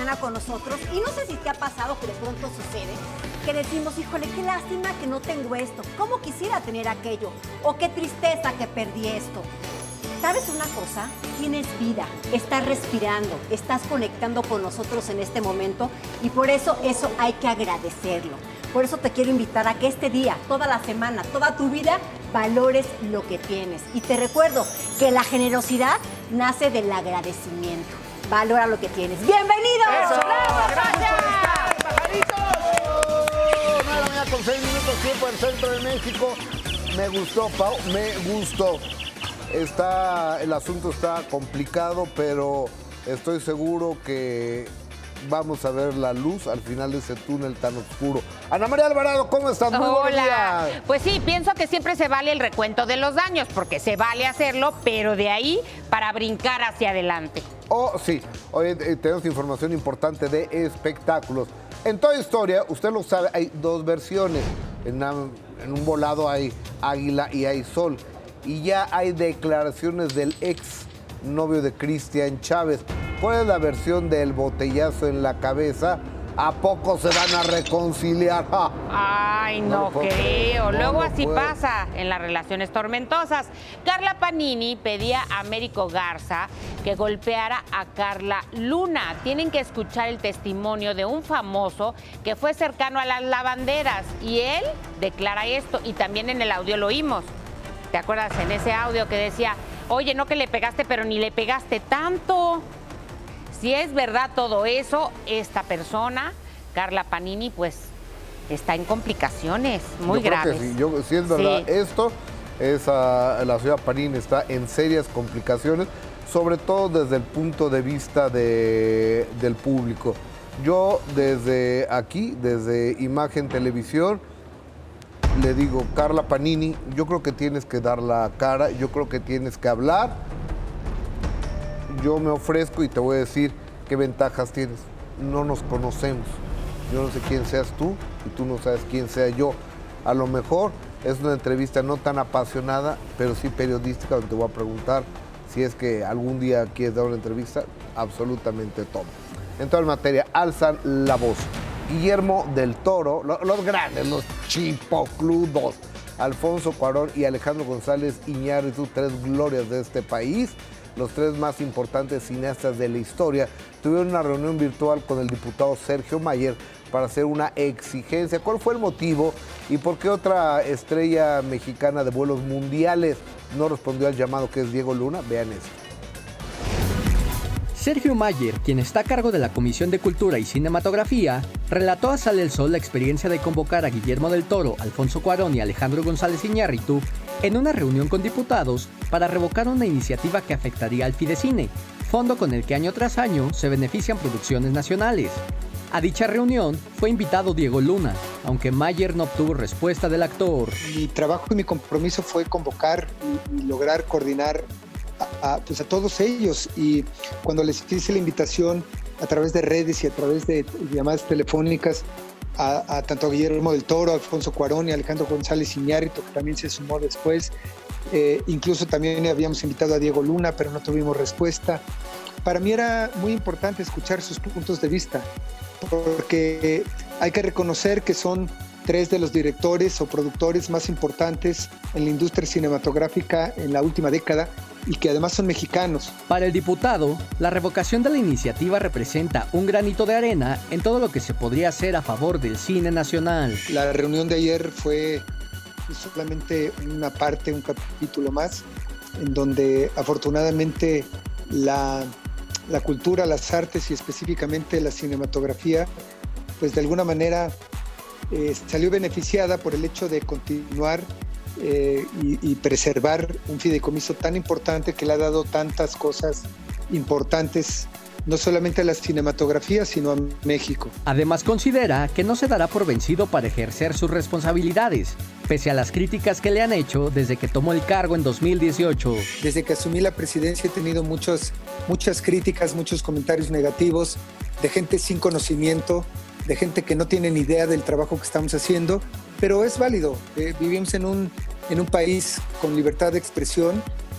mañana con nosotros y no sé si te ha pasado que de pronto sucede, que decimos, híjole, qué lástima que no tengo esto, cómo quisiera tener aquello, o qué tristeza que perdí esto. ¿Sabes una cosa? Tienes vida, estás respirando, estás conectando con nosotros en este momento y por eso hay que agradecerlo. Por eso te quiero invitar a que este día, toda la semana, toda tu vida, valores lo que tienes. Y te recuerdo que la generosidad nace del agradecimiento. Valora lo que tienes. ¡Bienvenidos! ¡Eso! ¡Bravo, ¡Gracias por estar, pajaritos! 9 de la mañana con 6 minutos, tiempo del centro de México. Me gustó, Pau, me gustó. El asunto está complicado, pero estoy seguro que vamos a ver la luz al final de ese túnel tan oscuro. Ana María Alvarado, ¿cómo estás? Muy buenos días. Pues sí, pienso que siempre se vale el recuento de los daños, porque se vale hacerlo, pero de ahí para brincar hacia adelante. Oh, sí. Hoy tenemos información importante de espectáculos. En Toy Story, usted lo sabe, hay dos versiones. En un volado hay águila y hay sol. Y ya hay declaraciones del ex novio de Cristian Chávez. ¿Cuál es la versión del botellazo en la cabeza? ¿A poco se van a reconciliar? Ay, no creo. Luego así pasa en las relaciones tormentosas. Carla Panini pedía a Américo Garza que golpeara a Carla Luna. Tienen que escuchar el testimonio de un famoso que fue cercano a las lavanderas. Y él declara esto, y también en el audio lo oímos. ¿Te acuerdas en ese audio que decía, oye, no que le pegaste, pero ni le pegaste tanto? Si es verdad todo eso, esta persona, Carla Panini, pues está en complicaciones muy graves. Si es verdad esto, la señora Panini está en serias complicaciones, sobre todo desde el punto de vista del público. Yo desde aquí, desde Imagen Televisión, le digo, Carla Panini, yo creo que tienes que dar la cara, yo creo que tienes que hablar. Yo me ofrezco y te voy a decir qué ventajas tienes. No nos conocemos. Yo no sé quién seas tú y tú no sabes quién sea yo. A lo mejor es una entrevista no tan apasionada, pero sí periodística, donde te voy a preguntar si es que algún día quieres dar una entrevista. Absolutamente todo. En toda materia, alzan la voz. Guillermo del Toro, los grandes, los chipocludos, Alfonso Cuarón y Alejandro González Iñárritu, tres glorias de este país, los tres más importantes cineastas de la historia, tuvieron una reunión virtual con el diputado Sergio Mayer para hacer una exigencia. ¿Cuál fue el motivo y por qué otra estrella mexicana de vuelos mundiales no respondió al llamado, que es Diego Luna? Vean esto. Sergio Mayer, quien está a cargo de la Comisión de Cultura y Cinematografía, relató a Sale el Sol la experiencia de convocar a Guillermo del Toro, Alfonso Cuarón y Alejandro González Iñárritu en una reunión con diputados para revocar una iniciativa que afectaría al Fidecine, fondo con el que año tras año se benefician producciones nacionales. A dicha reunión fue invitado Diego Luna, aunque Mayer no obtuvo respuesta del actor. Mi trabajo y mi compromiso fue convocar y lograr coordinar a todos ellos, y cuando les hice la invitación a través de redes y a través de llamadas telefónicas a tanto a Guillermo del Toro, a Alfonso Cuarón y a Alejandro González Iñárritu, que también se sumó después, incluso también habíamos invitado a Diego Luna, pero no tuvimos respuesta. Para mí era muy importante escuchar sus puntos de vista, porque hay que reconocer que son tres de los directores o productores más importantes en la industria cinematográfica en la última década, y que además son mexicanos. Para el diputado, la revocación de la iniciativa representa un granito de arena en todo lo que se podría hacer a favor del cine nacional. La reunión de ayer fue solamente una parte, un capítulo más, en donde afortunadamente la cultura, las artes y específicamente la cinematografía, pues de alguna manera salió beneficiada por el hecho de continuar y preservar un fideicomiso tan importante que le ha dado tantas cosas importantes, no solamente a la cinematografía, sino a México. Además considera que no se dará por vencido para ejercer sus responsabilidades, pese a las críticas que le han hecho desde que tomó el cargo en 2018. Desde que asumí la presidencia he tenido muchas críticas, muchos comentarios negativos de gente sin conocimiento, de gente que no tiene ni idea del trabajo que estamos haciendo, pero es válido. Vivimos en un país con libertad de expresión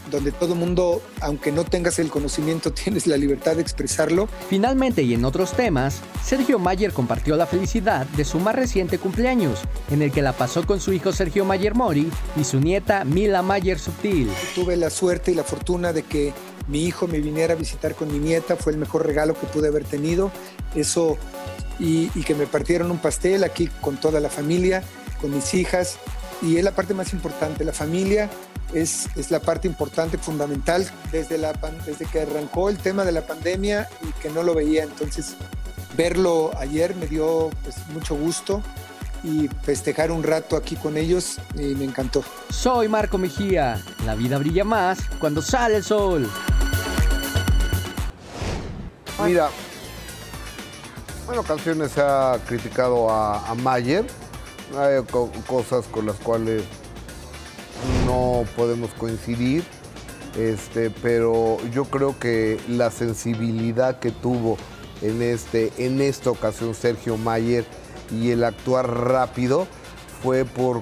donde todo el mundo, aunque no tengas el conocimiento, tienes la libertad de expresarlo. Finalmente, y en otros temas, Sergio Mayer compartió la felicidad de su más reciente cumpleaños, en el que la pasó con su hijo Sergio Mayer Mori y su nieta Mila Mayer Subtil. Tuve la suerte y la fortuna de que mi hijo me viniera a visitar con mi nieta, fue el mejor regalo que pude haber tenido. Eso, y que me partieron un pastel aquí con toda la familia, con mis hijas, y es la parte más importante, la familia. Es la parte importante, fundamental, desde que arrancó el tema de la pandemia y que no lo veía. Entonces, verlo ayer me dio pues, mucho gusto y festejar un rato aquí con ellos me encantó. Soy Marco Mejía. La vida brilla más cuando sale el sol. Mira, en ocasiones se ha criticado a Mayer. Hay cosas con las cuales no podemos coincidir, pero yo creo que la sensibilidad que tuvo en esta ocasión Sergio Mayer y el actuar rápido fue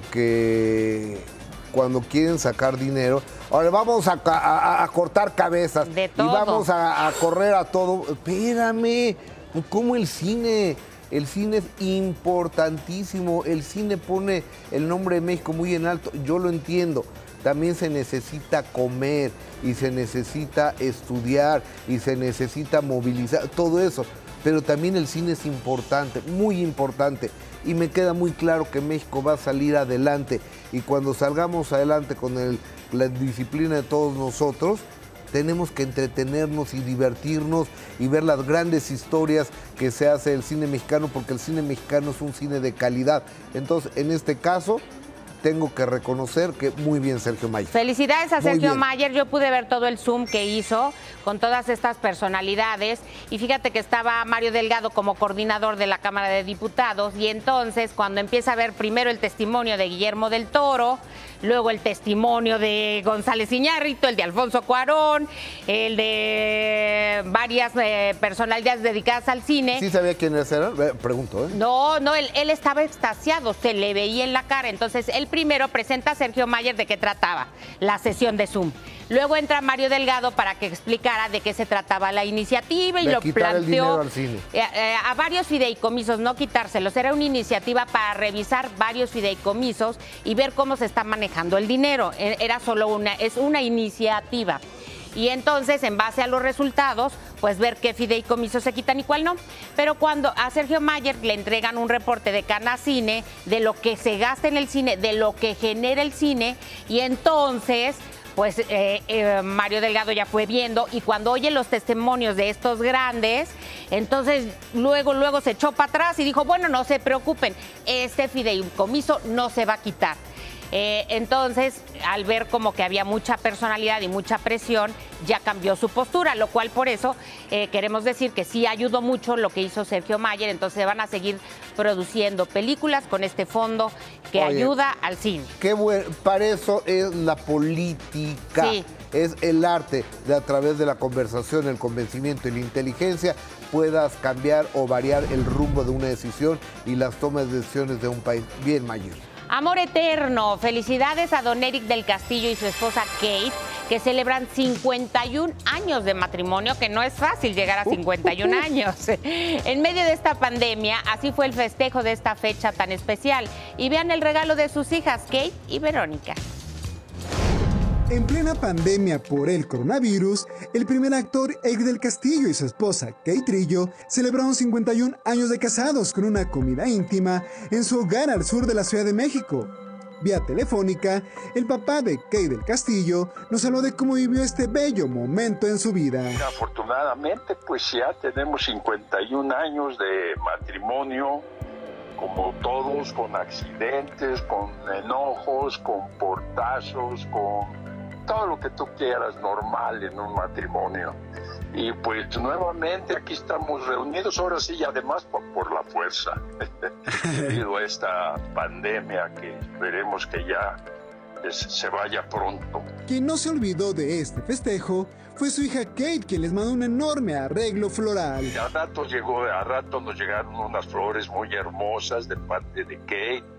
porque cuando quieren sacar dinero, ahora vamos a cortar cabezas de todo. Y vamos a correr a todo. Espérame, ¿cómo el cine? El cine es importantísimo, el cine pone el nombre de México muy en alto, yo lo entiendo. También se necesita comer y se necesita estudiar y se necesita movilizar, todo eso. Pero también el cine es importante, muy importante. Y me queda muy claro que México va a salir adelante. Y cuando salgamos adelante con la disciplina de todos nosotros, tenemos que entretenernos y divertirnos y ver las grandes historias que se hace el cine mexicano, porque el cine mexicano es un cine de calidad. Entonces, en este caso, tengo que reconocer que muy bien Sergio Mayer. Felicidades a Sergio Mayer. Yo pude ver todo el Zoom que hizo con todas estas personalidades y fíjate que estaba Mario Delgado como coordinador de la Cámara de Diputados y entonces cuando empieza a ver primero el testimonio de Guillermo del Toro, luego el testimonio de González Iñárritu, el de Alfonso Cuarón, el de varias personalidades dedicadas al cine. ¿Sí sabía quiénes eran? Pregunto, ¿eh? No, él estaba extasiado, se le veía en la cara. Entonces, él primero presenta a Sergio Mayer de qué trataba la sesión de Zoom. Luego entra Mario Delgado para que explicara de qué se trataba la iniciativa y de lo quitar el dinero planteó al cine. A varios fideicomisos, no quitárselos. Era una iniciativa para revisar varios fideicomisos y ver cómo se está manejando el dinero. Era solo es una iniciativa. Y entonces, en base a los resultados, pues ver qué fideicomisos se quitan y cuál no. Pero cuando a Sergio Mayer le entregan un reporte de Canacine, de lo que se gasta en el cine, de lo que genera el cine, y entonces pues Mario Delgado ya fue viendo y cuando oye los testimonios de estos grandes, entonces luego se echó para atrás y dijo, bueno, no se preocupen, este fideicomiso no se va a quitar. Entonces, al ver como que había mucha personalidad y mucha presión, ya cambió su postura, lo cual por eso queremos decir que sí ayudó mucho lo que hizo Sergio Mayer. Entonces van a seguir produciendo películas con este fondo que ayuda al cine. Qué bueno, para eso es la política. Sí. Es el arte de a través de la conversación, el convencimiento y la inteligencia puedas cambiar o variar el rumbo de una decisión y las tomas de decisiones de un país. Bien, Mayer. Amor eterno, felicidades a don Eric del Castillo y su esposa Kate, que celebran 51 años de matrimonio, que no es fácil llegar a 51 años. En medio de esta pandemia, así fue el festejo de esta fecha tan especial. Y vean el regalo de sus hijas, Kate y Verónica. En plena pandemia por el coronavirus, el primer actor Eric del Castillo y su esposa Kate Trillo celebraron 51 años de casados con una comida íntima en su hogar al sur de la Ciudad de México. Vía telefónica, el papá de Kate del Castillo nos habló de cómo vivió este bello momento en su vida. Afortunadamente, pues ya tenemos 51 años de matrimonio, como todos, con accidentes, con enojos, con portazos, con todo lo que tú quieras normal en un matrimonio. Y pues nuevamente aquí estamos reunidos, ahora sí, y además por la fuerza, debido a esta pandemia que esperemos que ya se vaya pronto. Quien no se olvidó de este festejo fue su hija Kate, quien les mandó un enorme arreglo floral. Y a rato nos llegaron unas flores muy hermosas de parte de Kate.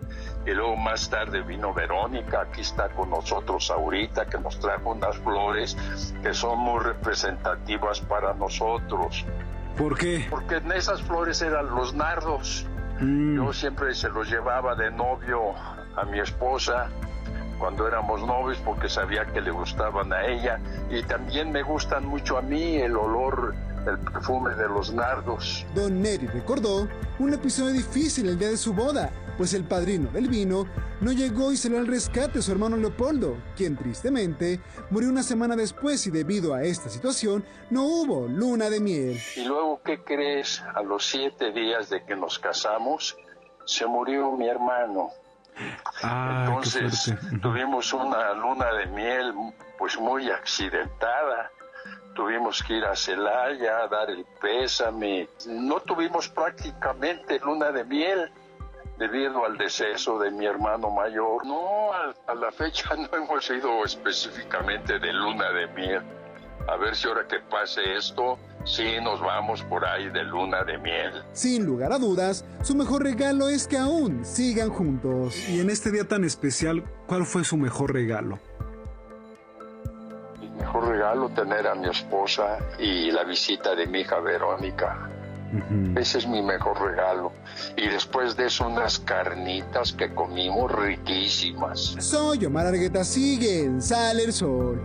Y luego más tarde vino Verónica, aquí está con nosotros ahorita, que nos trajo unas flores que son muy representativas para nosotros. ¿Por qué? Porque en esas flores eran los nardos. Yo siempre se los llevaba de novio a mi esposa cuando éramos novios porque sabía que le gustaban a ella. Y también me gustan mucho a mí el olor, el perfume de los nardos. Don Neri recordó un episodio difícil el día de su boda, pues el padrino del vino no llegó y salió al rescate a su hermano Leopoldo, quien tristemente murió una semana después y debido a esta situación no hubo luna de miel. Y luego, ¿qué crees? A los 7 días de que nos casamos, se murió mi hermano. Entonces tuvimos una luna de miel pues muy accidentada. Tuvimos que ir a Celaya a dar el pésame. No tuvimos prácticamente luna de miel debido al deceso de mi hermano mayor. No, a la fecha no hemos ido específicamente de luna de miel. A ver si ahora que pase esto, sí nos vamos por ahí de luna de miel. Sin lugar a dudas, su mejor regalo es que aún sigan juntos. Y en este día tan especial, ¿cuál fue su mejor regalo? Mi mejor regalo, tener a mi esposa y la visita de mi hija Verónica. Ese es mi mejor regalo. Y después de eso, unas carnitas que comimos riquísimas. Soy Omar Argueta, siguen Sale el Sol.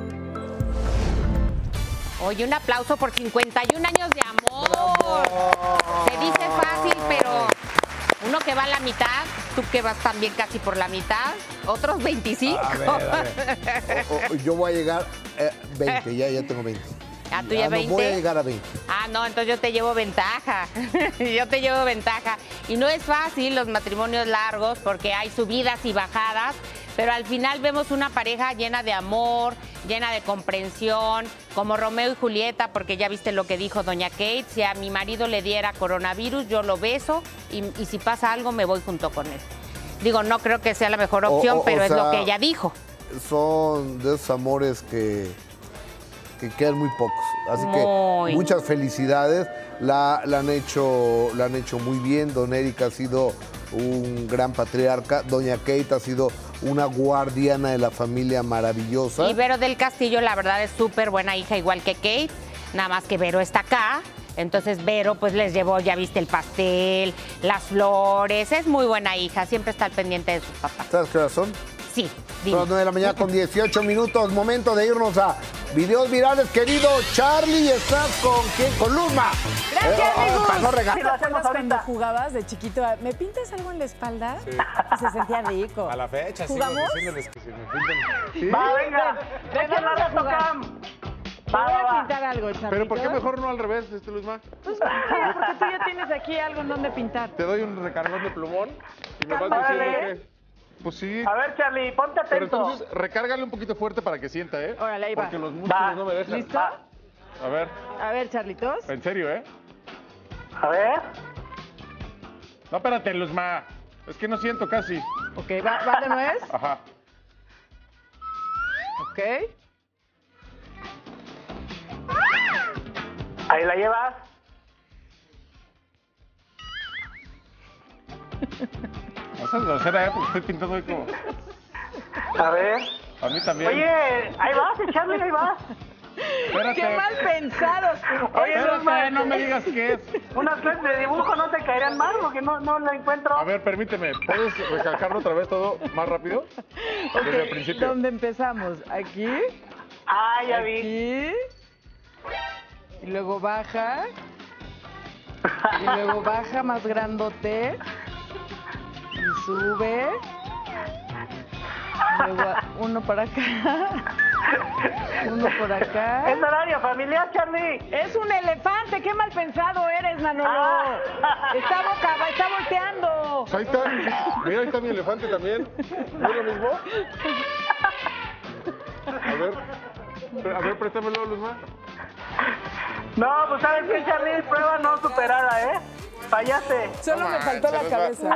Oye, un aplauso por 51 años de amor. Se dice fácil, pero uno que va a la mitad, tú que vas también casi por la mitad, otros 25. A ver. Yo voy a llegar 20, ya tengo 20. ¿Ah, tú ya 20? No voy a llegar a 20. Ah, no, entonces yo te llevo ventaja. Yo te llevo ventaja. Y no es fácil los matrimonios largos porque hay subidas y bajadas, pero al final vemos una pareja llena de amor, llena de comprensión, como Romeo y Julieta, porque ya viste lo que dijo doña Kate: si a mi marido le diera coronavirus, yo lo beso y si pasa algo me voy junto con él. Digo, no creo que sea la mejor opción, pero es lo que ella dijo. Son de esos amores que quedan muy pocos. Así que muchas felicidades. La han hecho muy bien. Don Eric ha sido un gran patriarca. Doña Kate ha sido una guardiana de la familia maravillosa. Y Vero del Castillo, la verdad, es súper buena hija, igual que Kate. Nada más que Vero está acá. Entonces Vero pues les llevó, ya viste, el pastel, las flores. Es muy buena hija, siempre está al pendiente de sus papás. ¿Sabes qué horas son? Sí, dime. Son las 9 de la mañana con 18 minutos. Momento de irnos a videos virales, querido Charlie. ¿Estás con quién? Con Luzma. Gracias, amigos. Para no regalar. ¿Te acuerdas cuando jugabas de chiquito? ¿Me pintas algo en la espalda? Sí. Y se sentía rico. A la fecha, ¿jugamos? diciéndoles que se me pintan. ¿Sí? Va, venga. Déjala de jugar. Te voy a pintar algo, Charlito. Pero ¿por qué mejor no al revés, Luzma? Pues porque tú ya tienes aquí algo en donde pintar. Te doy un recargón de plumón y me vas diciendo qué. Pues sí. A ver, Charlie, ponte atento. Pero entonces, recárgale un poquito fuerte para que sienta, ¿eh? Órale, ahí va. Porque los músculos no me dejan. ¿Listo? A ver. A ver, Charlitos. En serio, ¿eh? A ver. No, espérate, Luzma. Es que no siento casi. Ok, ¿va de nuez? Ajá. Ok. Ahí la llevas. No seas grosera, porque estoy pintando hoy como... A ver. A mí también. Oye, ahí vas, Charlie, ahí vas. Espérate. ¡Qué mal pensados! Oye, espérate, no me digas qué es. Unas clases de dibujo no te caerían mal porque no lo encuentro. A ver, permíteme. ¿Puedes recalcarlo otra vez todo más rápido? Desde el principio. ¿Dónde empezamos? ¿Aquí? Ah, ya vi. Aquí. Y luego baja. Y luego baja más grandote. Y sube. Luego uno para acá. Uno por acá. Es horario familiar, Charlie. Es un elefante. Qué mal pensado eres, Manolo. Está volteando. Pues ahí está. Mira, ahí está mi elefante también. ¿No es lo mismo? A ver, préstamelo, Luzma. No, pues ¿sabes qué, Charlie? Prueba no superada, ¿eh? Fallaste. Solo me faltó la cabeza.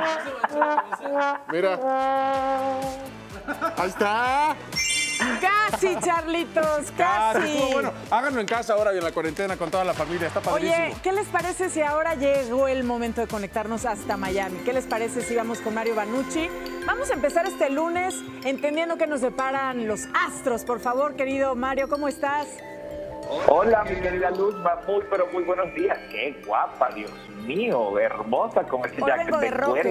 Mira. Ahí está. Casi, Charlitos, casi. Bueno, háganlo en casa ahora y en la cuarentena con toda la familia. Está padrísimo. Oye, ¿qué les parece si ahora llegó el momento de conectarnos hasta Miami? ¿Qué les parece si vamos con Mario Banucci Vamos a empezar este lunes entendiendo que nos separan los astros. Por favor, querido Mario, ¿cómo estás? Hola, mi querida Luzma, pero muy buenos días. Qué guapa, Dios mío, hermosa con ese jacket de cuero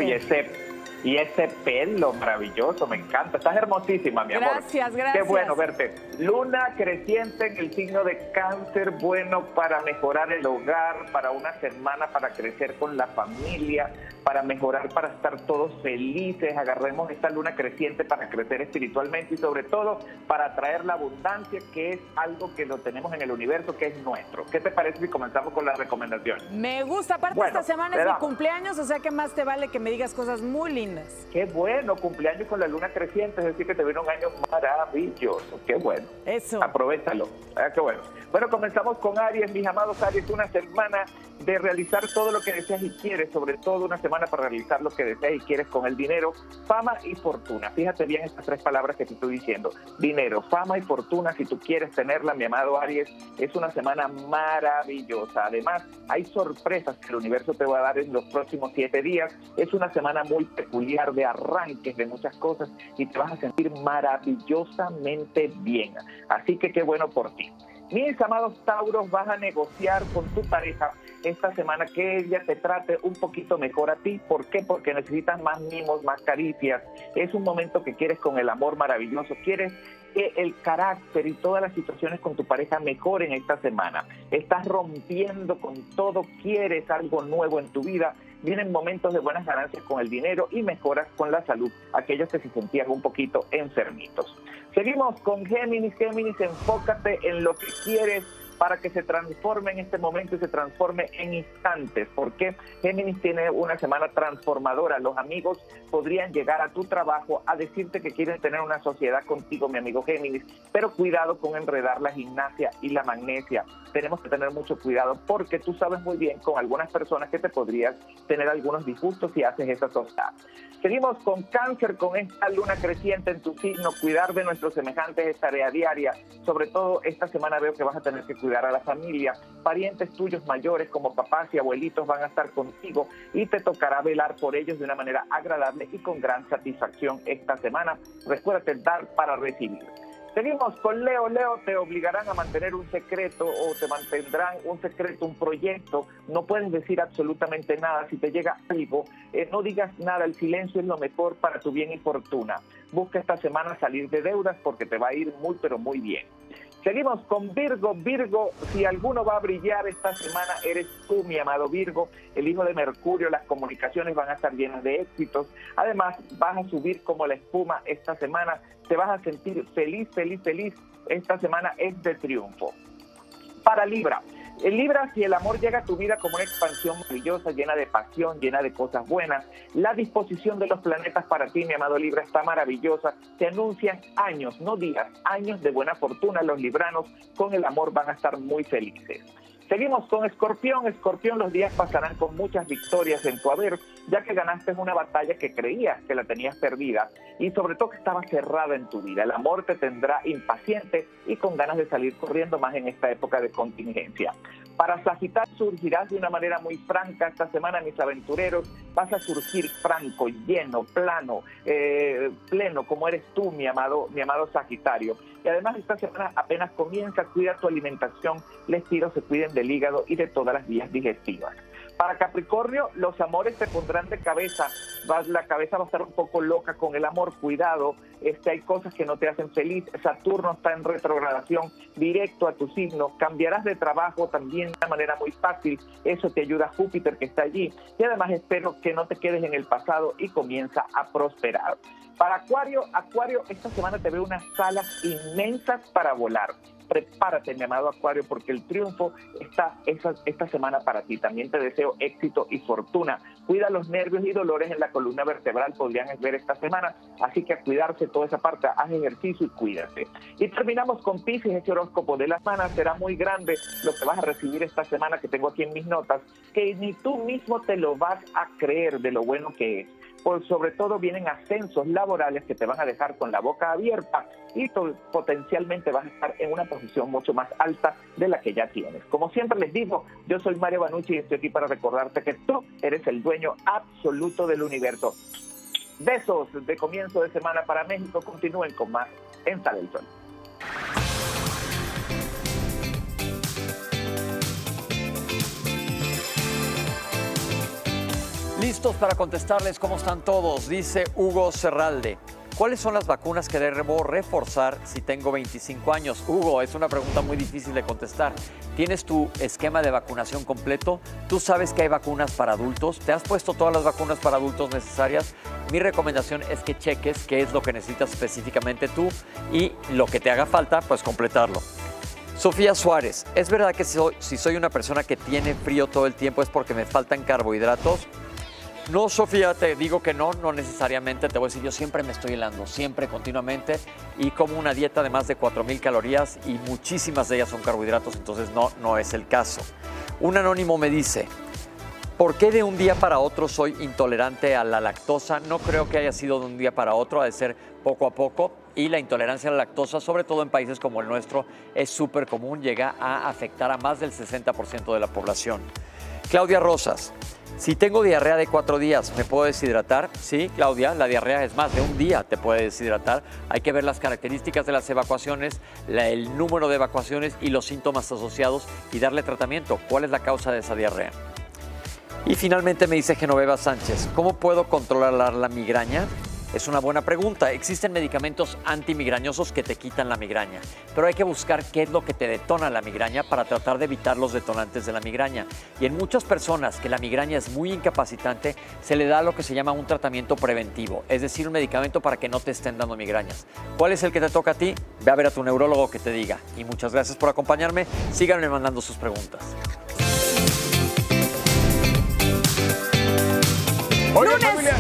y ese pelo maravilloso, me encanta. Estás hermosísima, mi amor. Gracias. Qué bueno verte. Luna creciente en el signo de Cáncer, bueno para mejorar el hogar, para una semana para crecer con la familia, para mejorar, para estar todos felices. Agarremos esta luna creciente para crecer espiritualmente y sobre todo para atraer la abundancia, que es algo que lo tenemos en el universo, que es nuestro. ¿Qué te parece si comenzamos con las recomendaciones? Me gusta. Aparte, esta semana es mi cumpleaños, o sea que más te vale que me digas cosas muy lindas. Qué bueno, cumpleaños con la luna creciente, es decir que te viene un año maravilloso. Qué bueno. Eso. Aprovéchalo. Qué bueno. Bueno, comenzamos con Aries, mis amados Aries, una semana de realizar todo lo que deseas y quieres, sobre todo una semana para realizar lo que deseas y quieres con el dinero, fama y fortuna. Fíjate bien estas tres palabras que te estoy diciendo: dinero, fama y fortuna. Si tú quieres tenerla, mi amado Aries, es una semana maravillosa. Además, hay sorpresas que el universo te va a dar en los próximos 7 días. Es una semana muy peculiar de arranques de muchas cosas y te vas a sentir maravillosamente bien. Así que qué bueno por ti. Mis amados Tauros, vas a negociar con tu pareja esta semana que ella te trate un poquito mejor a ti. ¿Por qué? Porque necesitas más mimos, más caricias. Es un momento que quieres con el amor maravilloso. Quieres que el carácter y todas las situaciones con tu pareja mejoren esta semana. Estás rompiendo con todo, quieres algo nuevo en tu vida. Vienen momentos de buenas ganancias con el dinero y mejoras con la salud, aquellos que se sentían un poquito enfermitos. Seguimos con Géminis. Géminis, enfócate en lo que quieres para que se transforme en este momento y se transforme en instantes, porque Géminis tiene una semana transformadora. Los amigos podrían llegar a tu trabajo a decirte que quieren tener una sociedad contigo, mi amigo Géminis, pero cuidado con enredar la gimnasia y la magnesia. Tenemos que tener mucho cuidado porque tú sabes muy bien con algunas personas que te podrías tener algunos disgustos si haces esa sociedad. Seguimos con Cáncer, con esta luna creciente en tu signo. Cuidar de nuestros semejantes es tarea diaria. Sobre todo esta semana veo que vas a tener que cuidar a la familia. Parientes tuyos mayores como papás y abuelitos van a estar contigo y te tocará velar por ellos de una manera agradable y con gran satisfacción esta semana. Recuérdate dar para recibir. Seguimos con Leo. Leo, te obligarán a mantener un secreto o te mantendrán un secreto, un proyecto. No puedes decir absolutamente nada. Si te llega algo, no digas nada. El silencio es lo mejor para tu bien y fortuna. Busca esta semana salir de deudas porque te va a ir muy, pero muy bien. Seguimos con Virgo. Virgo, si alguno va a brillar esta semana, eres tú, mi amado Virgo, el hijo de Mercurio. Las comunicaciones van a estar llenas de éxitos. Además, vas a subir como la espuma esta semana. Te vas a sentir feliz, feliz, feliz. Esta semana es de triunfo. Para Libra. En Libra, si el amor llega a tu vida como una expansión maravillosa, llena de pasión, llena de cosas buenas, la disposición de los planetas para ti, mi amado Libra, está maravillosa. Te anuncian años, no días, años de buena fortuna. Los libranos con el amor van a estar muy felices. Seguimos con Escorpión. Escorpión, los días pasarán con muchas victorias en tu haber, ya que ganaste una batalla que creías que la tenías perdida y sobre todo que estaba cerrada en tu vida. El amor te tendrá impaciente y con ganas de salir corriendo más en esta época de contingencia. Para Sagitario, surgirás de una manera muy franca esta semana, mis aventureros. Vas a surgir franco, lleno, plano, pleno, como eres tú, mi amado Sagitario. Y además esta semana apenas comienza, cuida tu alimentación, les pido se cuiden del hígado y de todas las vías digestivas. Para Capricornio, los amores te pondrán de cabeza, la cabeza va a estar un poco loca con el amor, cuidado, hay cosas que no te hacen feliz. Saturno está en retrogradación directo a tu signo, cambiarás de trabajo también de una manera muy fácil, eso te ayuda Júpiter que está allí, y además espero que no te quedes en el pasado y comienza a prosperar. Para Acuario, esta semana te veo unas alas inmensas para volar. Prepárate, mi amado Acuario, porque el triunfo está esta semana para ti. También te deseo éxito y fortuna. Cuida los nervios y dolores en la columna vertebral, podrían ver esta semana, así que a cuidarse toda esa parte, haz ejercicio y cuídate. Y terminamos con Piscis. Este horóscopo de la semana será muy grande lo que vas a recibir esta semana, que tengo aquí en mis notas, que ni tú mismo te lo vas a creer de lo bueno que es. Sobre todo vienen ascensos laborales que te van a dejar con la boca abierta y potencialmente vas a estar en una posición mucho más alta de la que ya tienes. Como siempre les digo, yo soy Mario Banucci y estoy aquí para recordarte que tú eres el dueño absoluto del universo. Besos de comienzo de semana para México. Continúen con más en Sale el Sol. Listos para contestarles cómo están todos, dice Hugo Serralde. ¿Cuáles son las vacunas que debo reforzar si tengo 25 años? Hugo, es una pregunta muy difícil de contestar. ¿Tienes tu esquema de vacunación completo? ¿Tú sabes que hay vacunas para adultos? ¿Te has puesto todas las vacunas para adultos necesarias? Mi recomendación es que cheques qué es lo que necesitas específicamente tú y lo que te haga falta, pues completarlo. Sofía Suárez, ¿es verdad que si soy una persona que tiene frío todo el tiempo es porque me faltan carbohidratos? No, Sofía, te digo que no necesariamente. Te voy a decir, yo siempre me estoy helando, siempre, continuamente, y como una dieta de más de 4,000 calorías y muchísimas de ellas son carbohidratos, entonces no es el caso. Un anónimo me dice, ¿por qué de un día para otro soy intolerante a la lactosa? No creo que haya sido de un día para otro, ha de ser poco a poco, y la intolerancia a la lactosa, sobre todo en países como el nuestro, es súper común, llega a afectar a más del 60% de la población. Claudia Rosas, si tengo diarrea de 4 días, ¿me puedo deshidratar? Sí, Claudia, la diarrea es más de un día, te puede deshidratar. Hay que ver las características de las evacuaciones, el número de evacuaciones y los síntomas asociados y darle tratamiento. ¿Cuál es la causa de esa diarrea? Y finalmente me dice Genoveva Sánchez, ¿cómo puedo controlar la migraña? Es una buena pregunta. Existen medicamentos antimigrañosos que te quitan la migraña, pero hay que buscar qué es lo que te detona la migraña para tratar de evitar los detonantes de la migraña. Y en muchas personas que la migraña es muy incapacitante, se le da lo que se llama un tratamiento preventivo, es decir, un medicamento para que no te estén dando migrañas. ¿Cuál es el que te toca a ti? Ve a ver a tu neurólogo que te diga. Y muchas gracias por acompañarme. Síganme mandando sus preguntas. Oigan, familia,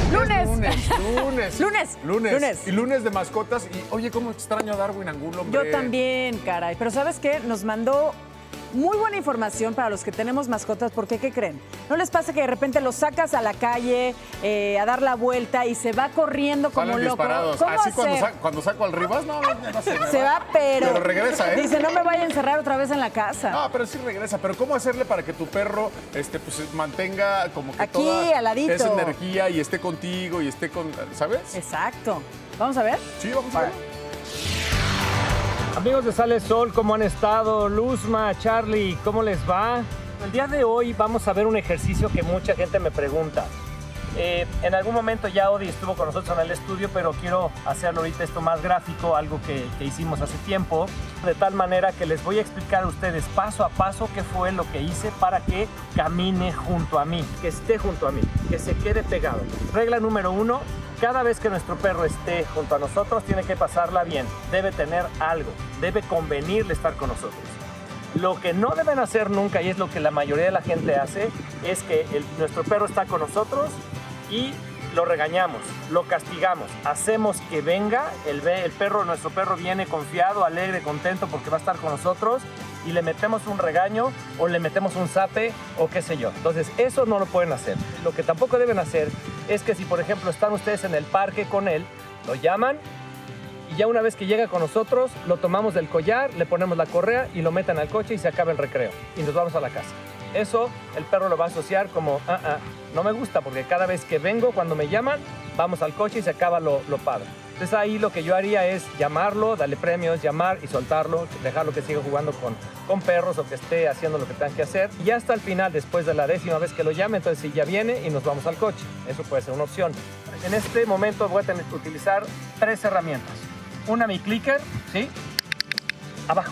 Lunes. Y lunes de mascotas. Y oye, cómo extraño a Darwin Angulo, hombre. Yo también, caray. Pero ¿sabes qué? Nos mandó muy buena información para los que tenemos mascotas, porque ¿qué creen? ¿No les pasa que de repente los sacas a la calle a dar la vuelta y se va corriendo como Salen loco? disparados. ¿Cómo Así hacer? cuando saco al Rivas, no sé. Se va, pero regresa, ¿eh? Dice, no me vaya a encerrar otra vez en la casa. No, pero sí regresa. Pero ¿cómo hacerle para que tu perro pues, mantenga como que aquí, toda al ladito, esa energía y esté contigo y esté con, ¿sabes? Exacto. ¿Vamos a ver? Sí, vamos a ver. Amigos de Sale Sol, ¿cómo han estado? Luzma, Charlie, ¿cómo les va? El día de hoy vamos a ver un ejercicio que mucha gente me pregunta. En algún momento ya Odi estuvo con nosotros en el estudio, pero quiero hacerlo ahorita esto más gráfico, algo que hicimos hace tiempo, de tal manera que les voy a explicar a ustedes paso a paso qué fue lo que hice para que camine junto a mí, que esté junto a mí, que se quede pegado. Regla número 1, cada vez que nuestro perro esté junto a nosotros tiene que pasarla bien, debe tener algo, debe convenirle estar con nosotros. Lo que no deben hacer nunca, y es lo que la mayoría de la gente hace, es que nuestro perro está con nosotros y lo regañamos, lo castigamos, hacemos que venga, nuestro perro viene confiado, alegre, contento porque va a estar con nosotros y le metemos un regaño o le metemos un zape o qué sé yo. Entonces eso no lo pueden hacer. Lo que tampoco deben hacer es que si por ejemplo están ustedes en el parque con él, lo llaman y ya una vez que llega con nosotros, lo tomamos del collar, le ponemos la correa y lo meten al coche y se acaba el recreo y nos vamos a la casa. Eso el perro lo va a asociar como, no me gusta porque cada vez que vengo, cuando me llaman, vamos al coche y se acaba lo padre. Entonces ahí lo que yo haría es llamarlo, darle premios, llamar y soltarlo, dejarlo que siga jugando con perros o que esté haciendo lo que tenga que hacer. Y hasta el final, después de la 10ª vez que lo llame, entonces sí, ya viene y nos vamos al coche. Eso puede ser una opción. En este momento voy a tener que utilizar 3 herramientas. Una, mi clicker, ¿sí? Abajo.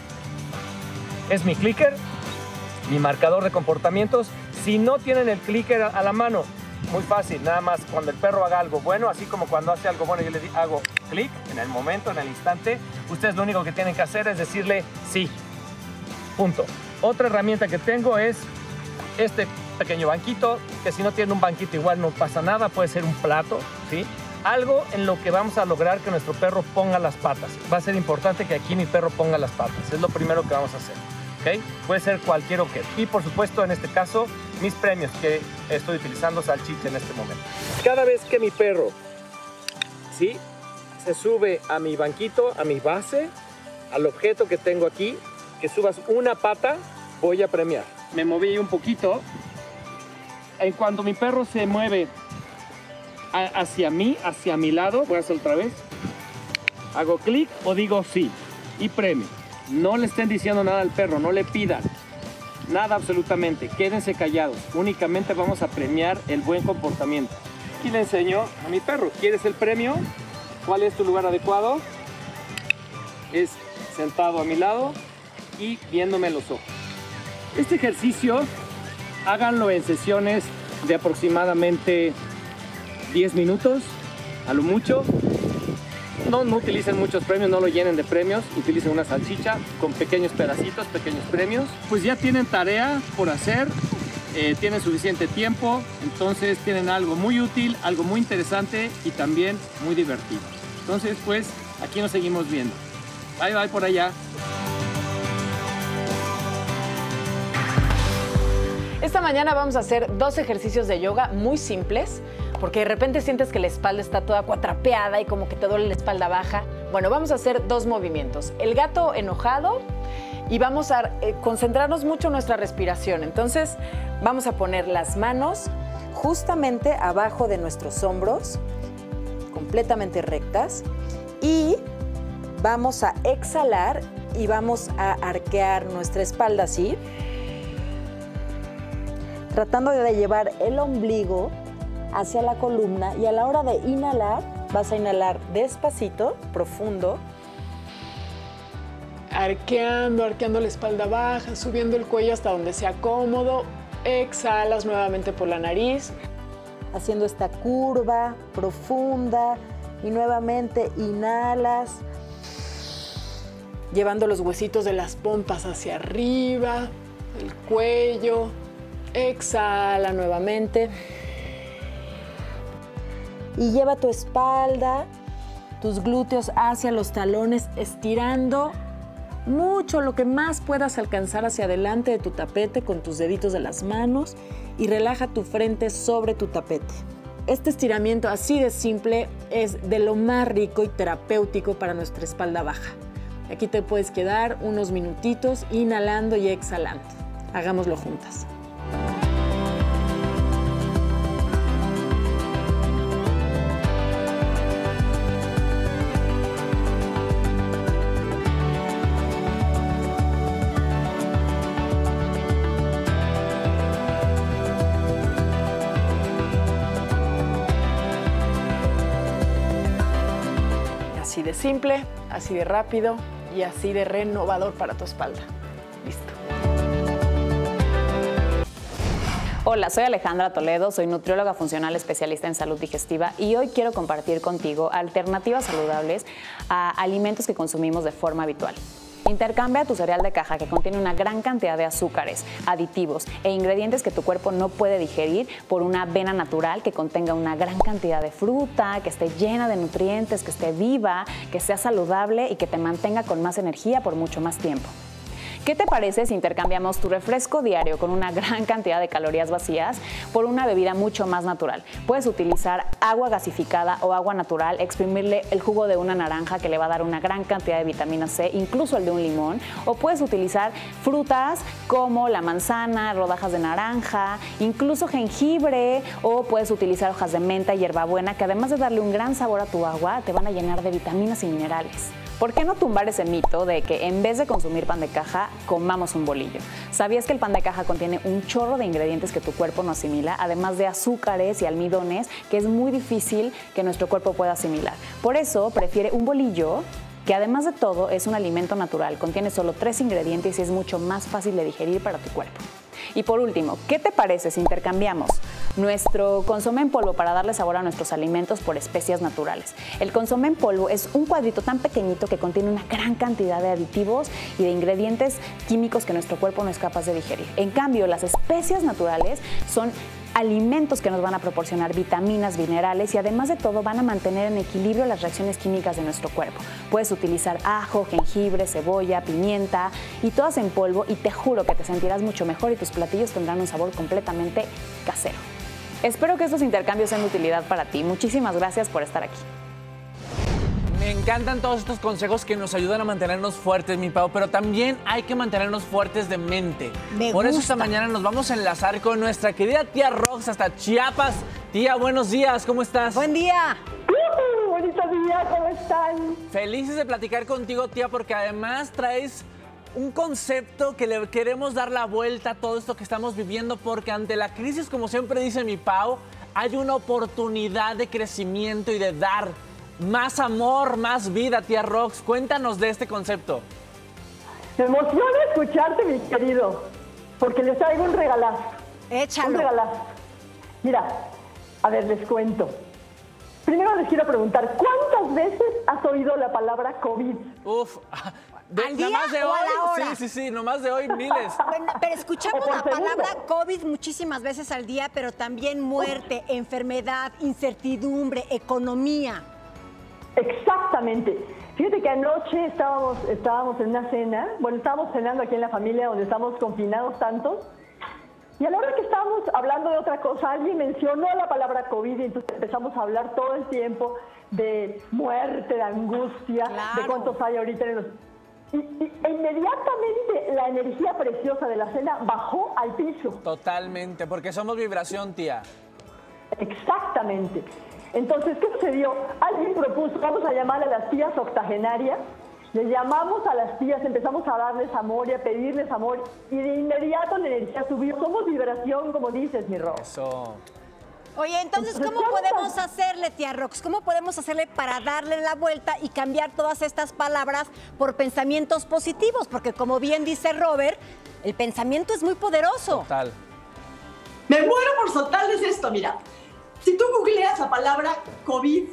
Es mi clicker, mi marcador de comportamientos. Si no tienen el clicker a la mano, muy fácil, nada más cuando el perro haga algo bueno, así como cuando hace algo bueno yo le hago clic en el momento, en el instante, ustedes lo único que tienen que hacer es decirle sí, punto. Otra herramienta que tengo es este pequeño banquito, que si no tienen un banquito igual no pasa nada, puede ser un plato, ¿sí? Algo en lo que vamos a lograr que nuestro perro ponga las patas. Va a ser importante que aquí mi perro ponga las patas, es lo primero que vamos a hacer. ¿Okay? Puede ser cualquier objeto. Y por supuesto, en este caso, mis premios que estoy utilizando salchicha en este momento. Cada vez que mi perro, ¿sí?, se sube a mi banquito, a mi base, al objeto que tengo aquí, que subas una pata, voy a premiar. Me moví un poquito. En cuanto mi perro se mueve hacia mí, hacia mi lado. Voy a hacer otra vez. Hago clic o digo sí y premio. No le estén diciendo nada al perro, no le pidan nada absolutamente. Quédense callados. Únicamente vamos a premiar el buen comportamiento. Aquí le enseño a mi perro. ¿Quieres el premio? ¿Cuál es tu lugar adecuado? Es sentado a mi lado y viéndome los ojos. Este ejercicio háganlo en sesiones de aproximadamente 10 minutos, a lo mucho. No utilicen muchos premios, no lo llenen de premios, utilicen una salchicha con pequeños pedacitos, pequeños premios. Pues ya tienen tarea por hacer, tienen suficiente tiempo, entonces tienen algo muy útil, algo muy interesante y también muy divertido. Entonces, pues, aquí nos seguimos viendo. Bye, bye por allá. Esta mañana vamos a hacer 2 ejercicios de yoga muy simples, porque de repente sientes que la espalda está toda cuatrapeada y como que te duele la espalda baja. Bueno, vamos a hacer 2 movimientos. El gato enojado y vamos a concentrarnos mucho en nuestra respiración. Entonces, vamos a poner las manos justamente abajo de nuestros hombros, completamente rectas, y vamos a exhalar y vamos a arquear nuestra espalda así, tratando de llevar el ombligo hacia la columna, y a la hora de inhalar, vas a inhalar despacito, profundo. Arqueando la espalda baja, subiendo el cuello hasta donde sea cómodo. Exhalas nuevamente por la nariz. Haciendo esta curva profunda y nuevamente inhalas, llevando los huesitos de las pompas hacia arriba, el cuello. Exhala nuevamente. Y lleva tu espalda, tus glúteos hacia los talones, estirando mucho, lo que más puedas alcanzar hacia adelante de tu tapete con tus deditos de las manos, y relaja tu frente sobre tu tapete. Este estiramiento así de simple es de lo más rico y terapéutico para nuestra espalda baja. Aquí te puedes quedar unos minutitos inhalando y exhalando. Hagámoslo juntas. Así de simple, así de rápido y así de renovador para tu espalda. Listo. Hola, soy Alejandra Toledo, soy nutrióloga funcional especialista en salud digestiva y hoy quiero compartir contigo alternativas saludables a alimentos que consumimos de forma habitual. Intercambia tu cereal de caja, que contiene una gran cantidad de azúcares, aditivos e ingredientes que tu cuerpo no puede digerir, por una avena natural que contenga una gran cantidad de fruta, que esté llena de nutrientes, que esté viva, que sea saludable y que te mantenga con más energía por mucho más tiempo. ¿Qué te parece si intercambiamos tu refresco diario con una gran cantidad de calorías vacías por una bebida mucho más natural? Puedes utilizar agua gasificada o agua natural, exprimirle el jugo de una naranja que le va a dar una gran cantidad de vitamina C, incluso el de un limón, o puedes utilizar frutas como la manzana, rodajas de naranja, incluso jengibre, o puedes utilizar hojas de menta y hierbabuena, que además de darle un gran sabor a tu agua, te van a llenar de vitaminas y minerales. ¿Por qué no tumbar ese mito de que en vez de consumir pan de caja, comamos un bolillo? ¿Sabías que el pan de caja contiene un chorro de ingredientes que tu cuerpo no asimila, además de azúcares y almidones que es muy difícil que nuestro cuerpo pueda asimilar? Por eso prefiere un bolillo, que además de todo es un alimento natural, contiene solo 3 ingredientes y es mucho más fácil de digerir para tu cuerpo. Y por último, ¿qué te parece si intercambiamos nuestro consomé en polvo para darle sabor a nuestros alimentos por especias naturales? El consomé en polvo es un cuadrito tan pequeñito que contiene una gran cantidad de aditivos y de ingredientes químicos que nuestro cuerpo no es capaz de digerir. En cambio, las especias naturales son alimentos que nos van a proporcionar vitaminas, minerales y además de todo van a mantener en equilibrio las reacciones químicas de nuestro cuerpo. Puedes utilizar ajo, jengibre, cebolla, pimienta y todas en polvo, y te juro que te sentirás mucho mejor y tus platillos tendrán un sabor completamente casero. Espero que estos intercambios sean de utilidad para ti. Muchísimas gracias por estar aquí. Me encantan todos estos consejos que nos ayudan a mantenernos fuertes, mi Pau, pero también hay que mantenernos fuertes de mente. Por eso esta mañana nos vamos a enlazar con nuestra querida tía Rox hasta Chiapas, Tía, buenos días, ¿cómo estás? Buen día. Bonito día, ¿cómo están? Felices de platicar contigo, tía, porque además traes un concepto que le queremos dar la vuelta a todo esto que estamos viviendo, porque ante la crisis, como siempre dice mi Pau, hay una oportunidad de crecimiento y de dar más amor, más vida, tía Rox. Cuéntanos de este concepto. Me emociona escucharte, mi querido, porque les traigo un regalazo. Échalo. Un regalazo. Mira, a ver, les cuento. Primero les quiero preguntar, ¿cuántas veces has oído la palabra COVID? Uf, ¿Al día nomás de o hoy, a la hora? sí, nomás de hoy miles. Bueno, pero escuchamos O por la palabra COVID muchísimas veces al día, pero también muerte, enfermedad, incertidumbre, economía. Exactamente. Fíjate que anoche estábamos en una cena, bueno, estábamos cenando aquí en la familia donde estamos confinados tantos, y a la hora que estábamos hablando de otra cosa, alguien mencionó la palabra COVID y entonces empezamos a hablar todo el tiempo de muerte, de angustia, de cuántos hay ahorita en los... E inmediatamente la energía preciosa de la cena bajó al piso. Totalmente, porque somos vibración, tía. Exactamente. Entonces, ¿qué sucedió? Alguien propuso, vamos a llamar a las tías octogenarias. Les llamamos a las tías, empezamos a darles amor y a pedirles amor, y de inmediato la energía subió. Somos vibración, como dices, mi Rox. Eso. Oye, entonces, ¿cómo podemos hacerle, tía Rox? ¿Cómo podemos hacerle para darle la vuelta y cambiar todas estas palabras por pensamientos positivos? Porque como bien dice Robert, el pensamiento es muy poderoso. Total. Me muero por soltarles esto, mira. Si tú googleas la palabra COVID,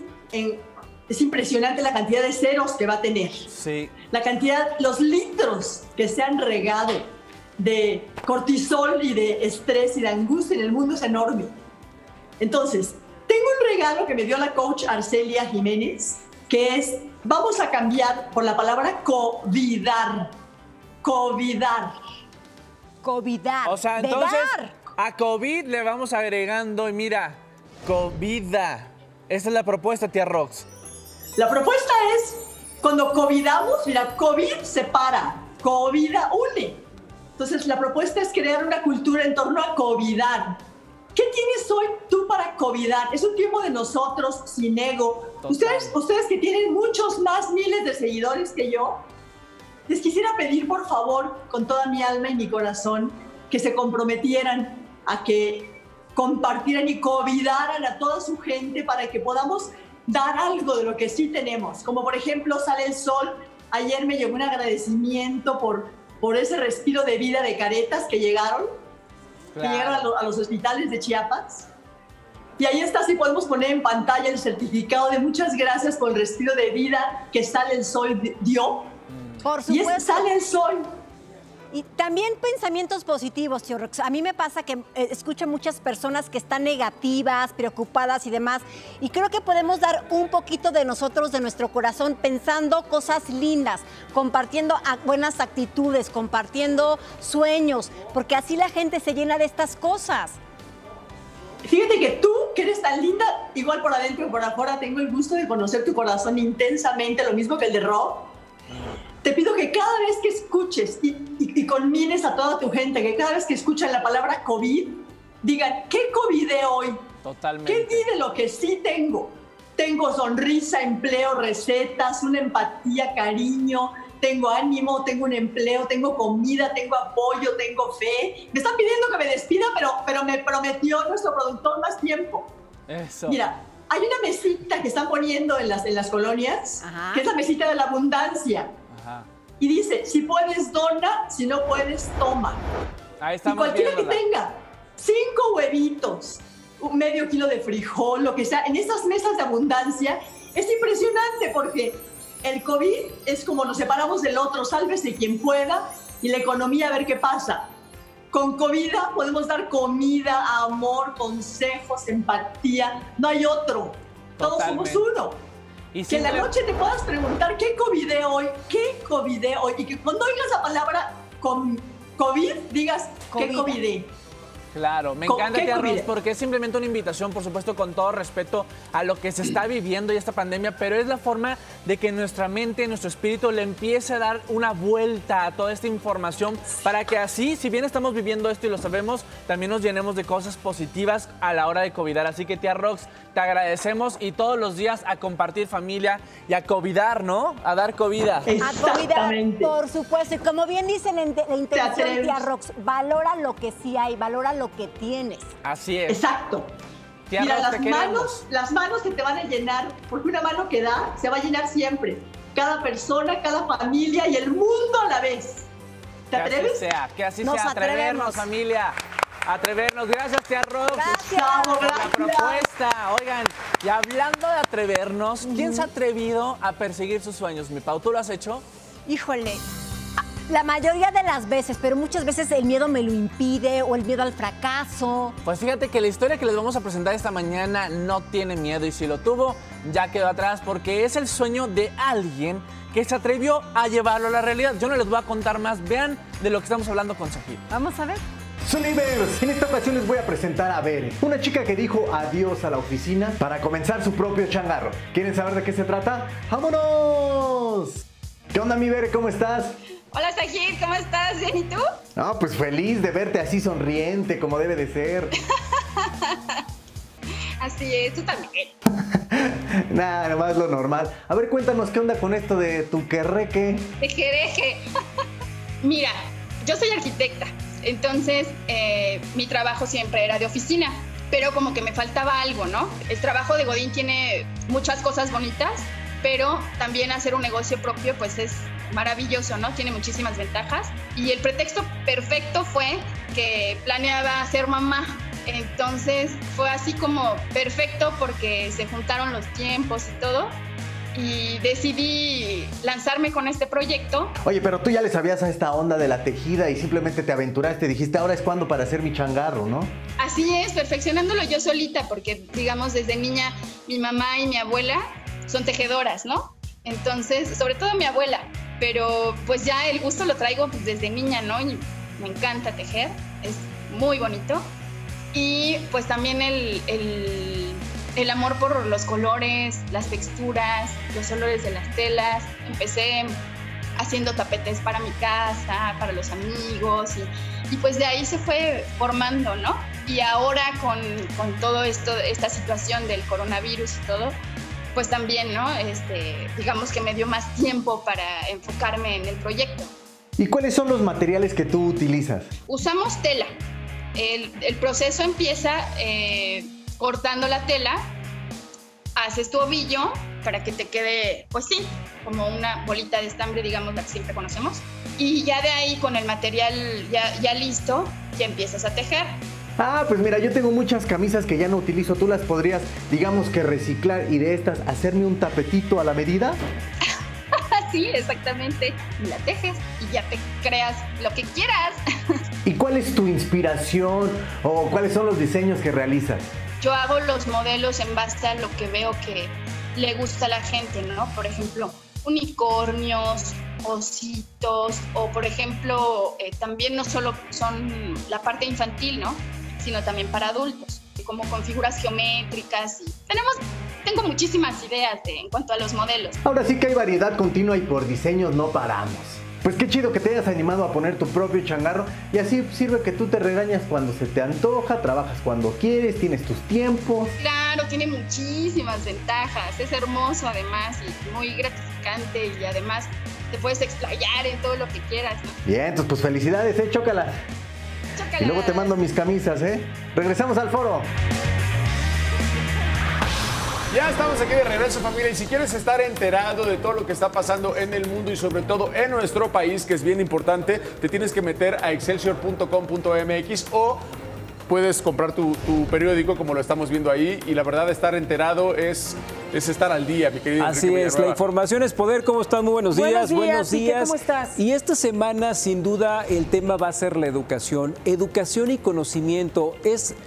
es impresionante la cantidad de ceros que va a tener. Sí. La cantidad, los litros que se han regado de cortisol y de estrés y de angustia en el mundo es enorme. Entonces, tengo un regalo que me dio la coach Arcelia Jiménez, que es, vamos a cambiar por la palabra covidar. Covidar. Covidar. O sea, entonces, a COVID le vamos agregando, y mira, covida. Esa es la propuesta, tía Rox. La propuesta es, cuando covidamos, mira, COVID separa, covida une. Entonces, la propuesta es crear una cultura en torno a covidar. ¿Qué tienes hoy tú para covidar? Es un tiempo de nosotros, sin ego. Ustedes que tienen muchos más miles de seguidores que yo, les quisiera pedir, por favor, con toda mi alma y mi corazón, que se comprometieran a que compartieran y covidaran a toda su gente para que podamos dar algo de lo que sí tenemos. Como por ejemplo, sale el sol. Ayer me llegó un agradecimiento por ese respiro de vida de caretas que llegaron. Claro. Que llegaron a los hospitales de Chiapas. Y ahí está, si podemos poner en pantalla el certificado de muchas gracias por el respiro de vida que Sale el Sol dio. Por supuesto. Y Sale el Sol. Y también pensamientos positivos, tío Rox. A mí me pasa que escucho muchas personas que están negativas, preocupadas y demás. Y creo que podemos dar un poquito de nosotros, de nuestro corazón, pensando cosas lindas, compartiendo buenas actitudes, compartiendo sueños, porque así la gente se llena de estas cosas. Fíjate que tú, que eres tan linda, igual por adentro y por afuera, tengo el gusto de conocer tu corazón intensamente, lo mismo que el de Rob. Te pido que cada vez que escuches y conmines a toda tu gente, que cada vez que escuchan la palabra COVID, digan, ¿qué covidé hoy? Totalmente. ¿Qué di de lo que sí tengo? Tengo sonrisa, empleo, recetas, una empatía, cariño, tengo ánimo, tengo un empleo, tengo comida, tengo apoyo, tengo fe. Me están pidiendo que me despida, pero me prometió nuestro productor más tiempo. Eso. Mira, hay una mesita que están poniendo en las colonias, Ajá. que es la mesita de la abundancia. Ajá. Y dice, si puedes, dona, si no puedes, toma. Ahí Y estamos cualquiera que viéndola. tenga 5 huevitos, un medio kilo de frijol, lo que sea, en esas mesas de abundancia, es impresionante porque el COVID es como nos separamos del otro, sálvese quien pueda, y la economía a ver qué pasa. Con comida podemos dar comida, amor, consejos, empatía, no hay otro. Todos Totalmente. somos uno. Y que en la noche te puedas preguntar, ¿qué covidé hoy? ¿Qué covidé hoy? Y que cuando oigas la palabra COVID, digas, ¿qué covidé? Claro, me encanta, tía Rox, porque es simplemente una invitación, por supuesto, con todo respeto a lo que se está viviendo y esta pandemia, pero es la forma de que nuestra mente, nuestro espíritu le empiece a dar una vuelta a toda esta información para que así, si bien estamos viviendo esto y lo sabemos, también nos llenemos de cosas positivas a la hora de covidar. Así que, tía Rox, te agradecemos y todos los días a compartir familia y a covidar, ¿no? A dar covida. A covidar, por supuesto. Y como bien dice la intención, tía Rox, valora lo que sí hay, valora lo que tienes. Así es. Exacto. Tía Mira, Rox, las manos se te van a llenar, porque una mano que da se va a llenar siempre. Cada persona, cada familia y el mundo a la vez. ¿Te atreves? Que así sea, atrevernos, familia. Atrevernos. Gracias, tía Rox. Gracias. Por la propuesta. Oigan, y hablando de atrevernos, ¿quién se ha atrevido a perseguir sus sueños, mi Pau? ¿Tú lo has hecho? Híjole, la mayoría de las veces, pero muchas veces el miedo me lo impide o el miedo al fracaso. Pues fíjate que la historia que les vamos a presentar esta mañana no tiene miedo y si lo tuvo, ya quedó atrás porque es el sueño de alguien que se atrevió a llevarlo a la realidad. Yo no les voy a contar más, vean de lo que estamos hablando con Sahir. Vamos a ver. Sunivers, en esta ocasión les voy a presentar a Bere, una chica que dijo adiós a la oficina para comenzar su propio changarro. ¿Quieren saber de qué se trata? ¡Vámonos! ¿Qué onda, mi Bere? ¿Cómo estás? Hola, Sahir, ¿cómo estás? ¿Bien y tú? No, pues feliz de verte así sonriente, como debe de ser. Así es, tú también. Nada, nomás lo normal. A ver, cuéntanos qué onda con esto de tu querreque. De quereje. Mira, yo soy arquitecta, entonces mi trabajo siempre era de oficina, pero como que me faltaba algo, ¿no? El trabajo de Godín tiene muchas cosas bonitas, pero también hacer un negocio propio pues es maravilloso, ¿no? Tiene muchísimas ventajas y el pretexto perfecto fue que planeaba ser mamá. Entonces fue así como perfecto porque se juntaron los tiempos y todo y decidí lanzarme con este proyecto. Oye, pero tú ya le sabías a esta onda de la tejida y simplemente te aventuraste, dijiste ahora es cuando para hacer mi changarro, ¿no? Así es, perfeccionándolo yo solita porque digamos desde niña mi mamá y mi abuela son tejedoras, ¿no? Entonces, sobre todo mi abuela, pero pues ya el gusto lo traigo pues, desde niña, ¿no? Y me encanta tejer, es muy bonito. Y pues también el amor por los colores, las texturas, los olores de las telas. Empecé haciendo tapetes para mi casa, para los amigos y pues de ahí se fue formando, ¿no? Y ahora con todo esto, esta situación del coronavirus y todo, pues también, ¿no? Digamos que me dio más tiempo para enfocarme en el proyecto. ¿Y cuáles son los materiales que tú utilizas? Usamos tela. El proceso empieza cortando la tela, haces tu ovillo para que te quede, pues sí, como una bolita de estambre, digamos, la que siempre conocemos. Y ya de ahí, con el material ya listo, ya empiezas a tejer. Ah, pues mira, yo tengo muchas camisas que ya no utilizo. ¿Tú las podrías, digamos que reciclar y de estas hacerme un tapetito a la medida? Sí, exactamente. Y la tejes y ya te creas lo que quieras. ¿Y cuál es tu inspiración o cuáles son los diseños que realizas? Yo hago los modelos en base a lo que veo que le gusta a la gente, ¿no? Por ejemplo, unicornios, ositos, o por ejemplo, también no solo son la parte infantil, ¿no? Sino también para adultos, como con figuras geométricas. Y tengo muchísimas ideas en cuanto a los modelos. Ahora sí que hay variedad continua y por diseños no paramos. Pues qué chido que te hayas animado a poner tu propio changarro y así sirve que tú te regañas cuando se te antoja, trabajas cuando quieres, tienes tus tiempos. Claro, tiene muchísimas ventajas, es hermoso además y muy gratificante y además te puedes explayar en todo lo que quieras, ¿no? Bien, entonces pues felicidades, chócala. Y luego te mando mis camisas, Regresamos al foro. Ya estamos aquí de regreso, familia, y si quieres estar enterado de todo lo que está pasando en el mundo y sobre todo en nuestro país, que es bien importante, te tienes que meter a excelsior.com.mx o puedes comprar tu periódico como lo estamos viendo ahí y la verdad estar enterado es estar al día, mi querido Así es, la información es poder. ¿Cómo están? Muy buenos días. Buenos días. ¿Cómo estás? Y esta semana, sin duda, el tema va a ser la educación. Educación y conocimiento es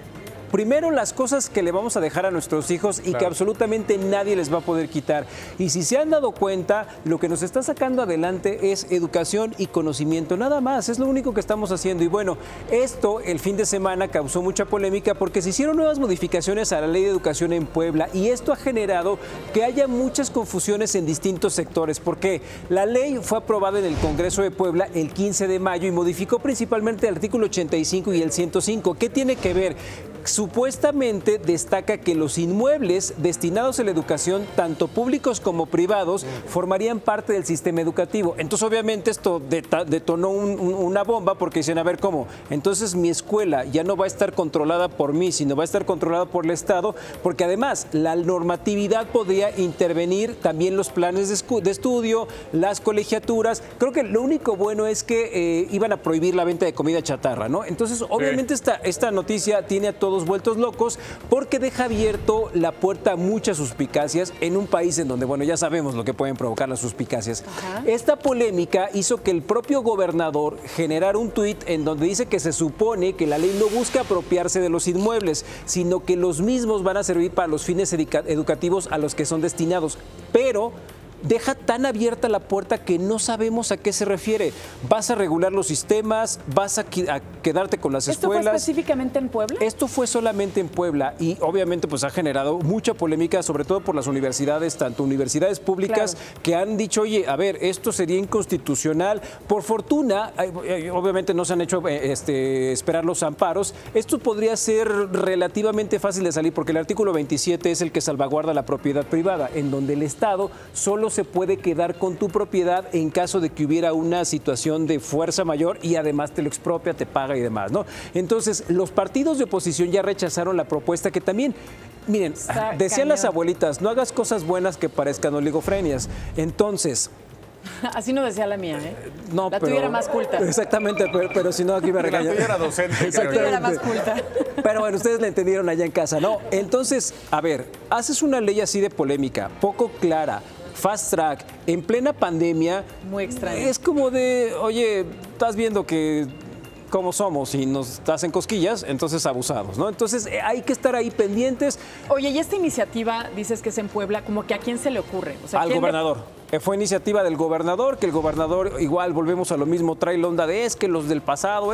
Primero, las cosas que le vamos a dejar a nuestros hijos y que absolutamente nadie les va a poder quitar. Y si se han dado cuenta, lo que nos está sacando adelante es educación y conocimiento, nada más, es lo único que estamos haciendo. Y bueno, esto el fin de semana causó mucha polémica porque se hicieron nuevas modificaciones a la Ley de Educación en Puebla y esto ha generado que haya muchas confusiones en distintos sectores, porque la ley fue aprobada en el Congreso de Puebla el 15 de mayo y modificó principalmente el artículo 85 y el 105. ¿Qué tiene que ver? Supuestamente destaca que los inmuebles destinados a la educación, tanto públicos como privados, formarían parte del sistema educativo. Entonces, obviamente, esto detonó una bomba porque dicen, a ver, ¿cómo? Entonces, mi escuela ya no va a estar controlada por mí, sino va a estar controlada por el Estado, porque además la normatividad podría intervenir también los planes de estudio, las colegiaturas. Creo que lo único bueno es que iban a prohibir la venta de comida chatarra, ¿no? Entonces, obviamente, esta noticia tiene a todos vueltos locos porque deja abierto la puerta a muchas suspicacias en un país en donde, bueno, ya sabemos lo que pueden provocar las suspicacias. Esta polémica hizo que el propio gobernador generara un tuit en donde dice que se supone que la ley no busca apropiarse de los inmuebles, sino que los mismos van a servir para los fines educativos a los que son destinados. Pero deja tan abierta la puerta que no sabemos a qué se refiere. ¿Vas a regular los sistemas? ¿Vas a quedarte con las escuelas? ¿Esto fue específicamente en Puebla? Esto fue solamente en Puebla y obviamente pues ha generado mucha polémica, sobre todo por las universidades, tanto universidades públicas que han dicho, oye, a ver, esto sería inconstitucional. Por fortuna, obviamente no se han hecho esperar los amparos. Esto podría ser relativamente fácil de salir porque el artículo 27 es el que salvaguarda la propiedad privada, en donde el Estado solo se puede quedar con tu propiedad en caso de que hubiera una situación de fuerza mayor y además te lo expropia, te paga y demás, ¿no? Entonces, los partidos de oposición ya rechazaron la propuesta que también, miren, decían las abuelitas, no hagas cosas buenas que parezcan oligofrenias. Entonces, así no decía la mía, ¿eh? No, la tuya era más culta. Exactamente, pero si no aquí me regañan. La tuya era docente. La tuya era más culta. Pero bueno, ustedes la entendieron allá en casa, ¿no? Entonces, a ver, haces una ley así de polémica, poco clara, fast track, en plena pandemia. Muy extraño. Es como de, oye, estás viendo que cómo somos y nos hacen cosquillas, entonces abusados, ¿no? Entonces hay que estar ahí pendientes. Oye, y esta iniciativa, dices que es en Puebla, ¿como que a quién se le ocurre? O sea, al gobernador. Fue iniciativa del gobernador, que el gobernador, igual volvemos a lo mismo, trae la onda de es que los del pasado,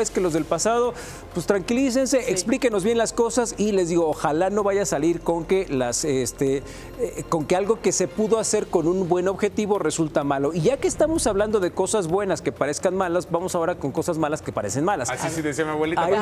pues tranquilícense, explíquenos bien las cosas y les digo, ojalá no vaya a salir con que con que algo que se pudo hacer con un buen objetivo resulta malo. Y ya que estamos hablando de cosas buenas que parezcan malas, vamos ahora con cosas malas que parecen malas. Así sí decía mi abuelita. Ahí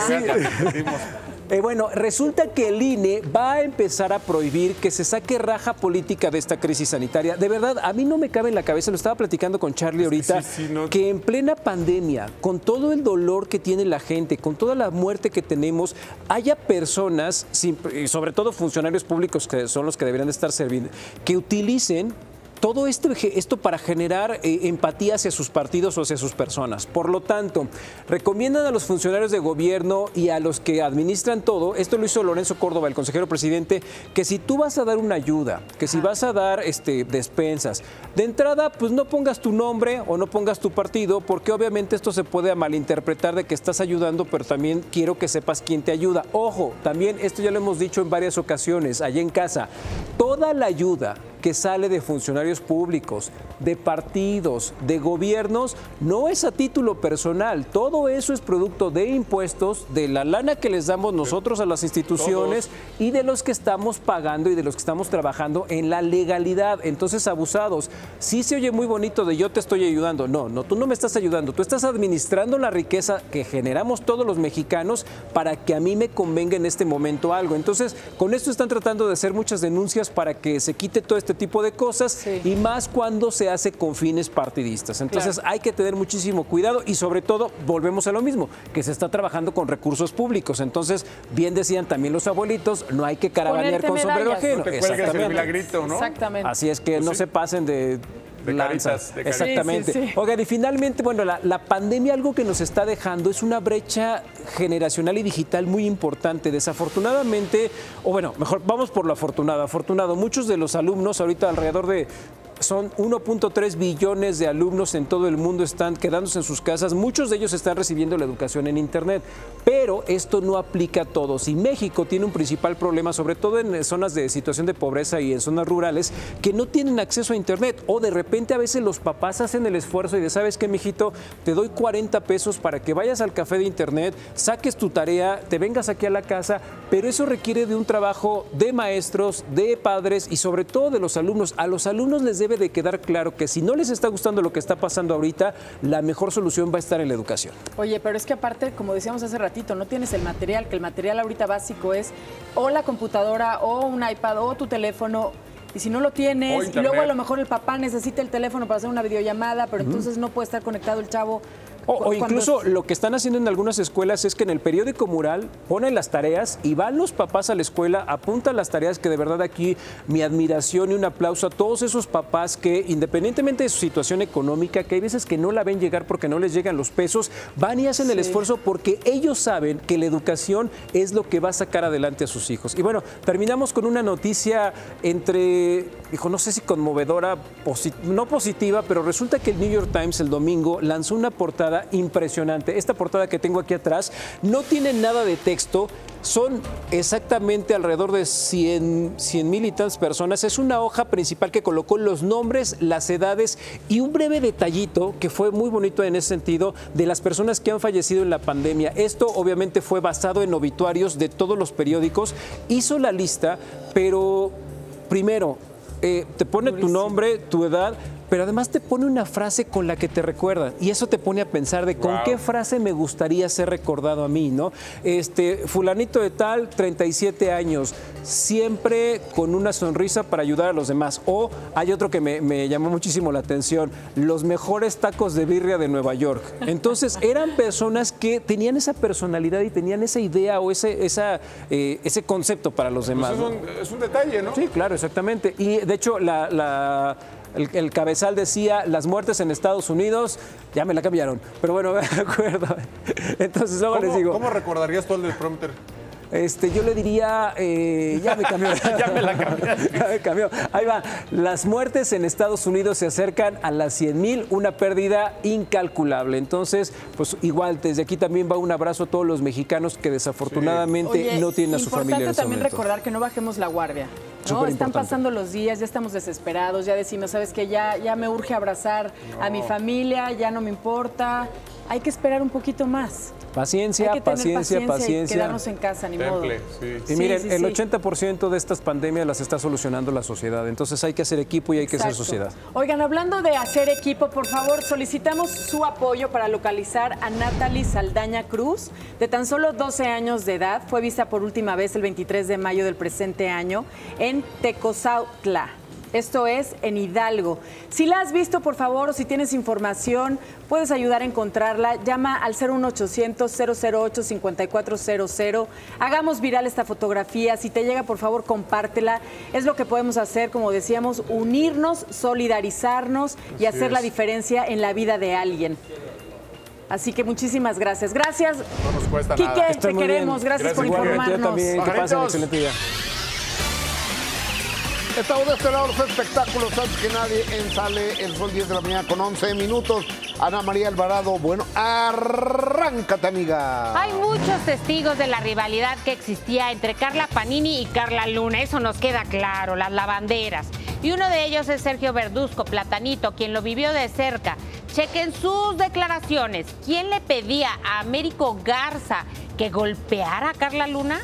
sí. Bueno, resulta que el INE va a empezar a prohibir que se saque raja política de esta crisis sanitaria. De verdad, a mí no me cabe en la cabeza, lo estaba platicando con Charlie ahorita, que en plena pandemia, con todo el dolor que tiene la gente, con toda la muerte que tenemos, haya personas, y sobre todo funcionarios públicos que son los que deberían de estar serviendo, que utilicen todo esto para generar empatía hacia sus partidos o hacia sus personas. Por lo tanto, recomiendan a los funcionarios de gobierno y a los que administran todo, esto lo hizo Lorenzo Córdoba, el consejero presidente, que si tú vas a dar una ayuda, que si vas a dar despensas, de entrada, pues no pongas tu nombre o no pongas tu partido, porque obviamente esto se puede malinterpretar de que estás ayudando, pero también quiero que sepas quién te ayuda. Ojo, también esto ya lo hemos dicho en varias ocasiones, allá en casa, toda la ayuda que sale de funcionarios públicos, de partidos, de gobiernos, no es a título personal. Todo eso es producto de impuestos, de la lana que les damos nosotros a las instituciones y de los que estamos pagando y de los que estamos trabajando en la legalidad. Entonces, abusados. Sí se oye muy bonito de yo te estoy ayudando. No, tú no me estás ayudando. Tú estás administrando la riqueza que generamos todos los mexicanos para que a mí me convenga en este momento algo. Entonces, con esto están tratando de hacer muchas denuncias para que se quite todo este tipo de cosas y más cuando se hace con fines partidistas. Entonces hay que tener muchísimo cuidado y sobre todo volvemos a lo mismo, que se está trabajando con recursos públicos. Entonces, bien decían también los abuelitos, no hay que caravanear con sombrero ajeno. No te cuelgues el milagrito, ¿no? Exactamente. Así es que no se pasen de lanzas. Exactamente. Sí. Oigan, y finalmente, bueno, la pandemia algo que nos está dejando es una brecha generacional y digital muy importante. Desafortunadamente, o bueno, mejor vamos por lo afortunado. Muchos de los alumnos, ahorita alrededor de son 1.3 billones de alumnos en todo el mundo están quedándose en sus casas. Muchos de ellos están recibiendo la educación en Internet, pero esto no aplica a todos. Y México tiene un principal problema, sobre todo en zonas de situación de pobreza y en zonas rurales, que no tienen acceso a Internet. O de repente a veces los papás hacen el esfuerzo y de, ¿sabes qué, mijito? Te doy 40 pesos para que vayas al café de Internet, saques tu tarea, te vengas aquí a la casa, pero eso requiere de un trabajo de maestros, de padres y sobre todo de los alumnos. A los alumnos les debe de quedar claro que si no les está gustando lo que está pasando ahorita, la mejor solución va a estar en la educación. Oye, pero es que aparte, como decíamos hace ratito, no tienes el material, que el material ahorita básico es o la computadora o un iPad o tu teléfono. Y si no lo tienes, y luego a lo mejor el papá necesita el teléfono para hacer una videollamada, pero entonces no puede estar conectado el chavo. O incluso lo que están haciendo en algunas escuelas es que en el periódico mural ponen las tareas y van los papás a la escuela, apuntan las tareas, que de verdad aquí mi admiración y un aplauso a todos esos papás que independientemente de su situación económica, que hay veces que no la ven llegar porque no les llegan los pesos, van y hacen el esfuerzo porque ellos saben que la educación es lo que va a sacar adelante a sus hijos. Y bueno, terminamos con una noticia no sé si conmovedora, no positiva, pero resulta que el New York Times el domingo lanzó una portada impresionante. Esta portada que tengo aquí atrás no tiene nada de texto, son exactamente alrededor de 100,000 y tantas personas. Es una hoja principal que colocó los nombres, las edades y un breve detallito que fue muy bonito en ese sentido de las personas que han fallecido en la pandemia. Esto obviamente fue basado en obituarios de todos los periódicos. Hizo la lista, pero primero te pone tu nombre, tu edad, pero además te pone una frase con la que te recuerdan y eso te pone a pensar de con qué frase me gustaría ser recordado a mí, ¿no? Fulanito de tal, 37 años, siempre con una sonrisa para ayudar a los demás. O hay otro que me llamó muchísimo la atención, los mejores tacos de birria de Nueva York. Entonces eran personas que tenían esa personalidad y tenían esa idea o ese concepto para los demás. Pues es un detalle, ¿no? Sí, claro, exactamente. Y de hecho el cabezal decía, las muertes en Estados Unidos, ya me la cambiaron, pero bueno, me acuerdo. Entonces luego les digo... ¿Cómo recordarías tú el del prompter? Yo le diría, ya me cambió. Ya me la cambiaste. Ya me cambió. Ahí va. Las muertes en Estados Unidos se acercan a las 100,000, una pérdida incalculable. Entonces, pues igual, desde aquí también va un abrazo a todos los mexicanos que desafortunadamente no tienen a su familia en Importante este también momento. recordar que no bajemos la guardia. ¿no? Están pasando los días, ya estamos desesperados, ya decimos, ¿sabes qué? Ya me urge abrazar a mi familia, ya no me importa. Hay que esperar un poquito más. Paciencia, Hay que tener paciencia. Y quedarnos en casa, ni modo. Y miren, el 80% de estas pandemias las está solucionando la sociedad. Entonces hay que hacer equipo y hay que hacer sociedad. Oigan, hablando de hacer equipo, por favor, solicitamos su apoyo para localizar a Natalie Saldaña Cruz, de tan solo 12 años de edad. Fue vista por última vez el 23 de mayo del presente año en Tecozautla. Esto es en Hidalgo. Si la has visto, por favor, o si tienes información, puedes ayudar a encontrarla. Llama al 01800-008-5400. Hagamos viral esta fotografía. Si te llega, por favor, compártela. Es lo que podemos hacer, como decíamos, unirnos, solidarizarnos y hacer la diferencia en la vida de alguien. Así que muchísimas gracias. Gracias, no nos cuesta Quique, nada. te queremos. Gracias por informarnos. Yo también. Que pasen un excelente día. Estamos de este lado, los espectáculos antes que nadie en Sale el Sol, 10 de la mañana con 11 minutos. Ana María Alvarado, bueno, arráncate, amiga. Hay muchos testigos de la rivalidad que existía entre Carla Panini y Carla Luna, eso nos queda claro, las lavanderas. Y uno de ellos es Sergio Verduzco, Platanito, quien lo vivió de cerca. Chequen sus declaraciones. ¿Quién le pedía a Américo Garza que golpeara a Carla Luna?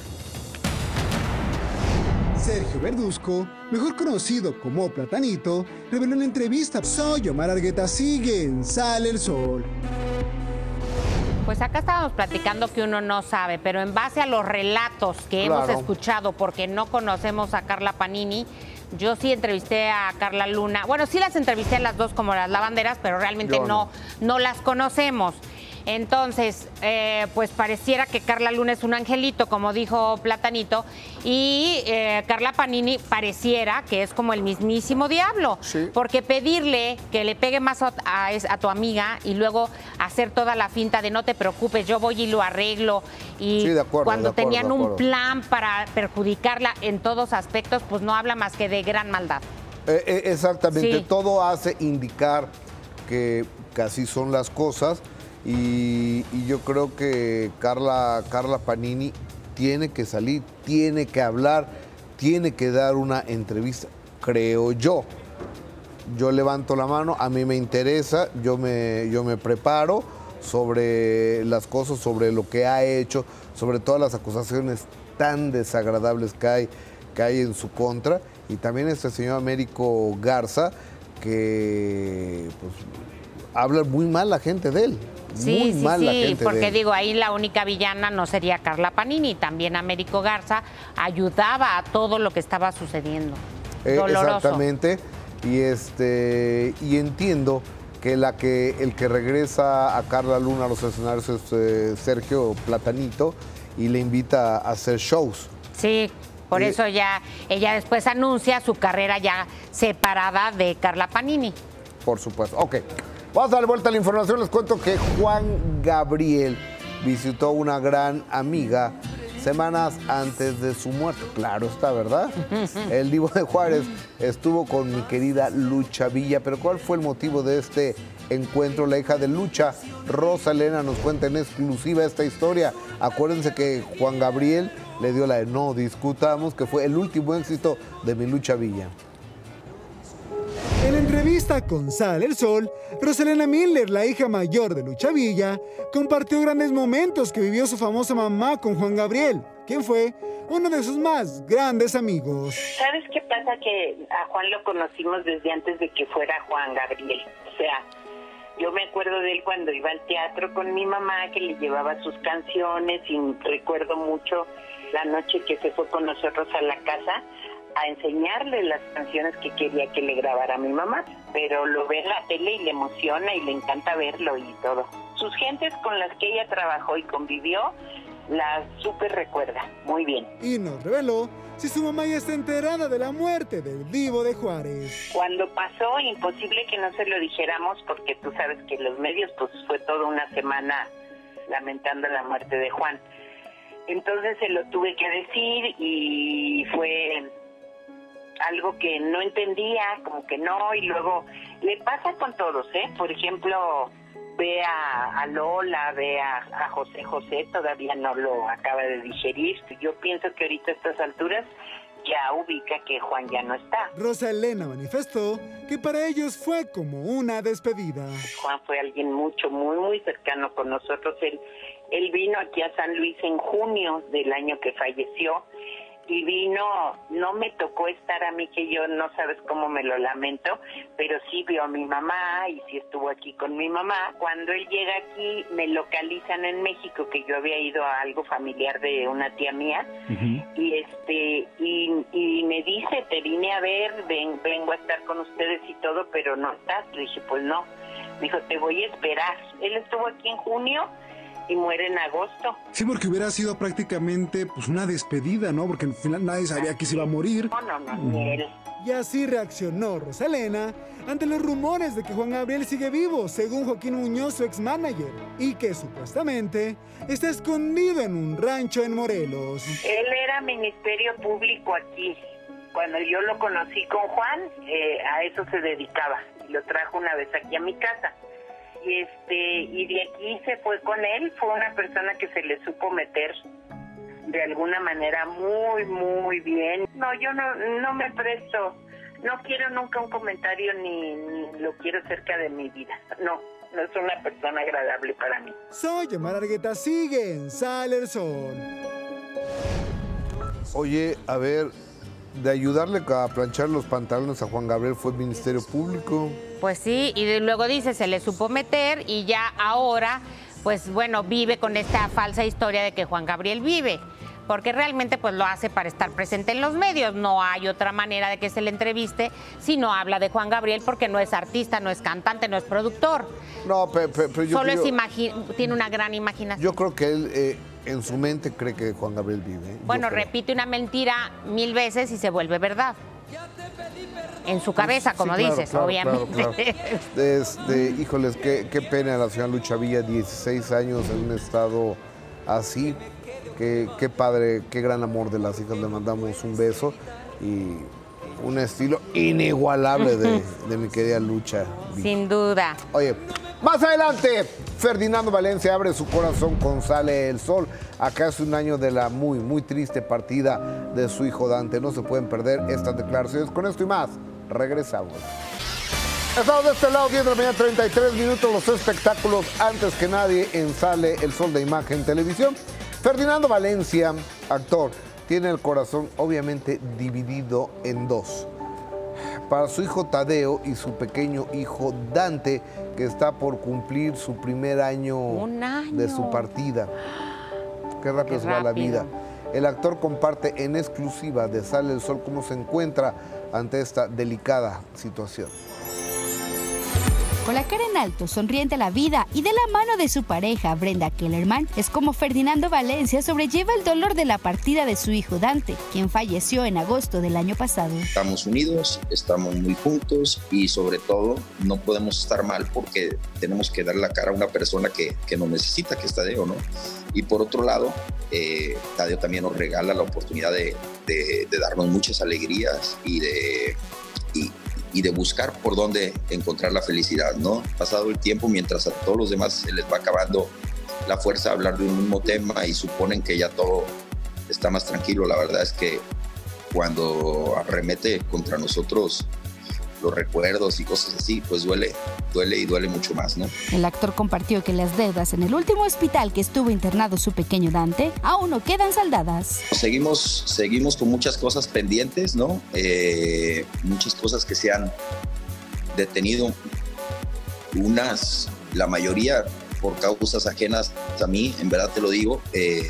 Sergio Verduzco, mejor conocido como Platanito, reveló en la entrevista: soy Omar Argueta, sigue en Sale el Sol. Pues acá estábamos platicando que uno no sabe, pero en base a los relatos que hemos escuchado, porque no conocemos a Carla Panini, yo sí entrevisté a Carla Luna. Bueno, sí las entrevisté a las dos como las lavanderas, pero realmente no las conocemos. Entonces, pues pareciera que Carla Luna es un angelito, como dijo Platanito, y Carla Panini pareciera que es como el mismísimo diablo, porque pedirle que le pegue más a tu amiga y luego hacer toda la finta de no te preocupes, yo voy y lo arreglo, y cuando tenían un plan para perjudicarla en todos aspectos, pues no habla más que de gran maldad. Exactamente, Sí. todo hace indicar que así son las cosas y yo creo que Carla Panini tiene que salir, tiene que hablar, tiene que dar una entrevista, creo yo. Yo levanto la mano, a mí me interesa, yo me preparo sobre las cosas, sobre lo que ha hecho, sobre todas las acusaciones tan desagradables que hay en su contra. Y también este señor Américo Garza, que pues, habla muy mal la gente de él. Muy mal la gente porque de él. digo, ahí la única villana no sería Carla Panini, también Américo Garza ayudaba a todo lo que estaba sucediendo. Doloroso. Exactamente. Y entiendo que el que regresa a Carla Luna a los escenarios es Sergio Platanito y le invita a hacer shows. Sí, por eso ya ella después anuncia su carrera ya separada de Carla Panini. Por supuesto. Ok, vamos a dar vuelta a la información. Les cuento que Juan Gabriel visitó a una gran amiga semanas antes de su muerte. Claro está, ¿verdad? El Divo de Juárez estuvo con mi querida Lucha Villa. Pero ¿cuál fue el motivo de este encuentro? La hija de Lucha, Rosa Elena, nos cuenta en exclusiva esta historia. Acuérdense que Juan Gabriel le dio la de No Discutamos, que fue el último éxito de mi Lucha Villa. En la entrevista con Sale el Sol, Rosalena Miller, la hija mayor de Lucha Villa, compartió grandes momentos que vivió su famosa mamá con Juan Gabriel, quien fue uno de sus más grandes amigos. ¿Sabes qué pasa? Que a Juan lo conocimos desde antes de que fuera Juan Gabriel. O sea, yo me acuerdo de él cuando iba al teatro con mi mamá, que le llevaba sus canciones, y recuerdo mucho la noche que se fue con nosotros a la casa a enseñarle las canciones que quería que le grabara a mi mamá, pero lo ve en la tele y le emociona y le encanta verlo y todo. Sus gentes con las que ella trabajó y convivió, las súper recuerda, muy bien. Y nos reveló si su mamá ya está enterada de la muerte del Divo de Juárez. Cuando pasó, imposible que no se lo dijéramos, porque tú sabes que los medios, pues fue toda una semana lamentando la muerte de Juan. Entonces se lo tuve que decir y fue algo que no entendía, como que no, y luego le pasa con todos, ¿eh? Por ejemplo, ve a Lola, ve a José José, todavía no lo acaba de digerir. Yo pienso que ahorita a estas alturas ya ubica que Juan ya no está. Rosa Elena manifestó que para ellos fue como una despedida. Juan fue alguien muy cercano con nosotros. Él vino aquí a San Luis en junio del año que falleció. Y vino, no me tocó estar a mí, que yo no sabes cómo me lo lamento, pero sí vio a mi mamá y sí estuvo aquí con mi mamá. Cuando él llega aquí, me localizan en México, que yo había ido a algo familiar de una tía mía, y me dice, te vine a ver, vengo a estar con ustedes y todo, pero no estás. Le dije, pues no. Me dijo, te voy a esperar. Él estuvo aquí en junio y muere en agosto. Sí, porque hubiera sido prácticamente pues una despedida, ¿no? Porque al final nadie sabía que se iba a morir. No, ni él. Y así reaccionó Rosalena ante los rumores de que Juan Gabriel sigue vivo, según Joaquín Muñoz, su ex-manager, y que supuestamente está escondido en un rancho en Morelos. Él era ministerio público aquí. Cuando yo lo conocí con Juan, a eso se dedicaba. Y lo trajo una vez aquí a mi casa. Y de aquí se fue con él. Fue una persona que se le supo meter de alguna manera muy bien. No, yo no me presto, no quiero nunca un comentario ni lo quiero cerca de mi vida. No es una persona agradable para mí. Soy Omar Argueta, sigue en Sale el Sol. Oye, a ver, de ayudarle a planchar los pantalones a Juan Gabriel fue el Ministerio Público. Pues sí, y luego dice, se le supo meter y ya ahora, pues bueno, vive con esta falsa historia de que Juan Gabriel vive, porque realmente pues lo hace para estar presente en los medios. No hay otra manera de que se le entreviste si no habla de Juan Gabriel, porque no es artista, no es cantante, no es productor. No, pero yo solo creo, tiene una gran imaginación. Yo creo que él en su mente cree que Juan Gabriel vive. Bueno, repite una mentira 1000 veces y se vuelve verdad. En su cabeza, como sí, claro, dices, claro, obviamente. Claro. Híjoles, qué pena la señora Lucha Villa, 16 años en un estado así. Qué padre, qué gran amor de las hijas. Le mandamos un beso y un estilo inigualable de mi querida Lucha. Sin duda. Oye, más adelante, Ferdinando Valencia abre su corazón con Sale el Sol. Acá es un año de la muy, muy triste partida de su hijo Dante. No se pueden perder estas declaraciones. Con esto y más, regresamos. Estamos de este lado, 10 de la mañana, 33 minutos, los espectáculos antes que nadie en Sale el Sol de Imagen Televisión. Ferdinando Valencia, actor, tiene el corazón obviamente dividido en dos. Para su hijo Tadeo y su pequeño hijo Dante, que está por cumplir su primer año de su partida. Qué rápido se va la vida. El actor comparte en exclusiva de Sale el Sol cómo se encuentra ante esta delicada situación. Con la cara en alto, sonriente a la vida y de la mano de su pareja, Brenda Kellerman, es como Ferdinando Valencia sobrelleva el dolor de la partida de su hijo Dante, quien falleció en agosto del año pasado. Estamos unidos, estamos muy juntos y sobre todo no podemos estar mal porque tenemos que dar la cara a una persona que nos necesita, que es Tadeo, ¿no? Y por otro lado, Tadeo también nos regala la oportunidad de darnos muchas alegrías y de buscar por dónde encontrar la felicidad, ¿no? Pasado el tiempo, mientras a todos los demás se les va acabando la fuerza de hablar de un mismo tema y suponen que ya todo está más tranquilo, la verdad es que cuando arremete contra nosotros los recuerdos y cosas así, pues duele y duele mucho más, ¿no? El actor compartió que las deudas en el último hospital que estuvo internado su pequeño Dante aún no quedan saldadas. Seguimos con muchas cosas pendientes, ¿no? Muchas cosas que se han detenido, la mayoría por causas ajenas a mí, en verdad te lo digo.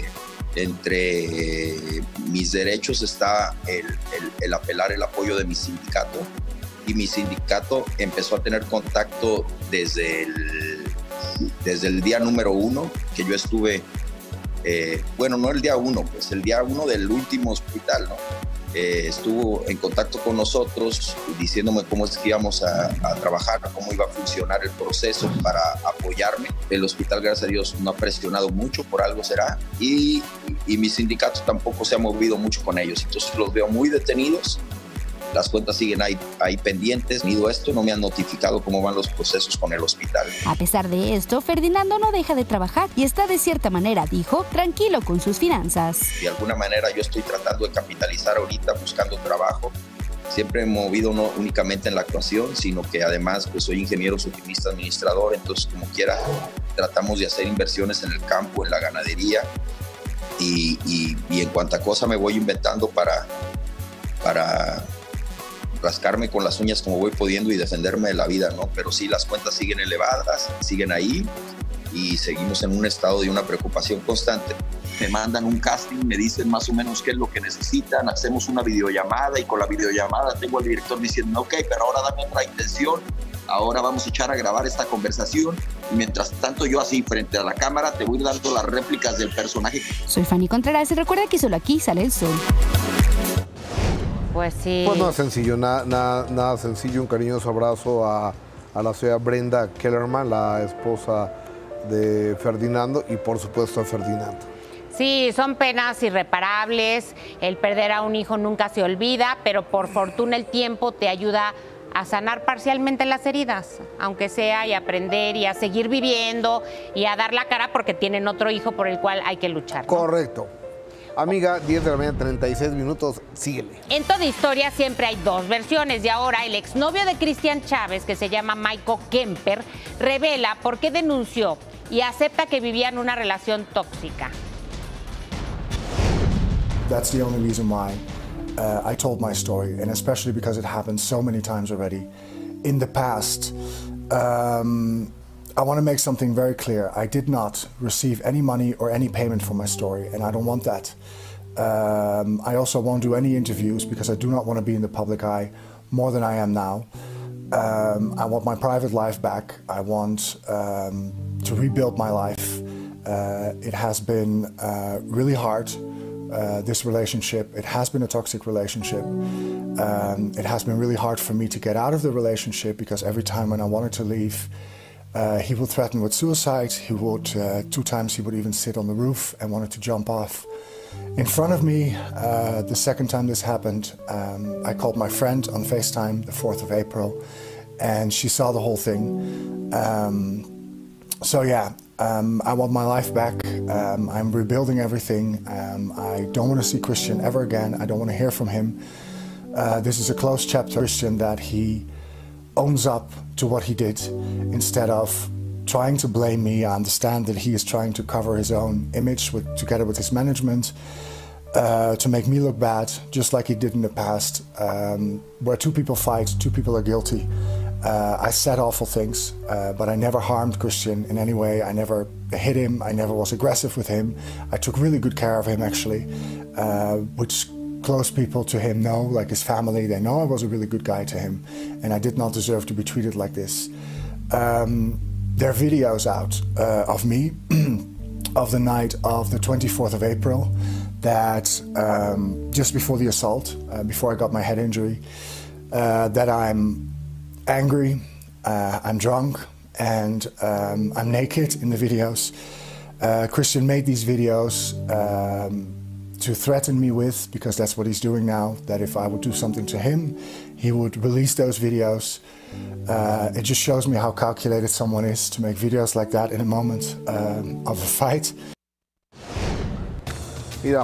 Entre mis derechos está el apelar el apoyo de mi sindicato. Y mi sindicato empezó a tener contacto desde el día número 1 que yo estuve, no el día 1, pues el día 1 del último hospital, ¿no? Estuvo en contacto con nosotros diciéndome cómo es que íbamos a trabajar, cómo iba a funcionar el proceso para apoyarme. El hospital, gracias a Dios, no ha presionado mucho, por algo será, y mi sindicato tampoco se ha movido mucho con ellos, entonces los veo muy detenidos. Las cuentas siguen ahí pendientes. Unido a esto, no me han notificado cómo van los procesos con el hospital. A pesar de esto, Ferdinando no deja de trabajar y está de cierta manera, dijo, tranquilo con sus finanzas. De alguna manera yo estoy tratando de capitalizar ahorita buscando trabajo. Siempre he movido no únicamente en la actuación, sino que además pues soy ingeniero suministrador, administrador, entonces como quiera tratamos de hacer inversiones en el campo, en la ganadería y en cuanta cosa me voy inventando para rascarme con las uñas como voy pudiendo y defenderme de la vida, ¿no? Pero sí, las cuentas siguen elevadas, siguen ahí y seguimos en un estado de una preocupación constante. Me mandan un casting, me dicen más o menos qué es lo que necesitan, hacemos una videollamada y con la videollamada tengo al director diciendo, ok, pero ahora dame otra intención, ahora vamos a echar a grabar esta conversación y mientras tanto yo así frente a la cámara te voy dando las réplicas del personaje. Soy Fanny Contreras y recuerda que solo aquí sale el sol. Pues sí. Pues nada sencillo, nada sencillo. Un cariñoso abrazo a la señora Brenda Kellerman, la esposa de Ferdinando, y por supuesto a Ferdinando. Sí, son penas irreparables. El perder a un hijo nunca se olvida, pero por fortuna el tiempo te ayuda a sanar parcialmente las heridas, aunque sea, y aprender y a seguir viviendo y a dar la cara porque tienen otro hijo por el cual hay que luchar, ¿no? Correcto. Amiga, 10 de la mañana, 36 minutos, síguele. En toda historia siempre hay dos versiones y ahora el exnovio de Cristian Chávez, que se llama Michael Kemper, revela por qué denunció y acepta que vivían una relación tóxica. That's the only reason why I told my story, and especially because it happened so many times already. In the past, I want to make something very clear. I did not receive any money or any payment for my story, and I don't want that. I also won't do any interviews because I do not want to be in the public eye more than I am now. I want my private life back. I want to rebuild my life. It has been really hard, this relationship. It has been a toxic relationship. It has been really hard for me to get out of the relationship because every time when I wanted to leave, He would threaten with suicide. He would, 2 times he would even sit on the roof and wanted to jump off. In front of me, the second time this happened, I called my friend on FaceTime, the 4th of April, and she saw the whole thing. I want my life back. I'm rebuilding everything. I don't want to see Christian ever again. I don't want to hear from him. This is a closed chapter. Christian, that he owns up to what he did instead of trying to blame me. I understand that he is trying to cover his own image together with his management to make me look bad, just like he did in the past. Where 2 people fight, 2 people are guilty. I said awful things, but I never harmed Christian in any way. I never hit him. I never was aggressive with him. I took really good care of him, actually, which close people to him know, like his family, they know I was a really good guy to him, and I did not deserve to be treated like this. There are videos out of me of the night of the 24th of April, that just before the assault, before I got my head injury, that I'm angry, I'm drunk, and I'm naked in the videos. Christian made these videos to threaten me with, because that's what he's doing now, that if I would do something to him, he would release those videos. It just shows me how calculated someone is to make videos like that in a moment of a fight. Mira,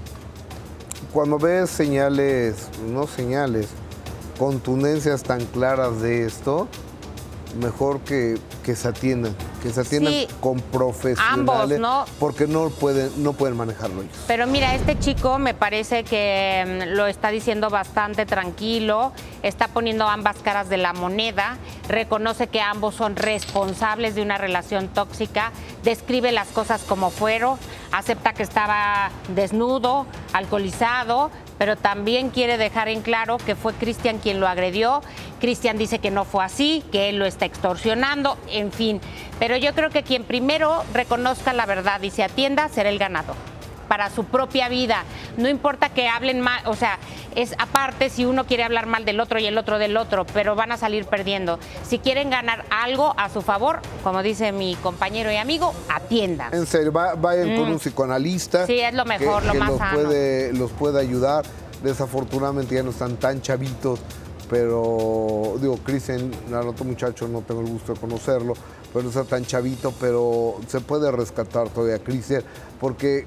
cuando ves señales, no señales, contundencias tan claras de esto, mejor que se atiendan sí, con profesionales, ambos, ¿no? Porque no pueden manejarlo ellos. Pero mira, este chico me parece que lo está diciendo bastante tranquilo, está poniendo ambas caras de la moneda, reconoce que ambos son responsables de una relación tóxica, describe las cosas como fueron, acepta que estaba desnudo, alcoholizado, pero también quiere dejar en claro que fue Christian quien lo agredió. Christian dice que no fue así, que él lo está extorsionando, en fin. Pero yo creo que quien primero reconozca la verdad y se atienda será el ganador para su propia vida. No importa que hablen mal, o sea, es aparte si uno quiere hablar mal del otro y el otro del otro, pero van a salir perdiendo. Si quieren ganar algo a su favor, como dice mi compañero y amigo, atiendan. En serio, vayan con un psicoanalista. Sí, es lo mejor, lo más sano. Los puede ayudar. Desafortunadamente ya no están tan chavitos, pero digo, Christian, al otro muchacho no tengo el gusto de conocerlo, pero no está tan chavito, pero se puede rescatar todavía a Christian, porque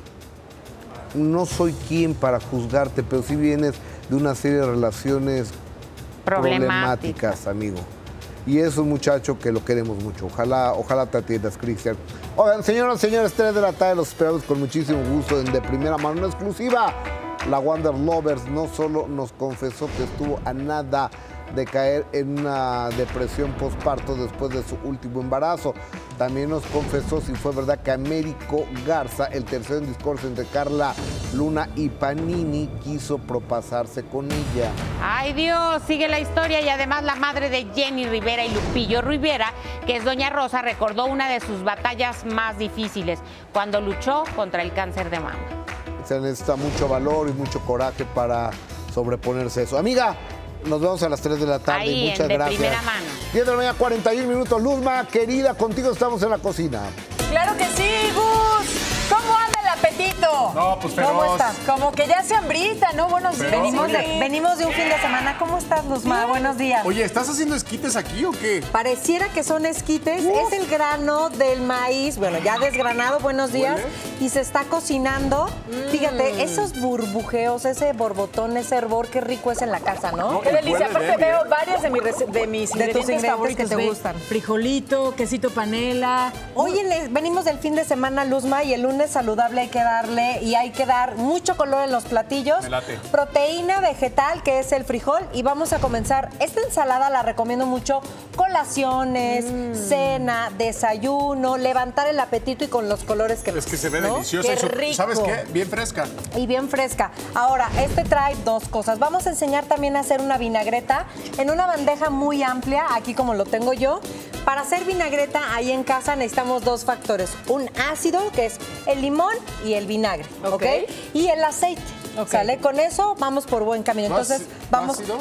no soy quien para juzgarte, pero sí vienes de una serie de relaciones problemáticas, amigo. Y es un muchacho que lo queremos mucho. Ojalá te atiendas, Christian. Oigan, señoras y señores, 3 de la tarde, los esperamos con muchísimo gusto en De Primera Mano, una exclusiva. La Wonder Lovers no solo nos confesó que estuvo a nada de caer en una depresión postparto después de su último embarazo, también nos confesó si fue verdad que Américo Garza, el tercero en discordia entre Carla Luna y Panini, quiso propasarse con ella. ¡Ay, Dios! Sigue la historia y además la madre de Jenny Rivera y Lupillo Rivera, que es Doña Rosa, recordó una de sus batallas más difíciles, cuando luchó contra el cáncer de mama. Se necesita mucho valor y mucho coraje para sobreponerse a eso. Amiga, nos vemos a las 3 de la tarde. Ahí, muchas gracias. De primera mano. 10 de la mañana, 41 minutos. Luzma, querida, contigo estamos en la cocina. ¡Claro que sí, Gus! ¿Cómo anda el apetito? No, pues feroz. ¿Cómo estás? Como que ya se hambrita, ¿no? Buenos días. Venimos de un fin de semana. ¿Cómo estás, Luzma? Buenos días. Oye, ¿estás haciendo esquites aquí o qué? Pareciera que son esquites. Es el grano del maíz, bueno, ya desgranado, buenos días. ¿Huele? Y se está cocinando. Fíjate, esos burbujeos, ese borbotón, ese hervor, qué rico es en la casa, ¿no? Qué delicia. Aparte veo varias de mis ingredientes favoritos que te gustan. Frijolito, quesito panela. Hoy venimos del fin de semana, Luzma, y el lunes saludable hay que darle y hay que dar mucho color en los platillos. Me late. Proteína vegetal, que es el frijol, y vamos a comenzar. Esta ensalada la recomiendo mucho, colaciones, cena, desayuno, levantar el apetito y con los colores que es que se ve, ¿no? Deliciosa. Qué rico. ¿Sabes qué? Bien fresca. Y bien fresca. Ahora, este trae 2 cosas. Vamos a enseñar también a hacer una vinagreta en una bandeja muy amplia, aquí como lo tengo yo. Para hacer vinagreta ahí en casa necesitamos 2 factores. Un ácido, que es el limón, y el vinagre, ¿ok? Y el aceite, ¿sale? Con eso vamos por buen camino. Entonces, vamos... ¿Ácido?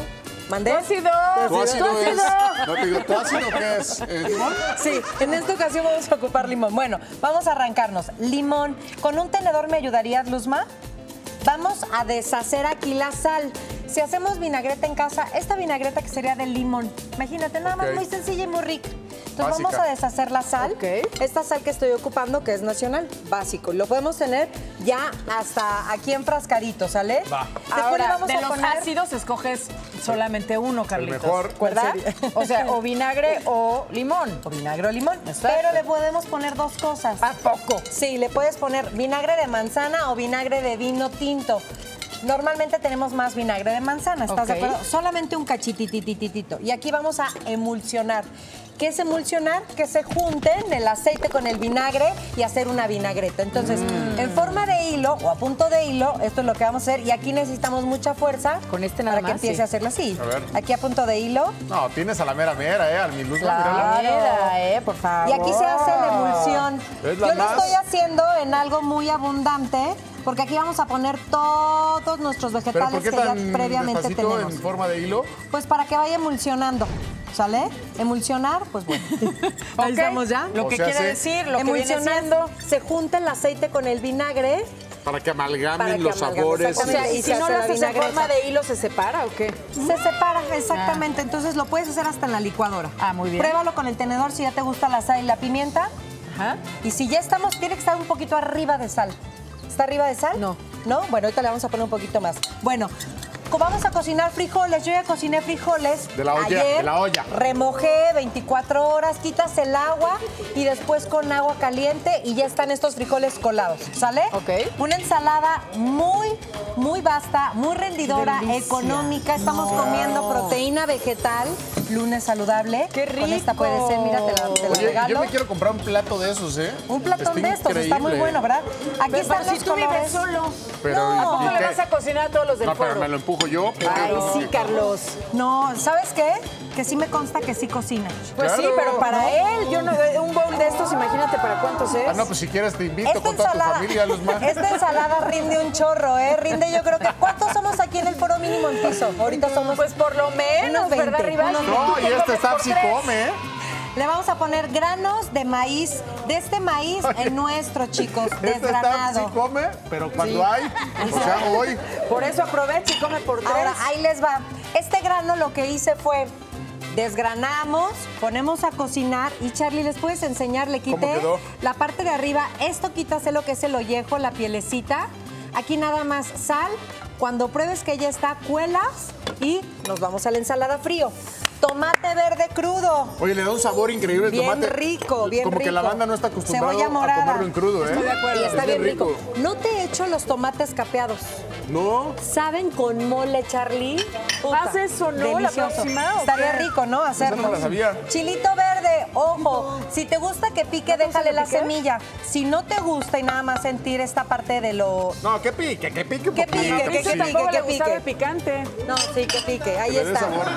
¿Mandé? ¡Tú has sido! ¿Tu ácido es? No te digo, ¿tu ácido qué es? ¿Limón? Sí, en esta ocasión vamos a ocupar limón. Bueno, vamos a arrancarnos. Limón. ¿Con un tenedor me ayudarías, Luzma? Vamos a deshacer aquí la sal. Si hacemos vinagreta en casa, esta vinagreta que sería de limón. Imagínate, nada más muy sencilla y muy rica. Entonces vamos a deshacer la sal. Esta sal que estoy ocupando, que es nacional, básico. Lo podemos tener ya hasta aquí enfrascadito, ¿sale? Va. Después Ahora, le vamos de a los poner... ácidos escoges solamente uno, Carlitos. mejor. ¿Verdad? O sea, o vinagre o limón. O vinagre o limón. Pero le podemos poner dos cosas. ¿A poco? Sí, le puedes poner vinagre de manzana o vinagre de vino tinto. Normalmente tenemos más vinagre de manzana, ¿estás de acuerdo? Solamente un cachititititito. Y aquí vamos a emulsionar. ¿Qué es emulsionar? Que se junten el aceite con el vinagre y hacer una vinagreta. Entonces, en forma de hilo o a punto de hilo, esto es lo que vamos a hacer. Y aquí necesitamos mucha fuerza. Con este nada para que más, empiece sí. a hacerlo así. A ver. Aquí a punto de hilo. No, tienes a la mera, al mi Luzma, Claro. Por favor. Y aquí se hace la emulsión. Es la Yo lo más- estoy haciendo en algo muy abundante, porque aquí vamos a poner todos nuestros ¿Pero vegetales por qué que ya tan previamente despacito tenemos. en forma de hilo? Pues para que vaya emulsionando, ¿sale? Emulsionar, pues bueno. Ahí estamos ya. Lo O que sea, quiere sí. decir, lo que viene Emulsionar, siendo. se junta el aceite con el vinagre. Para que amalgamen Para que los amalgamen, sabores. O sea, y y si se no hace lo la haces en vinagreta. forma de hilo, ¿se separa o qué? Se separa, exactamente. Entonces lo puedes hacer hasta en la licuadora. Ah, muy bien. Pruébalo con el tenedor si ya te gusta la sal y la pimienta. Ajá. Y si ya estamos, tiene que estar un poquito arriba de sal. ¿Está arriba de sal? No. ¿No? Bueno, ahorita le vamos a poner un poquito más. Bueno, vamos a cocinar frijoles. Yo ya cociné frijoles. De la olla, ayer. de la olla. Remojé 24 horas, quitas el agua y después con agua caliente y ya están estos frijoles colados, ¿sale? Ok. Una ensalada muy vasta, muy rendidora, Delicia. económica. Estamos comiendo proteína vegetal, lunes saludable. ¡Qué Con esta rico! puede ser, mira, te la Oye, regalo. yo me quiero comprar un plato de esos, ¿eh? Un platón Está de estos, está muy increíble. bueno, ¿verdad? Aquí Pero están si los tú vives colores. solo. Pero, No. ¿y ¿Cómo le qué? vas a cocinar a todos los del No, pero foro? me lo empujo yo. Ay, sí, Carlos. No, ¿sabes qué? Que sí me consta que sí cocina. Pues sí, Claro. pero para él, yo no, un bowl de estos, imagínate para cuántos es. Ah, no, pues si quieres te invito Esta con toda tu ensalada, familia, Luzma. esta ensalada rinde un chorro, ¿eh? Rinde, yo creo que... ¿Cuántos somos aquí en el foro mínimo en piso? Ahorita somos... Pues por lo menos, unos 20, ¿verdad, Rival? unos No, ¿Tú y qué este comes staff por sí tres? come, ¿eh? Le vamos a poner granos de maíz, de este maíz en nuestro, chicos, Este staff desgranado. sí come, pero cuando Sí. hay, o sea, hoy. Por eso aprovecha y come por tres. Ahora, ahí les va. Este grano lo que hice fue desgranamos, ponemos a cocinar y Charlie, ¿les puedes enseñar? Le ¿Cómo quité quedó? la parte de arriba. Esto quítase lo que es el ollejo, la pielecita. Aquí nada más sal. Cuando pruebes que ya está, cuelas y nos vamos a la ensalada frío. Tomate verde crudo. Oye, le da un sabor increíble el Bien tomate. rico, bien Como rico. que la banda no está acostumbrada Cebolla a morada. comerlo en crudo, ¿eh? Estoy de acuerdo. Y está Es bien rico. No te echo los tomates capeados. No. ¿Saben con mole, Charlie? Puta, ¿Haz eso, no, la próxima, o Estaría qué? rico, ¿no? Hacerlo. Esa no la sabía. Chilito verde, ojo. Si te gusta que pique, déjale la pique? semilla. Si no te gusta y nada más sentir esta parte de lo... No, que pique un Que poquito. pique, que sí. pique, Tampoco que le gustaba el pique. picante. No, sí, que pique. Ahí Que le dé está. sabor.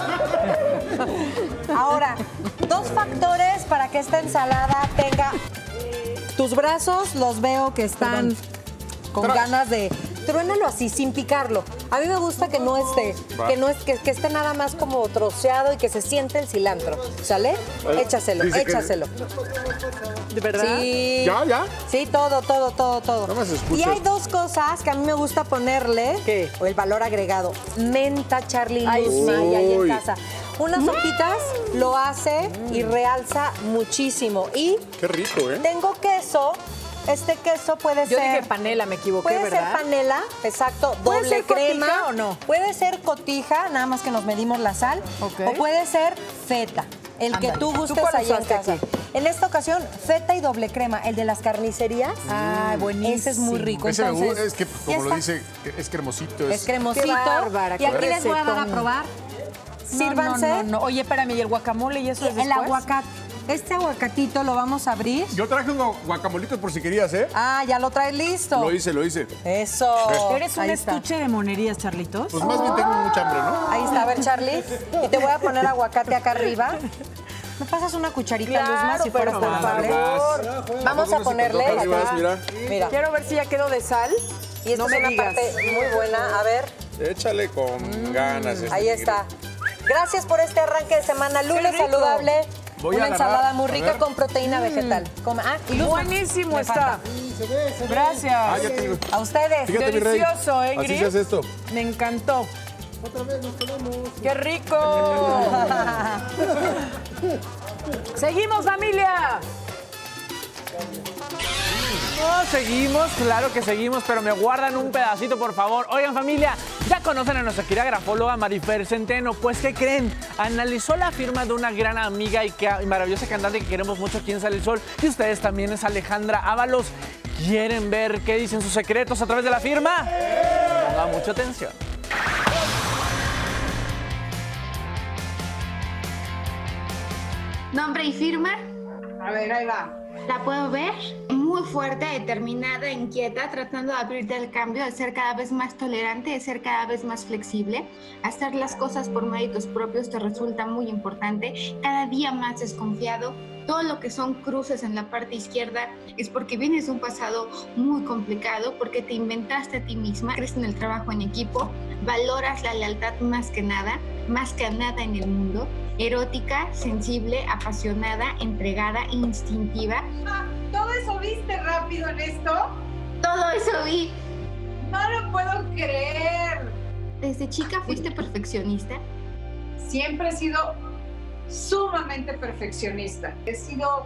Ahora, dos factores para que esta ensalada tenga... Tus brazos los veo que están con ganas de... Truénalo así, sin picarlo. A mí me gusta que no esté, Va. que esté nada más como troceado y que se siente el cilantro. ¿Sale? Échaselo, Dice que- échaselo. ¿De verdad? Sí. ¿Ya? Sí, todo. No me se escucha. Y hay dos cosas que a mí me gusta ponerle, ¿Qué? o el valor agregado. Menta, Charlie, Ay, Luzma, sí. y ahí en Uy. casa. Unas hojitas lo hace y realza muchísimo. Y Qué rico, ¿eh? tengo queso. Este queso puede Yo ser... dije panela, me equivoqué, Puede ¿verdad? ser panela, exacto, ¿Puede doble ser cotija crema. o no? Puede ser cotija, nada más que nos medimos la sal. Ok. O puede ser feta, el que Ándale. tú ¿Tú gustes cuál ahí en usaste casa. aquí? En esta ocasión, feta y doble crema, el de las carnicerías. Ah, buenísimo. Ese es muy rico. Ese me Entonces, gusta, es que, ya como lo está. dice, es cremosito. Es cremosito. Qué bárbara, y aquí qué les voy a dar a recetón. probar. Sírvanse. No. Oye, espérame, ¿y el guacamole y eso es El después? aguacate. Este aguacatito lo vamos a abrir. Yo traje un guacamolito por si querías, ¿eh? Ah, ya lo traes listo. Lo hice. Eso. ¿Eres un Ahí está. estuche de monerías, Charlitos? Pues más bien tengo mucha hambre, ¿no? Ahí está, a ver, Charlie. Y te voy a poner aguacate acá arriba. ¿Me pasas una cucharita, Claro, Luzma, si fueras pero tan por amable? favor. Vamos a ponerle Ahí vas, acá. mira. Mira. Quiero ver si ya quedó de sal. Y esta no es me una digas. parte muy buena. A ver, Échale con ganas. ahí está. Gracias por este arranque de semana. Lunes saludable. Una ensalada muy rica con proteína vegetal. Y Luz, buenísimo está. Gracias. A ustedes. Fíjate, delicioso, Ingrid. Así se hace esto. Me encantó. Otra vez nos quedamos. ¡Qué rico! Seguimos, familia. No, seguimos, claro que seguimos, pero me guardan un pedacito, por favor. Oigan, familia, ¿ya conocen a nuestra querida grafóloga Marifer Centeno? Pues, ¿qué creen? Analizó la firma de una gran amiga y maravillosa cantante que queremos mucho aquí en Sale el Sol. Y ustedes también, es Alejandra Ábalos. ¿Quieren ver qué dicen sus secretos a través de la firma? Pongan mucha atención. ¿Nombre y firma? A ver, ahí va. ¿La puedo ver? Muy fuerte, determinada, inquieta, tratando de abrirte al cambio, de ser cada vez más tolerante, de ser cada vez más flexible. Hacer las cosas por méritos propios te resulta muy importante. Cada día más desconfiado. Todo lo que son cruces en la parte izquierda es porque vienes de un pasado muy complicado, porque te inventaste a ti misma, crees en el trabajo en equipo, valoras la lealtad más que nada en el mundo. Erótica, sensible, apasionada, entregada, instintiva. ¿Todo eso viste rápido en esto? Todo eso vi. No lo puedo creer. ¿Desde chica fuiste perfeccionista? Siempre he sido sumamente perfeccionista. He sido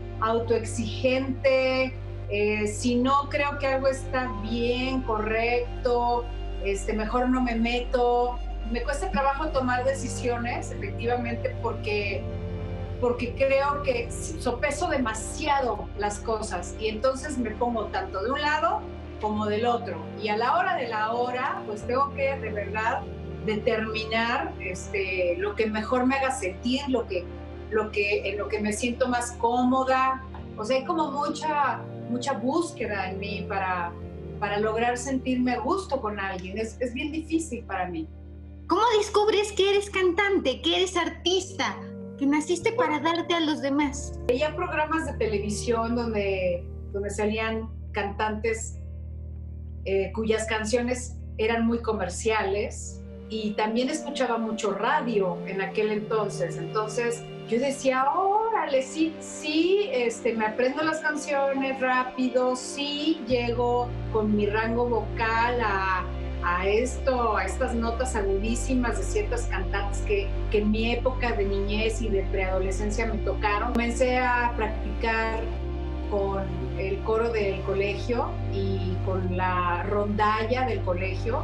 autoexigente. Si no creo que algo está bien, correcto, mejor no me meto. Me cuesta trabajo tomar decisiones, efectivamente, porque creo que sopeso demasiado las cosas y entonces me pongo tanto de un lado como del otro. Y a la hora de la hora, pues tengo que de verdad determinar lo que mejor me haga sentir, en lo que me siento más cómoda. O sea, hay como mucha búsqueda en mí para lograr sentirme a gusto con alguien. Es bien difícil para mí. ¿Cómo descubres que eres cantante, que eres artista, que naciste para darte a los demás? Veía programas de televisión donde salían cantantes cuyas canciones eran muy comerciales y también escuchaba mucho radio en aquel entonces. Entonces yo decía, órale, sí, me aprendo las canciones rápido, sí llego con mi rango vocal a estas notas agudísimas de ciertas cantantes que en mi época de niñez y de preadolescencia me tocaron. Comencé a practicar con el coro del colegio y con la rondalla del colegio.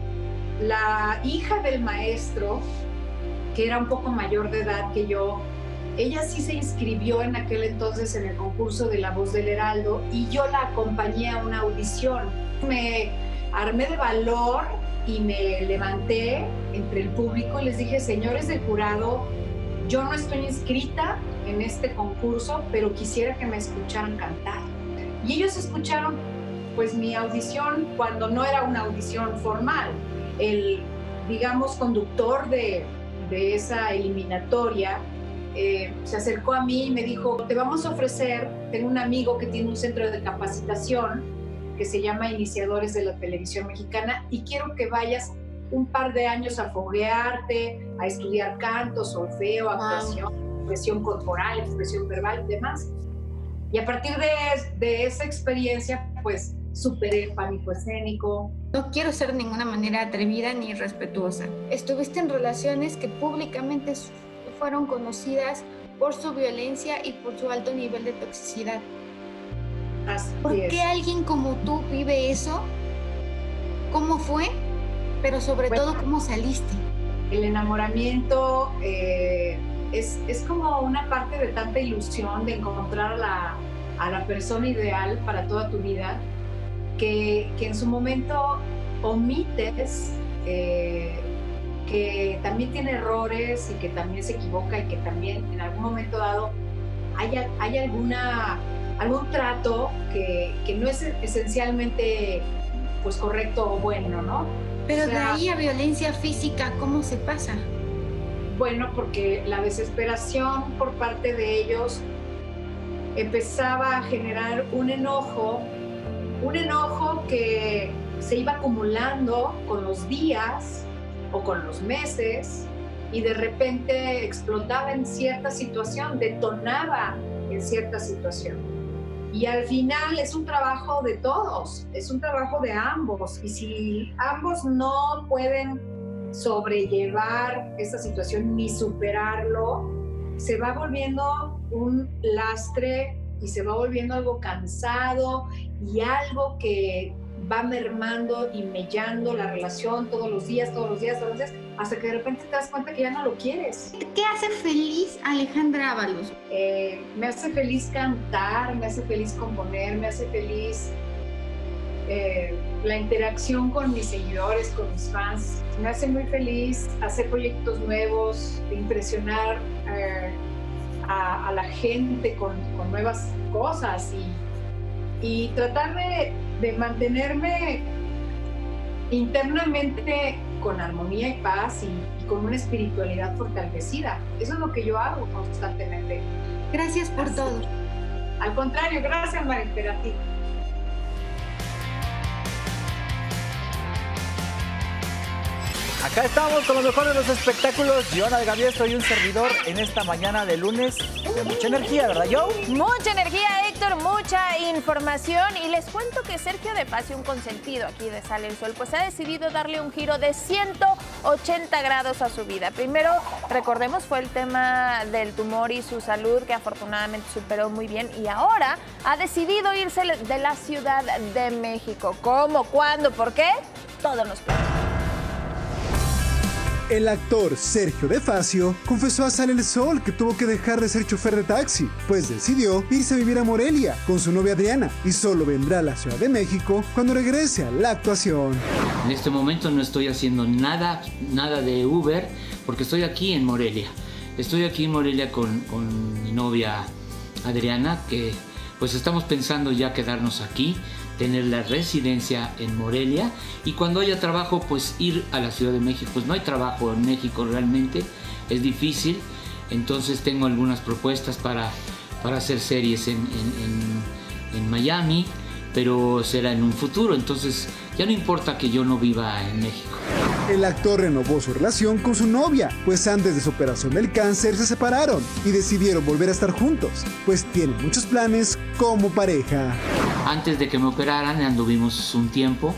La hija del maestro, que era un poco mayor de edad que yo, ella sí se inscribió en aquel entonces en el concurso de La Voz del Heraldo y yo la acompañé a una audición. Me armé de valor y me levanté entre el público y les dije, señores del jurado, yo no estoy inscrita en este concurso, pero quisiera que me escucharan cantar. Y ellos escucharon pues mi audición cuando no era una audición formal. El, digamos, conductor de esa eliminatoria se acercó a mí y me dijo, te vamos a ofrecer, tengo un amigo que tiene un centro de capacitación que se llama Iniciadores de la Televisión Mexicana y quiero que vayas un par de años a foguearte, a estudiar canto, solfeo, actuación, expresión corporal, expresión verbal y demás. Y a partir de esa experiencia, pues, superé el pánico escénico. No quiero ser de ninguna manera atrevida ni irrespetuosa. Estuviste en relaciones que públicamente fueron conocidas por su violencia y por su alto nivel de toxicidad. ¿Por qué alguien como tú vive eso? ¿Cómo fue? Pero sobre todo, ¿cómo saliste? El enamoramiento es como una parte de tanta ilusión de encontrar a la persona ideal para toda tu vida, que en su momento omites, que también tiene errores y que también se equivoca y que también en algún momento dado hay algún trato que no es esencialmente pues correcto o bueno, ¿no? Pero o sea, de ahí a violencia física, ¿cómo se pasa? Bueno, porque la desesperación por parte de ellos empezaba a generar un enojo que se iba acumulando con los días o con los meses y de repente explotaba en cierta situación, detonaba en cierta situación. Y al final es un trabajo de todos, es un trabajo de ambos. Y si ambos no pueden sobrellevar esa situación ni superarlo, se va volviendo un lastre y se va volviendo algo cansado y algo que va mermando y mellando la relación todos los días, hasta que de repente te das cuenta que ya no lo quieres. ¿Qué hace feliz a Alejandra Ábalos? Me hace feliz cantar, me hace feliz componer, me hace feliz la interacción con mis seguidores, con mis fans. Me hace muy feliz hacer proyectos nuevos, impresionar a la gente con nuevas cosas y tratar de mantenerme internamente con armonía y paz y con una espiritualidad fortalecida. Eso es lo que yo hago constantemente. Gracias por todo. Al contrario, gracias, Maribel, a ti. Acá estamos con lo mejor de los espectáculos. Giovanna de Gaviesto y un servidor en esta mañana de lunes de mucha energía, ¿verdad, Joe? Mucha energía, Héctor, mucha información. Y les cuento que Sergio de Facio, un consentido aquí de Sale el Sol, pues ha decidido darle un giro de 180 grados a su vida. Primero, recordemos, fue el tema del tumor y su salud, que afortunadamente superó muy bien. Y ahora ha decidido irse de la Ciudad de México. ¿Cómo? ¿Cuándo? ¿Por qué? Todo nos platica. El actor Sergio de Facio confesó a Sale el Sol que tuvo que dejar de ser chofer de taxi, pues decidió irse a vivir a Morelia con su novia Adriana y solo vendrá a la Ciudad de México cuando regrese a la actuación. En este momento no estoy haciendo nada de Uber porque estoy aquí en Morelia. Estoy aquí en Morelia con mi novia Adriana, que pues estamos pensando ya quedarnos aquí, tener la residencia en Morelia y cuando haya trabajo pues ir a la Ciudad de México. Pues no hay trabajo en México realmente, es difícil, entonces tengo algunas propuestas para hacer series en Miami, pero será en un futuro, entonces ya no importa que yo no viva en México. El actor renovó su relación con su novia, pues antes de su operación del cáncer se separaron y decidieron volver a estar juntos, pues tienen muchos planes como pareja. Antes de que me operaran anduvimos un tiempo,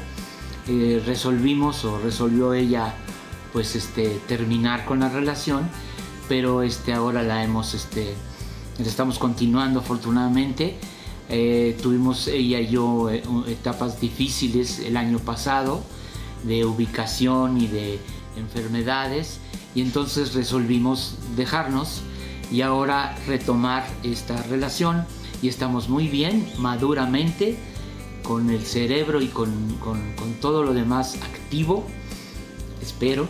resolvió ella pues terminar con la relación, pero ahora la estamos continuando afortunadamente. Tuvimos ella y yo etapas difíciles el año pasado de ubicación y de enfermedades y entonces resolvimos dejarnos y ahora retomar esta relación y estamos muy bien, maduramente, con el cerebro y con todo lo demás activo, espero.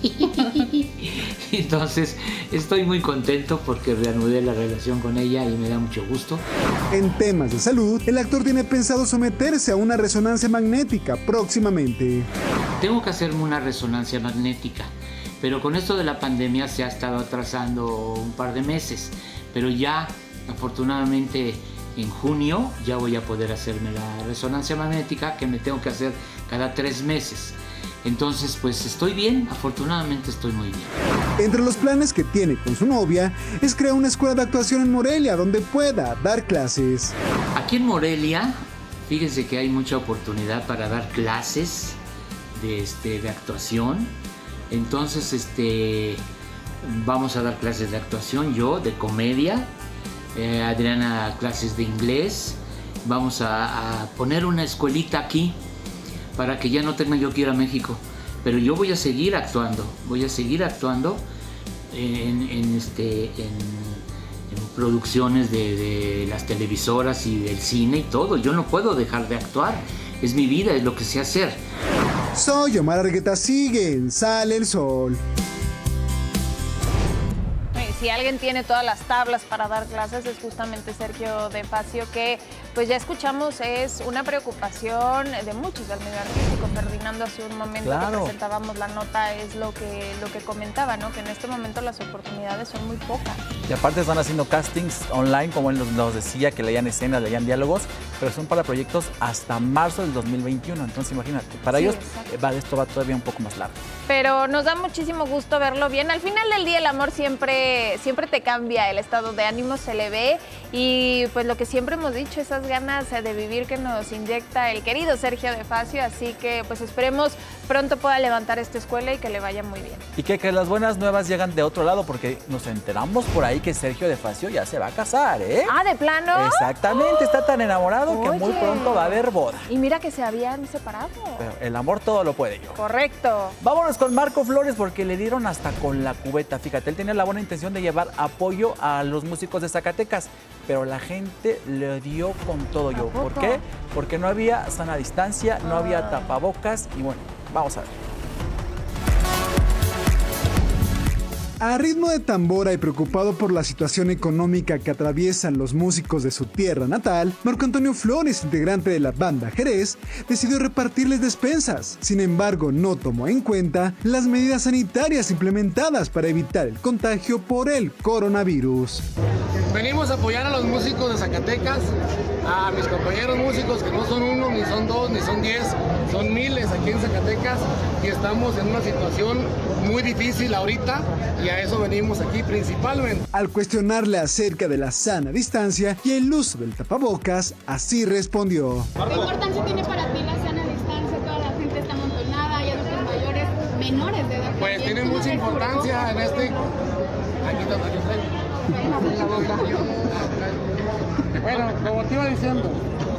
Entonces estoy muy contento porque reanudé la relación con ella y me da mucho gusto. En temas de salud, el actor tiene pensado someterse a una resonancia magnética próximamente. Tengo que hacerme una resonancia magnética, pero con esto de la pandemia se ha estado atrasando un par de meses, pero ya afortunadamente en junio ya voy a poder hacerme la resonancia magnética que me tengo que hacer cada 3 meses. Entonces, pues estoy bien, afortunadamente estoy muy bien. Entre los planes que tiene con su novia es crear una escuela de actuación en Morelia donde pueda dar clases. Aquí en Morelia, fíjense que hay mucha oportunidad para dar clases de actuación. Entonces, vamos a dar clases de actuación, yo de comedia, Adriana clases de inglés. Vamos a poner una escuelita aquí para que ya no tenga yo que ir a México, pero yo voy a seguir actuando en producciones de las televisoras y del cine y todo. Yo no puedo dejar de actuar, es mi vida, es lo que sé hacer. Soy Omar Argueta, sigue en Sale el Sol. Si alguien tiene todas las tablas para dar clases es justamente Sergio de Facio, que pues ya escuchamos es una preocupación de muchos del medio artístico. Ferdinando, hace un momento que presentábamos la nota, es lo que comentaba, ¿no? Que en este momento las oportunidades son muy pocas. Y aparte están haciendo castings online, como él nos decía, que leían escenas, leían diálogos, pero son para proyectos hasta marzo del 2021. Entonces imagínate, para ellos esto va todavía un poco más largo. pero nos da muchísimo gusto verlo bien. Al final del día el amor siempre te cambia, el estado de ánimo se le ve y pues lo que siempre hemos dicho, esas ganas de vivir que nos inyecta el querido Sergio de Facio, así que pues esperemos pronto pueda levantar esta escuela y que le vaya muy bien. Y que las buenas nuevas llegan de otro lado porque nos enteramos por ahí que Sergio de Facio ya se va a casar, ¿eh? Ah, ¿de plano? Exactamente, está tan enamorado que muy pronto va a haber boda. Y mira que se habían separado. Pero el amor todo lo puede, yo. Correcto. Vámonos con Marco Flores porque le dieron hasta con la cubeta. Fíjate, él tenía la buena intención de llevar apoyo a los músicos de Zacatecas, pero la gente le dio con todo, yo. ¿Por qué? Porque no había sana distancia, no había tapabocas y bueno, vamos a ver. A ritmo de tambora y preocupado por la situación económica que atraviesan los músicos de su tierra natal, Marco Antonio Flores, integrante de la banda Jerez, decidió repartirles despensas. Sin embargo, no tomó en cuenta las medidas sanitarias implementadas para evitar el contagio por el coronavirus. Venimos a apoyar a los músicos de Zacatecas, a mis compañeros músicos que no son uno, ni son dos, ni son 10, son miles aquí en Zacatecas y estamos en una situación muy difícil ahorita y a eso venimos aquí principalmente. Al cuestionarle acerca de la sana distancia y el uso del tapabocas, así respondió. ¿Qué importancia tiene para ti la sana distancia? Toda la gente está amontonada, hay adultos mayores, menores de edad. Pues tiene mucha importancia en este... Aquí está. Bueno, como te iba diciendo,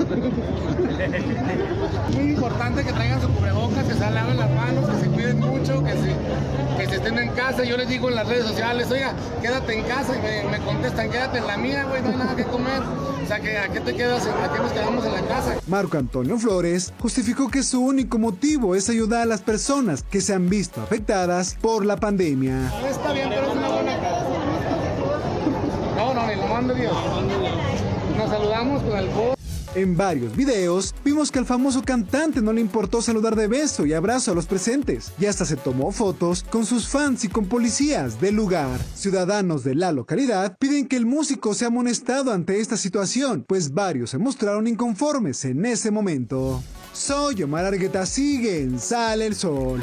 muy importante que traigan su cubrebocas, que se laven las manos, que se cuiden mucho, que se estén en casa. Yo les digo en las redes sociales, oiga, quédate en casa y me contestan, quédate en la mía, güey, no hay nada que comer. O sea, ¿a qué te quedas? ¿A qué nos quedamos en la casa? Marco Antonio Flores justificó que su único motivo es ayudar a las personas que se han visto afectadas por la pandemia. No está bien, pero es una buena causa. No, ni lo mando Dios. Nos saludamos con el codo. En varios videos vimos que al famoso cantante no le importó saludar de beso y abrazo a los presentes y hasta se tomó fotos con sus fans y con policías del lugar. Ciudadanos de la localidad piden que el músico sea amonestado ante esta situación, pues varios se mostraron inconformes en ese momento. Soy Omar Argueta, sigue en Sale el Sol.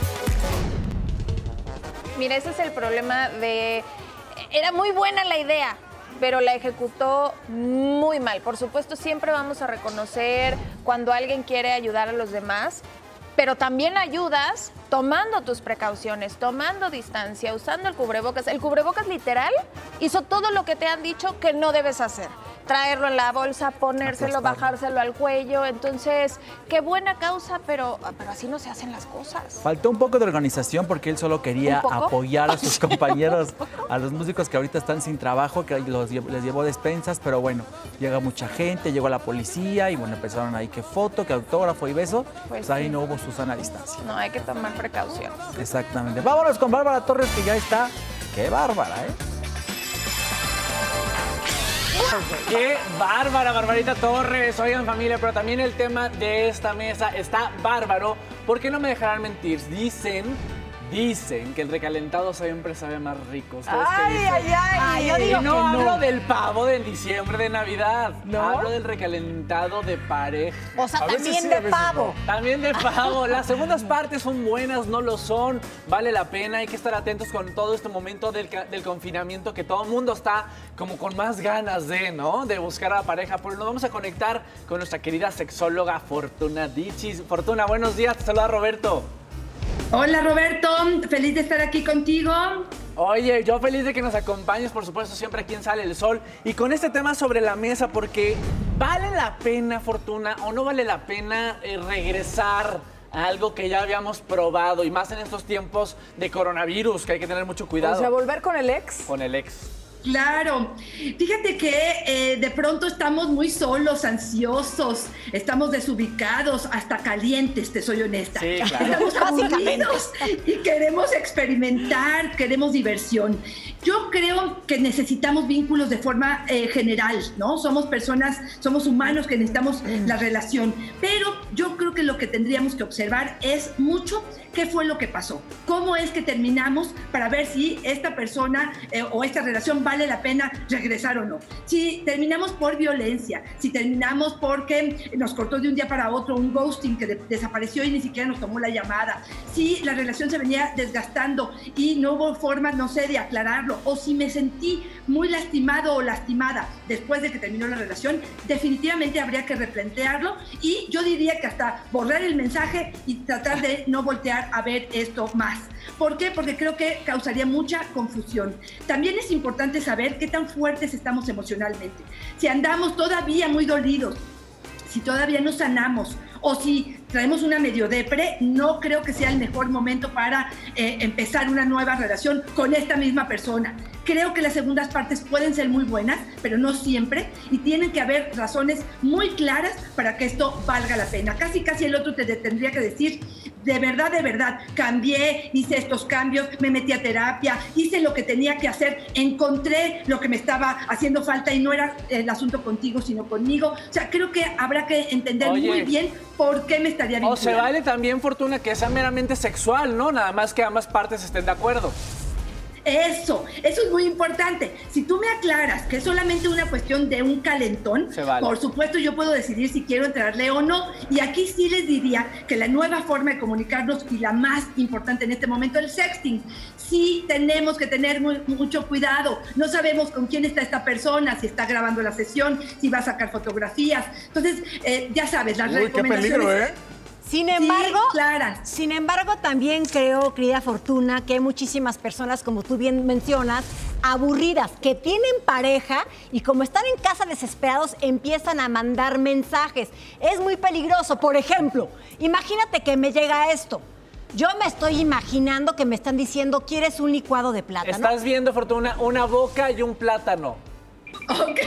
Mira, ese es el problema de... Era muy buena la idea, pero la ejecutó muy mal. Por supuesto, siempre vamos a reconocer cuando alguien quiere ayudar a los demás, pero también ayudas tomando tus precauciones, tomando distancia, usando el cubrebocas. El cubrebocas literal hizo todo lo que te han dicho que no debes hacer. Traerlo en la bolsa, ponérselo, bajárselo al cuello. Entonces, qué buena causa, pero así no se hacen las cosas. Faltó un poco de organización porque él solo quería apoyar a sus compañeros, a los músicos que ahorita están sin trabajo, que les llevó despensas, pero bueno, llega mucha gente, llegó la policía y bueno, empezaron ahí que foto, que autógrafo y beso, pues ahí no hubo su sana distancia. No, hay que tomar precauciones. Exactamente. Vámonos con Bárbara Torres, que ya está. ¡Qué bárbara, eh! ¡Qué bárbara, Barbarita Torres! Oigan, familia, pero también el tema de esta mesa está bárbaro, porque no me dejarán mentir. Dicen que el recalentado siempre sabe más rico. Yo digo no que hablo del pavo de diciembre, de Navidad. ¿No? Hablo del recalentado de pareja. O sea, también de pavo. No. También de pavo. Las segundas partes son buenas, no lo son. Vale la pena. Hay que estar atentos con todo este momento del confinamiento, que todo el mundo está como con más ganas de buscar a la pareja. Pero nos vamos a conectar con nuestra querida sexóloga Fortuna Diccis. Fortuna, buenos días. Te saluda Roberto. Hola Roberto, feliz de estar aquí contigo. Oye, yo feliz de que nos acompañes, por supuesto, siempre aquí en Sale el Sol. Y con este tema sobre la mesa, porque ¿vale la pena, Fortuna, o no vale la pena regresar a algo que ya habíamos probado? Y más en estos tiempos de coronavirus, que hay que tener mucho cuidado. O sea, ¿volver con el ex? Con el ex. Claro, fíjate que de pronto estamos muy solos, ansiosos, estamos desubicados, hasta calientes, te soy honesta. Sí, claro. Estamos aburridos y queremos experimentar, queremos diversión. Yo creo que necesitamos vínculos de forma general, ¿no? Somos personas, somos humanos que necesitamos la relación, pero yo creo que lo que tendríamos que observar es mucho qué fue lo que pasó, cómo es que terminamos para ver si esta persona o esta relación vale la pena regresar o no. Si terminamos terminamos por violencia, si terminamos porque nos cortó de un día para otro, un ghosting que desapareció y ni siquiera nos tomó la llamada, si la relación se venía desgastando y no hubo forma, no sé, de aclararlo, o si me sentí muy lastimado o lastimada después de que terminó la relación, definitivamente habría que replantearlo y yo diría que hasta borrar el mensaje y tratar de no voltear a ver esto más. ¿Por qué? Porque creo que causaría mucha confusión. También es importante saber qué tan fuertes estamos emocionalmente. Si andamos todavía muy dolidos, si todavía no sanamos o si traemos una medio depre, no creo que sea el mejor momento para empezar una nueva relación con esta misma persona. Creo que las segundas partes pueden ser muy buenas, pero no siempre, y tienen que haber razones muy claras para que esto valga la pena. Casi el otro te tendría que decir, de verdad, cambié, hice estos cambios, me metí a terapia, hice lo que tenía que hacer, encontré lo que me estaba haciendo falta y no era el asunto contigo, sino conmigo. O sea, creo que habrá que entender muy bien por qué me estaría vinculando. O se vale también, Fortuna, que sea meramente sexual, ¿no? Nada más que ambas partes estén de acuerdo. Eso es muy importante. Si tú me aclaras que es solamente una cuestión de un calentón, vale. Por supuesto yo puedo decidir si quiero entrarle o no. Y aquí sí les diría que la nueva forma de comunicarnos y la más importante en este momento, el sexting. Sí tenemos que tener mucho cuidado. No sabemos con quién está esta persona, si está grabando la sesión, si va a sacar fotografías. Entonces, ya sabes, las recomendaciones... ¡Qué peligro, eh! Sin embargo, también creo, querida Fortuna, que hay muchísimas personas, como tú bien mencionas, aburridas, que tienen pareja y como están en casa desesperados, empiezan a mandar mensajes. Es muy peligroso. Por ejemplo, imagínate que me llega esto. Yo me estoy imaginando que me están diciendo, ¿quieres un licuado de plátano? Estás viendo, Fortuna, una boca y un plátano. Ok.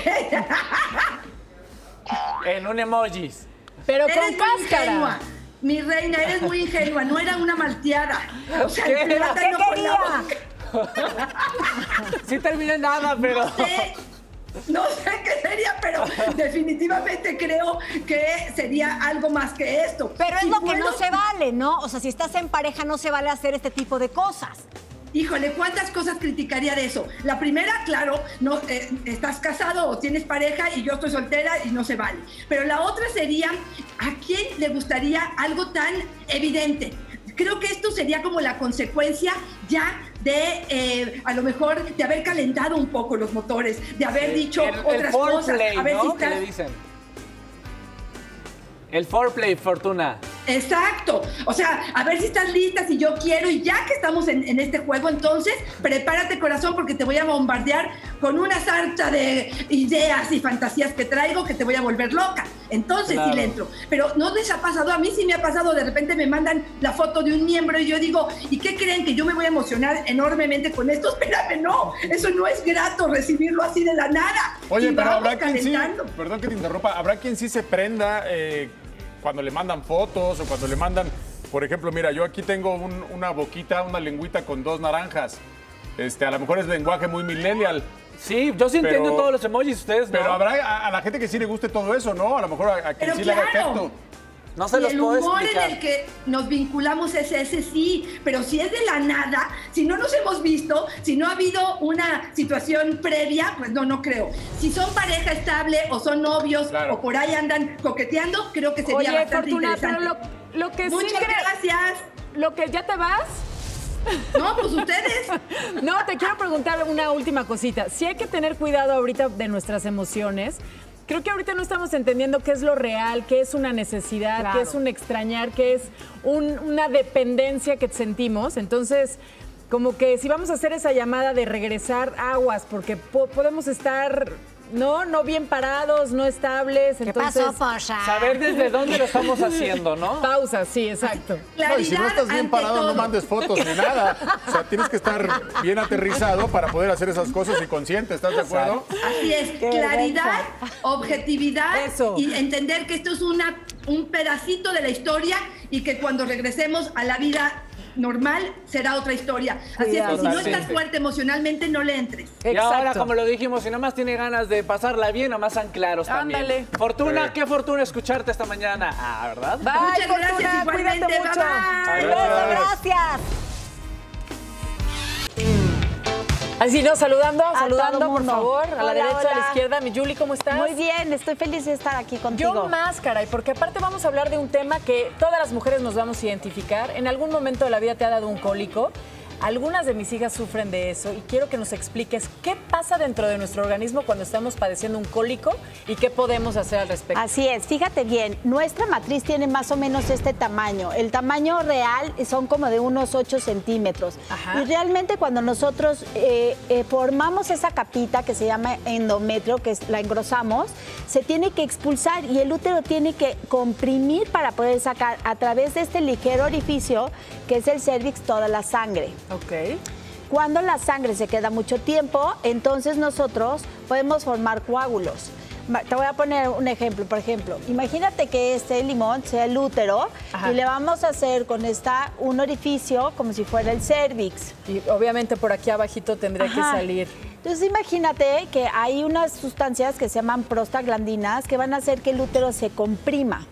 En un emojis. Pero eres con cáscara. Ingenua. Mi reina, eres muy ingenua, no era una malteada. O sea, ¿Qué? el plátano ¿Qué con la boca. Sí termina en nada, pero... No sé qué sería, pero definitivamente creo que sería algo más que esto. Pero es lo que no se vale, ¿no? O sea, si estás en pareja no se vale hacer este tipo de cosas. Híjole, ¿cuántas cosas criticaría de eso? La primera, claro, no estás casado o tienes pareja y yo estoy soltera y no se vale. Pero la otra sería, ¿a quién le gustaría algo tan evidente? Creo que esto sería como la consecuencia ya de, a lo mejor, de haber calentado un poco los motores, de haber dicho otras cosas. A ver, ¿no? ¿Qué le dicen? El foreplay, Fortuna. Exacto. O sea, a ver si estás lista, si yo quiero, y ya que estamos en este juego, entonces, prepárate, corazón, porque te voy a bombardear con una sarta de ideas y fantasías que traigo que te voy a volver loca. Entonces sí le entro. Pero no les ha pasado, a mí sí me ha pasado, de repente me mandan la foto de un miembro y yo digo, ¿y qué creen? ¿Que yo me voy a emocionar enormemente con esto? Espérame, no, eso no es grato recibirlo así de la nada. Oye, pero habrá quien sí, perdón que te interrumpa, habrá quien sí se prenda cuando le mandan fotos o cuando le mandan, por ejemplo, mira, yo aquí tengo una boquita, una lengüita con dos naranjas. A lo mejor es lenguaje muy millennial. Sí, yo sí entiendo todos los emojis, ustedes no. Pero habrá a la gente que sí le guste todo eso, ¿no? A lo mejor a quien sí le haga efecto. No se los puedo explicar. El humor en el que nos vinculamos es ese, sí, pero si es de la nada, si no nos hemos visto, si no ha habido una situación previa, pues no creo. Si son pareja estable o son novios o por ahí andan coqueteando, creo que sería bastante Fortuna, interesante. Pero lo que Muchas gracias. Lo que ya te vas. No, pues ustedes. No, te quiero preguntar una última cosita. Sí hay que tener cuidado ahorita de nuestras emociones. Creo que ahorita no estamos entendiendo qué es lo real, qué es una necesidad, qué es un extrañar, qué es una dependencia que sentimos. Entonces, como que si vamos a hacer esa llamada de regresar, aguas, porque podemos estar no bien parados, no estables. ¿Qué entonces, pasó, Posha? Saber desde dónde lo estamos haciendo, ¿no? Pausa, sí, exacto. No, y si no estás bien parado, no mandes fotos ni nada. O sea, tienes que estar bien aterrizado para poder hacer esas cosas y consciente, ¿estás de acuerdo? Así es, claridad, objetividad y entender que esto es un pedacito de la historia y que cuando regresemos a la vida normal será otra historia. Así es que si no estás fuerte emocionalmente, no le entres. Y ahora, como lo dijimos, si nada más tiene ganas de pasarla bien, nomás sean claros también. Fortuna, qué fortuna escucharte esta mañana. Ah, ¿verdad? Bye, muchas gracias, igualmente. Cuídate mucho. Bye. Gracias. Así, ¿no? Saludando, por mundo. favor, a la Hola, derecha, a la hola. izquierda. Mi Julie, ¿cómo estás? Muy bien, estoy feliz de estar aquí contigo. Yo más, caray, porque aparte vamos a hablar de un tema que todas las mujeres nos vamos a identificar. En algún momento de la vida te ha dado un cólico. Algunas de mis hijas sufren de eso y quiero que nos expliques qué pasa dentro de nuestro organismo cuando estamos padeciendo un cólico y qué podemos hacer al respecto. Así es, fíjate bien, nuestra matriz tiene más o menos este tamaño. El tamaño real son como de unos 8 centímetros. Ajá. Y realmente cuando nosotros formamos esa capita que se llama endometrio, que la engrosamos, se tiene que expulsar y el útero tiene que comprimir para poder sacar a través de este ligero orificio, que es el cervix, toda la sangre. Ok. Cuando la sangre se queda mucho tiempo, entonces nosotros podemos formar coágulos. Te voy a poner un ejemplo, por ejemplo, imagínate que este limón sea el útero. Ajá. Y le vamos a hacer con un orificio como si fuera el cervix. Y obviamente por aquí abajito tendría que salir. Entonces imagínate que hay unas sustancias que se llaman prostaglandinas que van a hacer que el útero se comprima.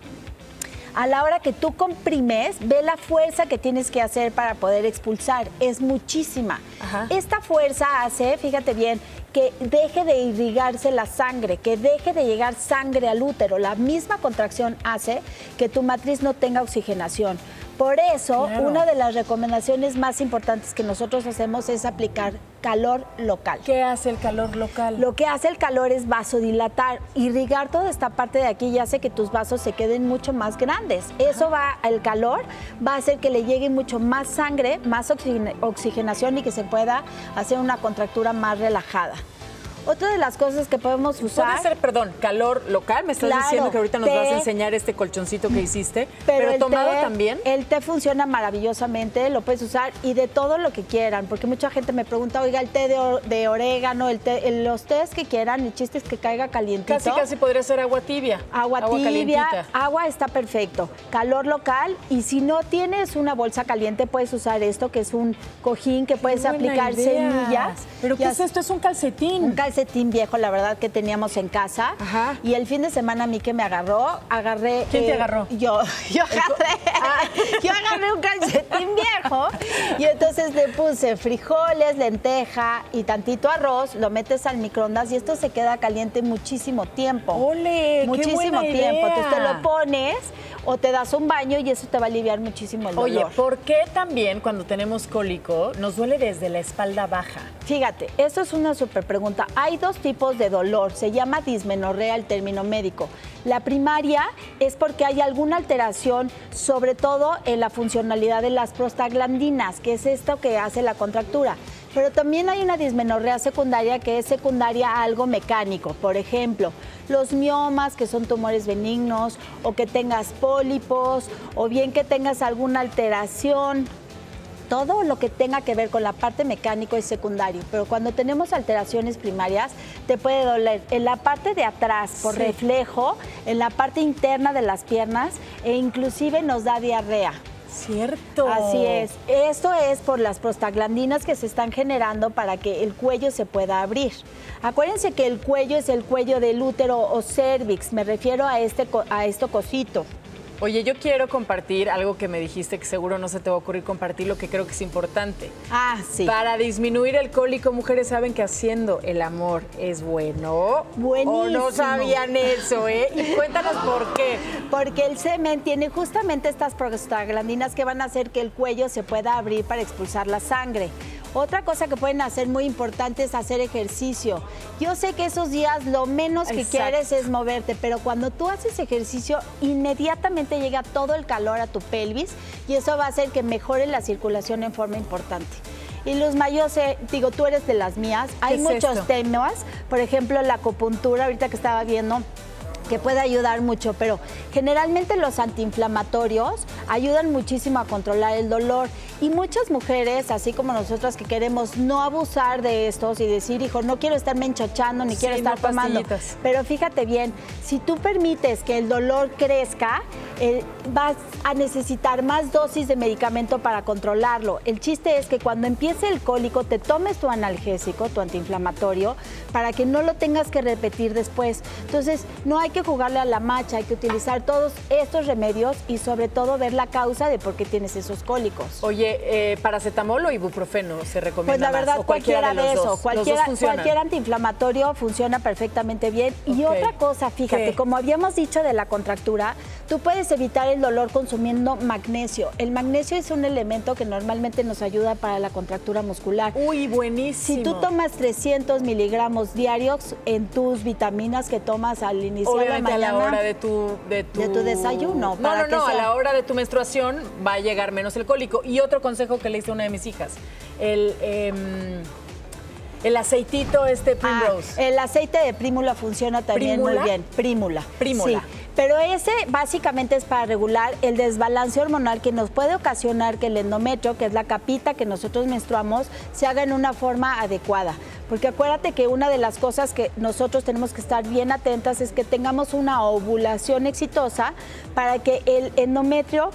A la hora que tú comprimes, ve la fuerza que tienes que hacer para poder expulsar. Es muchísima. Ajá. Esta fuerza hace, fíjate bien, que deje de irrigarse la sangre, que deje de llegar sangre al útero. La misma contracción hace que tu matriz no tenga oxigenación. Por eso, claro, una de las recomendaciones más importantes que nosotros hacemos es aplicar calor local. ¿Qué hace el calor local? Lo que hace el calor es vasodilatar, irrigar toda esta parte de aquí y hace que tus vasos se queden mucho más grandes. Eso el calor va a hacer que le llegue mucho más sangre, más oxigenación y que se pueda hacer una contractura más relajada. Otra de las cosas que podemos usar... Puede ser, perdón, calor local. Me estás diciendo que ahorita nos vas a enseñar este colchoncito que hiciste. Pero tomado también. El té funciona maravillosamente, lo puedes usar y de todo lo que quieran. Porque mucha gente me pregunta, oiga, el té de orégano, los tés que quieran, el chiste es que caiga calientito. Casi podría ser agua tibia. Agua tibia, agua está perfecto. Calor local y si no tienes una bolsa caliente, puedes usar esto, que es un cojín que puedes aplicar semillas. ¿Pero qué es esto? Es un calcetín. Un calcetín viejo, la verdad, que teníamos en casa. Ajá. Y el fin de semana a mí que me agarré... ¿Quién te agarró? Yo agarré un calcetín viejo y entonces le puse frijoles, lenteja y tantito arroz, lo metes al microondas y esto se queda caliente muchísimo tiempo. ¡Ole! Muchísimo ¡Qué buena tiempo. idea! Entonces te lo pones o te das un baño y eso te va a aliviar muchísimo el dolor. Oye, ¿por qué también cuando tenemos cólico nos duele desde la espalda baja? Fíjate, eso es una súper pregunta. Hay dos tipos de dolor, se llama dismenorrea el término médico. La primaria es porque hay alguna alteración, sobre todo en la funcionalidad de las prostaglandinas, que es esto que hace la contractura. Pero también hay una dismenorrea secundaria que es secundaria a algo mecánico. Por ejemplo, los miomas, que son tumores benignos, o que tengas pólipos, o bien que tengas alguna alteración. Todo lo que tenga que ver con la parte mecánico es secundario, pero cuando tenemos alteraciones primarias te puede doler en la parte de atrás por reflejo, en la parte interna de las piernas e inclusive nos da diarrea. Cierto. Así es. Esto es por las prostaglandinas que se están generando para que el cuello se pueda abrir. Acuérdense que el cuello es el cuello del útero o cervix, me refiero a esto cosito. Oye, yo quiero compartir algo que me dijiste que seguro no se te va a ocurrir compartir, lo que creo que es importante. Ah, sí. Para disminuir el cólico, mujeres saben que haciendo el amor es bueno. Buenísimo. ¿O no sabían eso, Y cuéntanos por qué. Porque el semen tiene justamente estas prostaglandinas que van a hacer que el cuello se pueda abrir para expulsar la sangre. Otra cosa que pueden hacer muy importante es hacer ejercicio. Yo sé que esos días lo menos que quieres es moverte, pero cuando tú haces ejercicio, inmediatamente llega todo el calor a tu pelvis y eso va a hacer que mejore la circulación en forma importante. Y Luz Mayo, tú eres de las mías. Hay muchos temas, por ejemplo, la acupuntura, ahorita que estaba viendo, que puede ayudar mucho, pero generalmente los antiinflamatorios ayudan muchísimo a controlar el dolor y muchas mujeres, así como nosotras que queremos no abusar de estos y decir, hijo, no quiero estarme enchochando ni quiero estar tomando, pero fíjate bien, si tú permites que el dolor crezca, vas a necesitar más dosis de medicamento para controlarlo. El chiste es que cuando empiece el cólico te tomes tu analgésico, tu antiinflamatorio, para que no lo tengas que repetir después. Entonces, no hay hay que jugarle a la macha, hay que utilizar todos estos remedios y sobre todo ver la causa de por qué tienes esos cólicos. Oye, ¿paracetamol o ibuprofeno se recomienda? Pues la verdad, más? ¿O cualquiera de los eso. dos? Cualquier antiinflamatorio funciona perfectamente bien. Y otra cosa, fíjate, como habíamos dicho de la contractura, tú puedes evitar el dolor consumiendo magnesio. El magnesio es un elemento que normalmente nos ayuda para la contractura muscular. Uy, buenísimo. Si tú tomas 300 miligramos diarios en tus vitaminas que tomas al iniciar obviamente la mañana, a la hora de tu desayuno. No, a la hora de tu menstruación va a llegar menos el cólico. Y otro consejo que le hice a una de mis hijas, el aceitito Primrose. El aceite de prímula funciona también muy bien. Prímula. Sí. Pero ese básicamente es para regular el desbalance hormonal que nos puede ocasionar que el endometrio, que es la capita que nosotros menstruamos, se haga en una forma adecuada. Porque acuérdate que una de las cosas que nosotros tenemos que estar bien atentas es que tengamos una ovulación exitosa para que el endometrio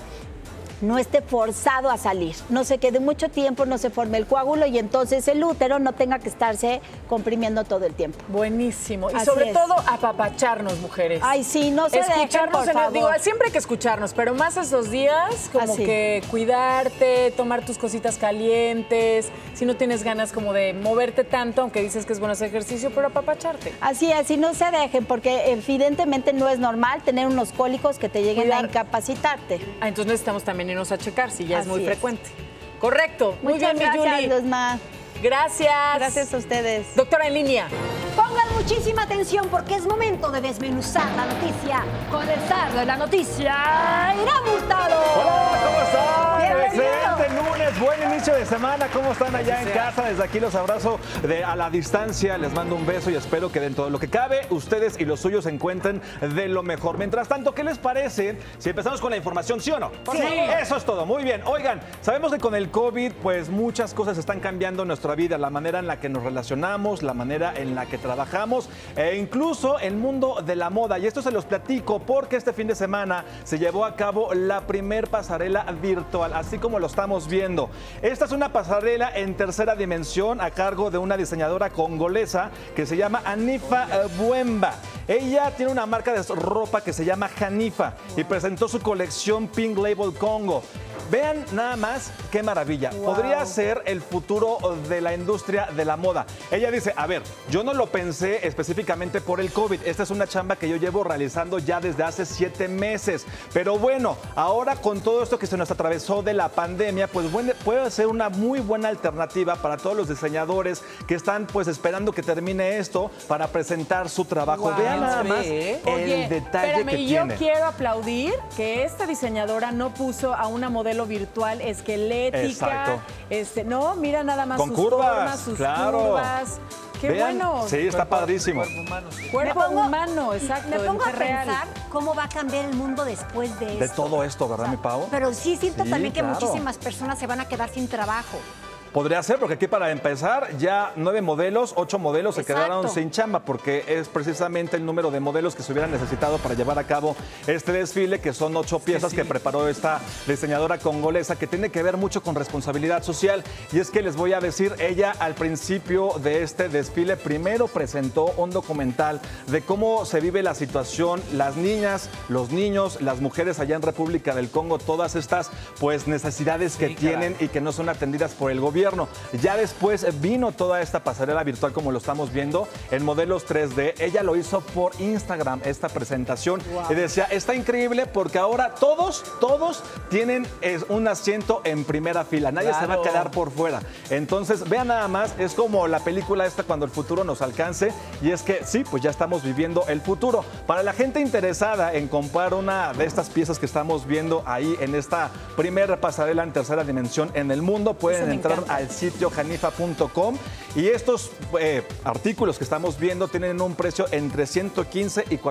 no esté forzado a salir, no se quede mucho tiempo, no se forme el coágulo y entonces el útero no tenga que estarse comprimiendo todo el tiempo. Buenísimo. Y Así sobre es. todo apapacharnos, mujeres. Ay, sí, no se dejen, por favor. Digo, siempre hay que escucharnos, pero más esos días, como Así. que cuidarte, tomar tus cositas calientes, si no tienes ganas como de moverte tanto, aunque dices que es bueno hacer ejercicio, pero apapacharte. Así es, y no se dejen, porque evidentemente no es normal tener unos cólicos que te lleguen a incapacitarte. Entonces necesitamos también irnos a checar si ya es Así muy es. frecuente. Correcto. Muy Muchas bien, mi gracias, Yuli. Luzma. Gracias. Gracias a ustedes. Doctora en línea. Pongan muchísima atención porque es momento de desmenuzar la noticia con el zar de la noticia, Irán Hurtado. Hola, ¿cómo están? Bienvenido. Excelente lunes, buen inicio de semana. ¿Cómo están allá en casa? Desde aquí los abrazo a la distancia. Les mando un beso y espero que dentro de lo que cabe, ustedes y los suyos se encuentren de lo mejor. Mientras tanto, ¿qué les parece si empezamos con la información, sí o no? Sí. Eso es todo. Muy bien. Oigan, sabemos que con el COVID, pues muchas cosas están cambiando en nuestra vida. La manera en la que nos relacionamos, la manera en la que trabajamos e incluso el mundo de la moda. Y esto se los platico porque este fin de semana se llevó a cabo la primer pasarela virtual, así como lo estamos viendo. Esta es una pasarela en tercera dimensión a cargo de una diseñadora congolesa que se llama Hanifa Bwemba. Ella tiene una marca de ropa que se llama Hanifa y presentó su colección Pink Label Congo. Vean nada más qué maravilla. Wow. Podría ser el futuro de la industria de la moda. Ella dice, a ver, yo no lo pensé específicamente por el COVID. Esta es una chamba que yo llevo realizando ya desde hace 7 meses. Pero bueno, ahora con todo esto que se nos atravesó de la pandemia, pues puede ser una muy buena alternativa para todos los diseñadores que están pues esperando que termine esto para presentar su trabajo. Wow. Vean nada más Oye, el detalle espérame, que y tiene. yo quiero aplaudir que esta diseñadora no puso a una modelo virtual esquelética. Exacto. No, mira nada más Con sus curvas, formas, sus claro. curvas. Qué Vean, bueno. sí, está padrísimo. Cuerpo humano, exacto. Me pongo a en real. pensar cómo va a cambiar el mundo después de De esto. todo esto, ¿verdad, mi Pau? Pero sí siento Sí, también que claro. muchísimas personas se van a quedar sin trabajo. Podría ser, porque aquí para empezar ya 9 modelos, 8 modelos se Exacto. quedaron sin chamba, porque es precisamente el número de modelos que se hubieran necesitado para llevar a cabo este desfile, que son 8 piezas que preparó esta diseñadora congolesa, que tiene que ver mucho con responsabilidad social. Y es que les voy a decir, ella al principio de este desfile primero presentó un documental de cómo se vive la situación, las niñas, los niños, las mujeres allá en República del Congo, todas estas pues necesidades que tienen y que no son atendidas por el gobierno. Ya después vino toda esta pasarela virtual como lo estamos viendo en modelos 3D. Ella lo hizo por Instagram, esta presentación. Wow. Y decía, está increíble porque ahora todos tienen un asiento en primera fila. Nadie se va a Claro. quedar por fuera. Entonces, vean nada más, es como la película esta cuando el futuro nos alcance. Y es que sí, pues ya estamos viviendo el futuro. Para la gente interesada en comprar una de estas piezas que estamos viendo ahí en esta primera pasarela en tercera dimensión en el mundo, pueden entrar al sitio hanifa.com y estos artículos que estamos viendo tienen un precio entre 115 y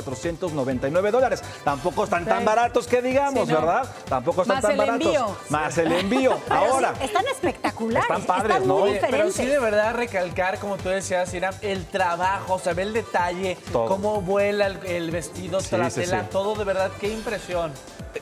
499 dólares. Tampoco están tan baratos que digamos, Sí, no. ¿verdad? Tampoco están Más tan el baratos. envío. Más el envío. Pero Ahora, sí, están espectaculares. Están padres, están ¿no? muy Oye, Pero diferentes. sí, de verdad, recalcar, como tú decías, Irán, el trabajo, o sea, ve el detalle, Todo. cómo vuela el vestido, Sí, la sí, tela, sí. todo de verdad, qué impresión.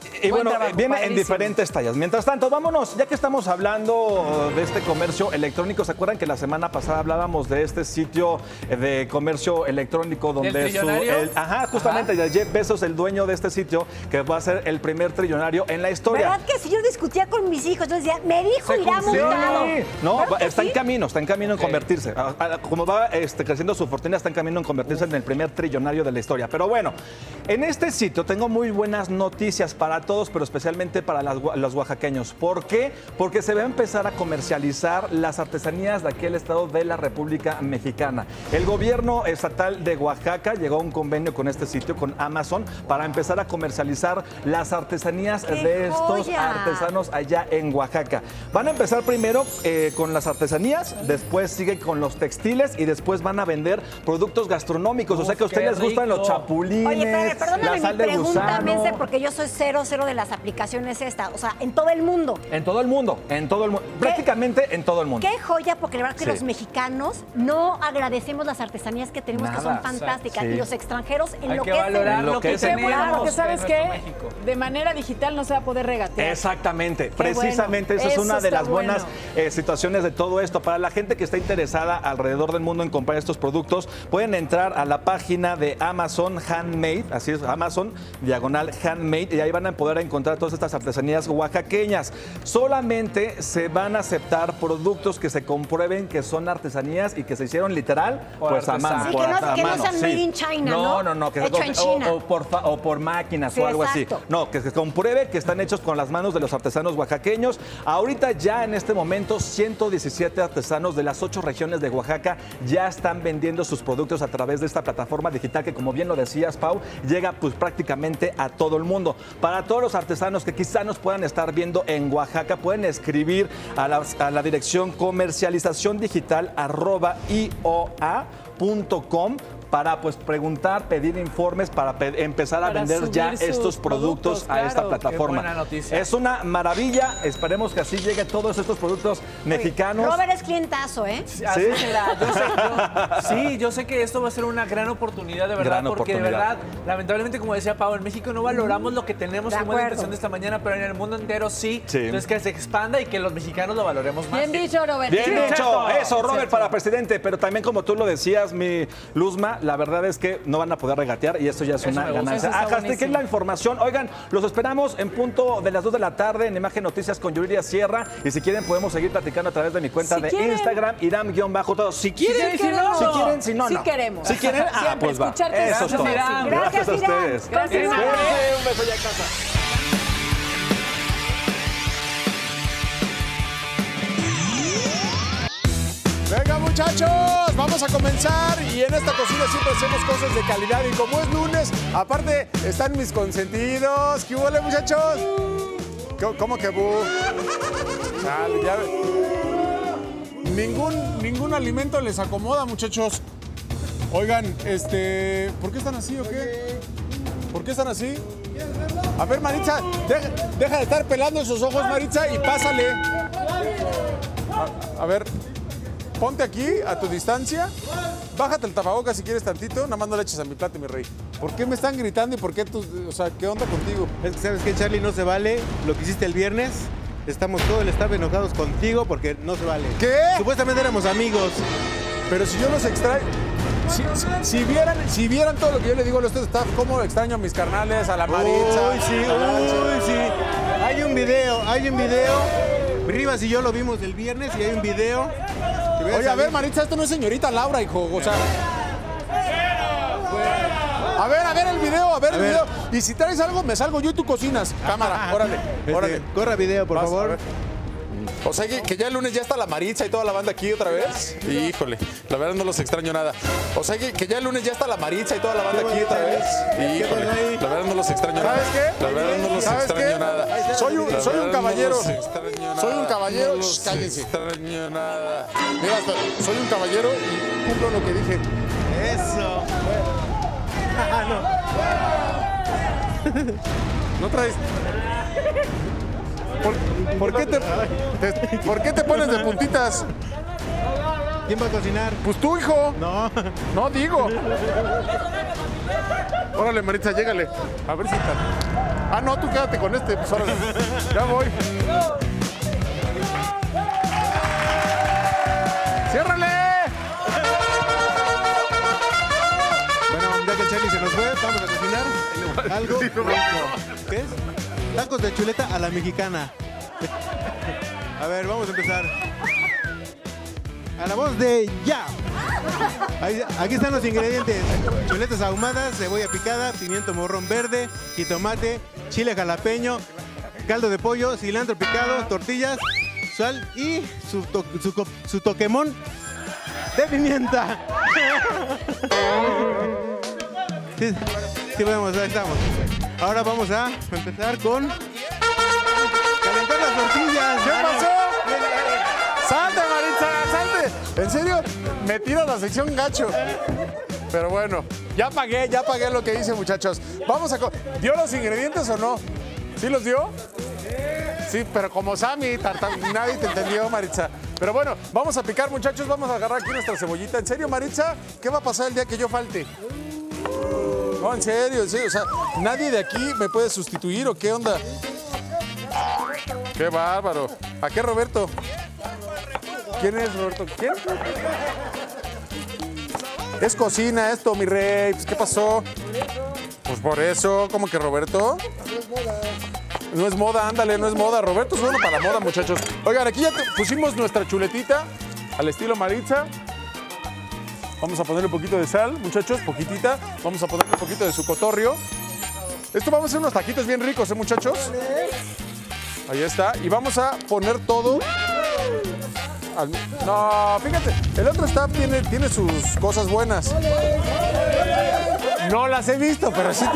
Y Buen bueno, trabajo, viene en padrísimo. diferentes tallas. Mientras tanto, vámonos, ya que estamos hablando de este comercio electrónico, ¿se acuerdan que la semana pasada hablábamos de este sitio de comercio electrónico donde trillonario? justamente Jeff Bezos, el dueño de este sitio, que va a ser el primer trillonario en la historia. ¿Verdad que si yo discutía con mis hijos, yo decía, me dijo irá montado? No, ¿Verdad que está sí? en camino en convertirse. Como va creciendo su fortuna, está en camino en convertirse en el primer trillonario de la historia. Pero bueno, en este sitio tengo muy buenas noticias para todos, pero especialmente para los oaxaqueños. ¿Por qué? Porque se va a empezar a comercializar las artesanías de aquel estado de la República Mexicana. El gobierno estatal de Oaxaca llegó a un convenio con este sitio, con Amazon, para empezar a comercializar las artesanías de estos artesanos allá en Oaxaca. Van a empezar primero con las artesanías, después siguen con los textiles y después van a vender productos gastronómicos. O sea que a ustedes les gustan los chapulines, Oye, pero la perdóname sal mi de pregunta, gusano. Mense, porque yo soy cero de las aplicaciones esta. O sea, en todo el mundo. En todo el mundo, prácticamente en todo el mundo. Qué joya, porque la verdad que Sí. los mexicanos no agradecemos las artesanías que tenemos, que Nada. son fantásticas. Sí. Y los extranjeros Hay que enloquecen. valorar lo que tenemos. Claro, porque ¿sabes en qué? nuestro México. De manera digital no se va a poder regatear. Exactamente, Qué precisamente bueno. esa es una Eso de está las buenas situaciones de todo esto. Para la gente que está interesada alrededor del mundo en comprar estos productos, pueden entrar a la página de Amazon Handmade, así es, Amazon /Handmade, y ahí van a poder encontrar todas estas artesanías oaxaqueñas. Solamente se van a aceptar productos que se comprueben que son artesanías y que se hicieron literal, pues a mano. Sí, que no sean made in China, ¿no? No, que Hecho en China. o por máquinas Sí, o algo exacto. así. No, que se compruebe que están hechos con las manos de los artesanos oaxaqueños. Ahorita ya en este momento 117 artesanos de las 8 regiones de Oaxaca ya están vendiendo sus productos a través de esta plataforma digital que, como bien lo decías, Pau, llega pues prácticamente a todo el mundo. Para todos los artesanos que quizá nos puedan estar viendo en Oaxaca, pueden escribir a la dirección comercializaciondigital@ioa.com para pues preguntar, pedir informes, para empezar a Para vender subir ya sus estos productos a esta claro. plataforma. Qué buena noticia. Es una maravilla, esperemos que así lleguen todos estos productos mexicanos. Robert es clientazo, ¿eh? Así será. Yo sé que esto va a ser una gran oportunidad, de verdad, Gran porque de oportunidad. verdad, lamentablemente, como decía Pau, en México no valoramos lo que tenemos, De como la acuerdo. impresión de esta mañana, pero en el mundo entero sí. Sí. Entonces, que se expanda y que los mexicanos lo valoremos más. Bien dicho, Robert. Bien Sí, dicho, cierto. eso, Robert, Cierto. para presidente, pero también como tú lo decías, mi Luzma, la verdad es que no van a poder regatear y eso ya es Eso una me gusta. ganancia. Eso está Hasta aquí buenísimo. la información. Oigan, los esperamos en punto de las 2 de la tarde en Imagen Noticias con Yuridia Sierra, y si quieren podemos seguir platicando a través de mi cuenta Si de quieren. Iram, Iram_todo. Si quieren, Si queremos. si quieren, si no, Sí no. queremos. Si quieren, Siempre pues va. escucharte Eso es es todo. Iram. Gracias a Iram. ustedes. Gracias, Iram. Cuídense, un beso ya en casa. Venga muchachos, vamos a comenzar y en esta cocina siempre hacemos cosas de calidad y como es lunes, aparte están mis consentidos. ¿Qué huele muchachos? ¿Cómo que bu? Chale, ya ningún alimento les acomoda muchachos. Oigan, ¿por qué están así o qué? ¿Por qué están así? A ver Maritza, deja de estar pelando esos ojos Maritza y pásale. A ver. Ponte aquí, a tu distancia. Bájate el tapabocas si quieres tantito. Nada más no le eches a mi plato, mi rey. ¿Por qué me están gritando y por qué tú, o sea, qué onda contigo? Es que sabes que Charlie, no se vale lo que hiciste el viernes. Estamos todo el staff enojados contigo porque no se vale. ¿Qué? Supuestamente éramos amigos. Pero si yo los extraño. Si vieran todo lo que yo le digo a los staff, cómo extraño a mis carnales, a la Maritza. Uy, sí, uy, sí. Hay un video. Rivas y yo lo vimos el viernes y hay un video. Oye, a ver, Maritza, esto no es señorita Laura, hijo. O sea. A ver el video, el video. Y si traes algo, me salgo yo y tú cocinas. Cámara, órale. Corra video, por favor. O sea que ya el lunes ya está la Maritza y toda la banda aquí otra vez. Híjole, la verdad no los extraño nada. O sea que ya el lunes ya está la Maritza y toda la banda aquí otra vez. Híjole, la verdad no los extraño nada. ¿Sabes qué? La verdad no los extraño nada. Soy un caballero. Soy un caballero. Cállense. No los extraño nada. Mira, soy un caballero y cumplo lo que dije. Eso. No traes. ¿Por qué te pones de puntitas? ¿Quién va a cocinar? Pues tú, hijo. No. No, digo. Órale, Maritza, llégale. A ver si está. Ah, no, tú quédate con este. Pues órale. Ya voy. ¡Ciérrale! Bueno, ya que el Charlie se nos fue, vamos a cocinar algo. ¿Qué es? Tacos de chuleta a la mexicana. A ver, vamos a empezar. A la voz de ya. Aquí están los ingredientes. Chuletas ahumadas, cebolla picada, pimiento morrón verde, jitomate, chile jalapeño, caldo de pollo, cilantro picado, tortillas, sal y su toquemón de pimienta. Sí, vemos, ahí estamos. Ahora vamos a empezar con calentar las tortillas. ¿Qué pasó? ¡Salte, Maritza! ¡Salte! ¿En serio? Me tira la sección gacho. Pero bueno, ya pagué lo que hice, muchachos. Vamos a... ¿Dio los ingredientes o no? ¿Sí los dio? Sí, pero como Sammy, nadie te entendió, Maritza. Pero bueno, vamos a picar, muchachos. Vamos a agarrar aquí nuestra cebollita. ¿En serio, Maritza? ¿Qué va a pasar el día que yo falte? No, en serio, o sea, ¿nadie de aquí me puede sustituir o qué onda? ¡Qué bárbaro! ¿A qué, Roberto? ¿Quién es, Roberto? ¿Quién? Es cocina esto, mi rey. Pues, ¿qué pasó? Pues por eso, ¿cómo que Roberto? No es moda, ándale, no es moda. Roberto es bueno para la moda, muchachos. Oigan, aquí ya pusimos nuestra chuletita al estilo Maritza. Vamos a ponerle un poquito de sal, muchachos, poquitita. Vamos a ponerle un poquito de su cotorrio. Esto vamos a hacer unos taquitos bien ricos, muchachos? Ahí está. Y vamos a poner todo... No, fíjate, el otro staff tiene sus cosas buenas. No las he visto, pero sí.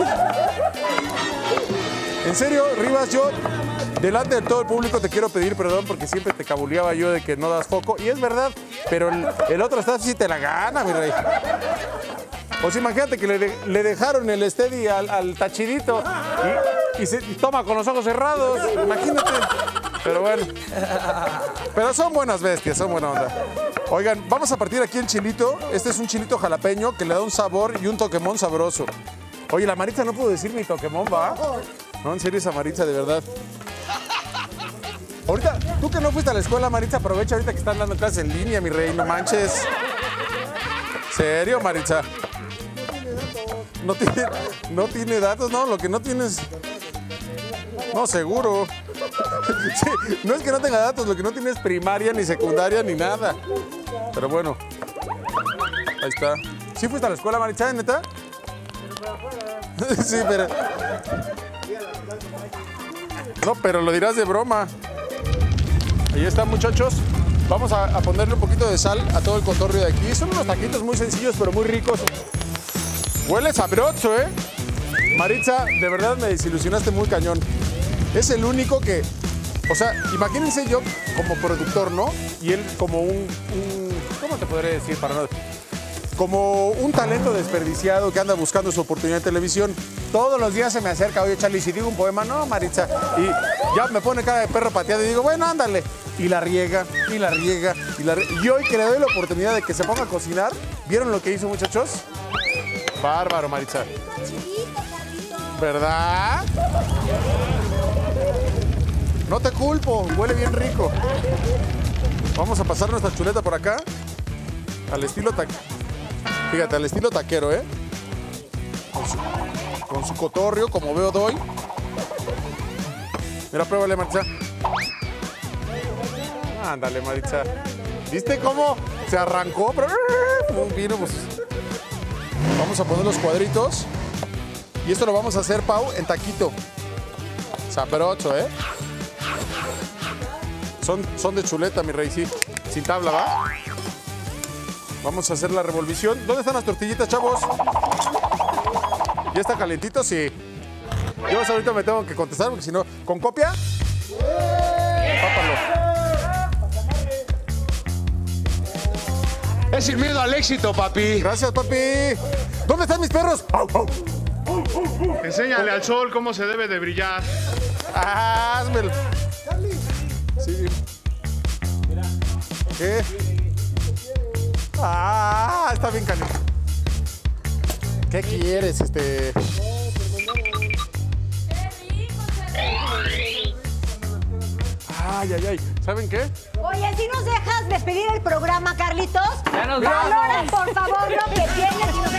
En serio, Rivas, yo delante de todo el público te quiero pedir perdón porque siempre te cabuleaba yo de que no das foco. Y es verdad, pero el otro staff sí te la gana, mi rey. Pues imagínate que le dejaron el steady al tachidito y toma con los ojos cerrados. Imagínate. Pero bueno. Pero son buenas bestias, son buena onda. Oigan, vamos a partir aquí el chilito. Este es un chilito jalapeño que le da un sabor y un toquemón sabroso. Oye, la Maritza no pudo decir ni toquemón, ¿va? No, en serio, esa Maritza, de verdad. Ahorita, tú que no fuiste a la escuela, Maritza, aprovecha ahorita que están dando clases en línea, mi rey, no manches. ¿Serio, Maritza? No tiene datos, no, lo que no tienes... No, seguro. Sí, no es que no tenga datos, lo que no tiene es primaria, ni secundaria, ni nada. Pero bueno. Ahí está. ¿Sí fuiste a la escuela, Maritza, neta? Sí, pero... No, pero lo dirás de broma. Ahí está, muchachos. Vamos a ponerle un poquito de sal a todo el cotorrio de aquí. Son unos taquitos muy sencillos, pero muy ricos. Huele sabroso, ¿eh? Maritza, de verdad me desilusionaste muy cañón. Es el único que... O sea, imagínense yo como productor, ¿no? Y él como un ¿cómo te podré decir para no...? Como un talento desperdiciado que anda buscando su oportunidad en televisión. Todos los días se me acerca, oye, Charlie, si digo un poema, no, Maritza. Y ya me pone cara de perro pateado y digo, bueno, ándale. Y la riega, y la riega, y la riega. Y hoy que le doy la oportunidad de que se ponga a cocinar, ¿vieron lo que hizo, muchachos? Bárbaro, Maritza. ¿Verdad? No te culpo, huele bien rico. Vamos a pasar nuestra chuleta por acá. Al estilo taquero. Fíjate, al estilo taquero, ¿eh? Con su cotorrio, como veo doy. Mira, pruébale, Maritza. Ándale, Maritza. ¿Viste cómo se arrancó? Vino, pues. Vamos a poner los cuadritos. Y esto lo vamos a hacer, Pau, en taquito. Sabroso, ¿eh? Son de chuleta, mi rey, sí. Sin tabla, ¿va? Vamos a hacer la revolvición. ¿Dónde están las tortillitas, chavos? ¿Ya está calentito? Sí. Yo ahorita me tengo que contestar porque si no... ¿Con copia? Pápalo. Es sin miedo al éxito, papi. Gracias, papi. ¿Dónde están mis perros? Enséñale al sol cómo se debe de brillar. Házmelo. Sí. ¿Qué? Ah, está bien caliente. ¿Qué quieres, Ay. ¿Saben qué? Oye, si nos dejas despedir el programa, Carlitos. Ya nos valora, vamos. por favor, lo que tienes y nos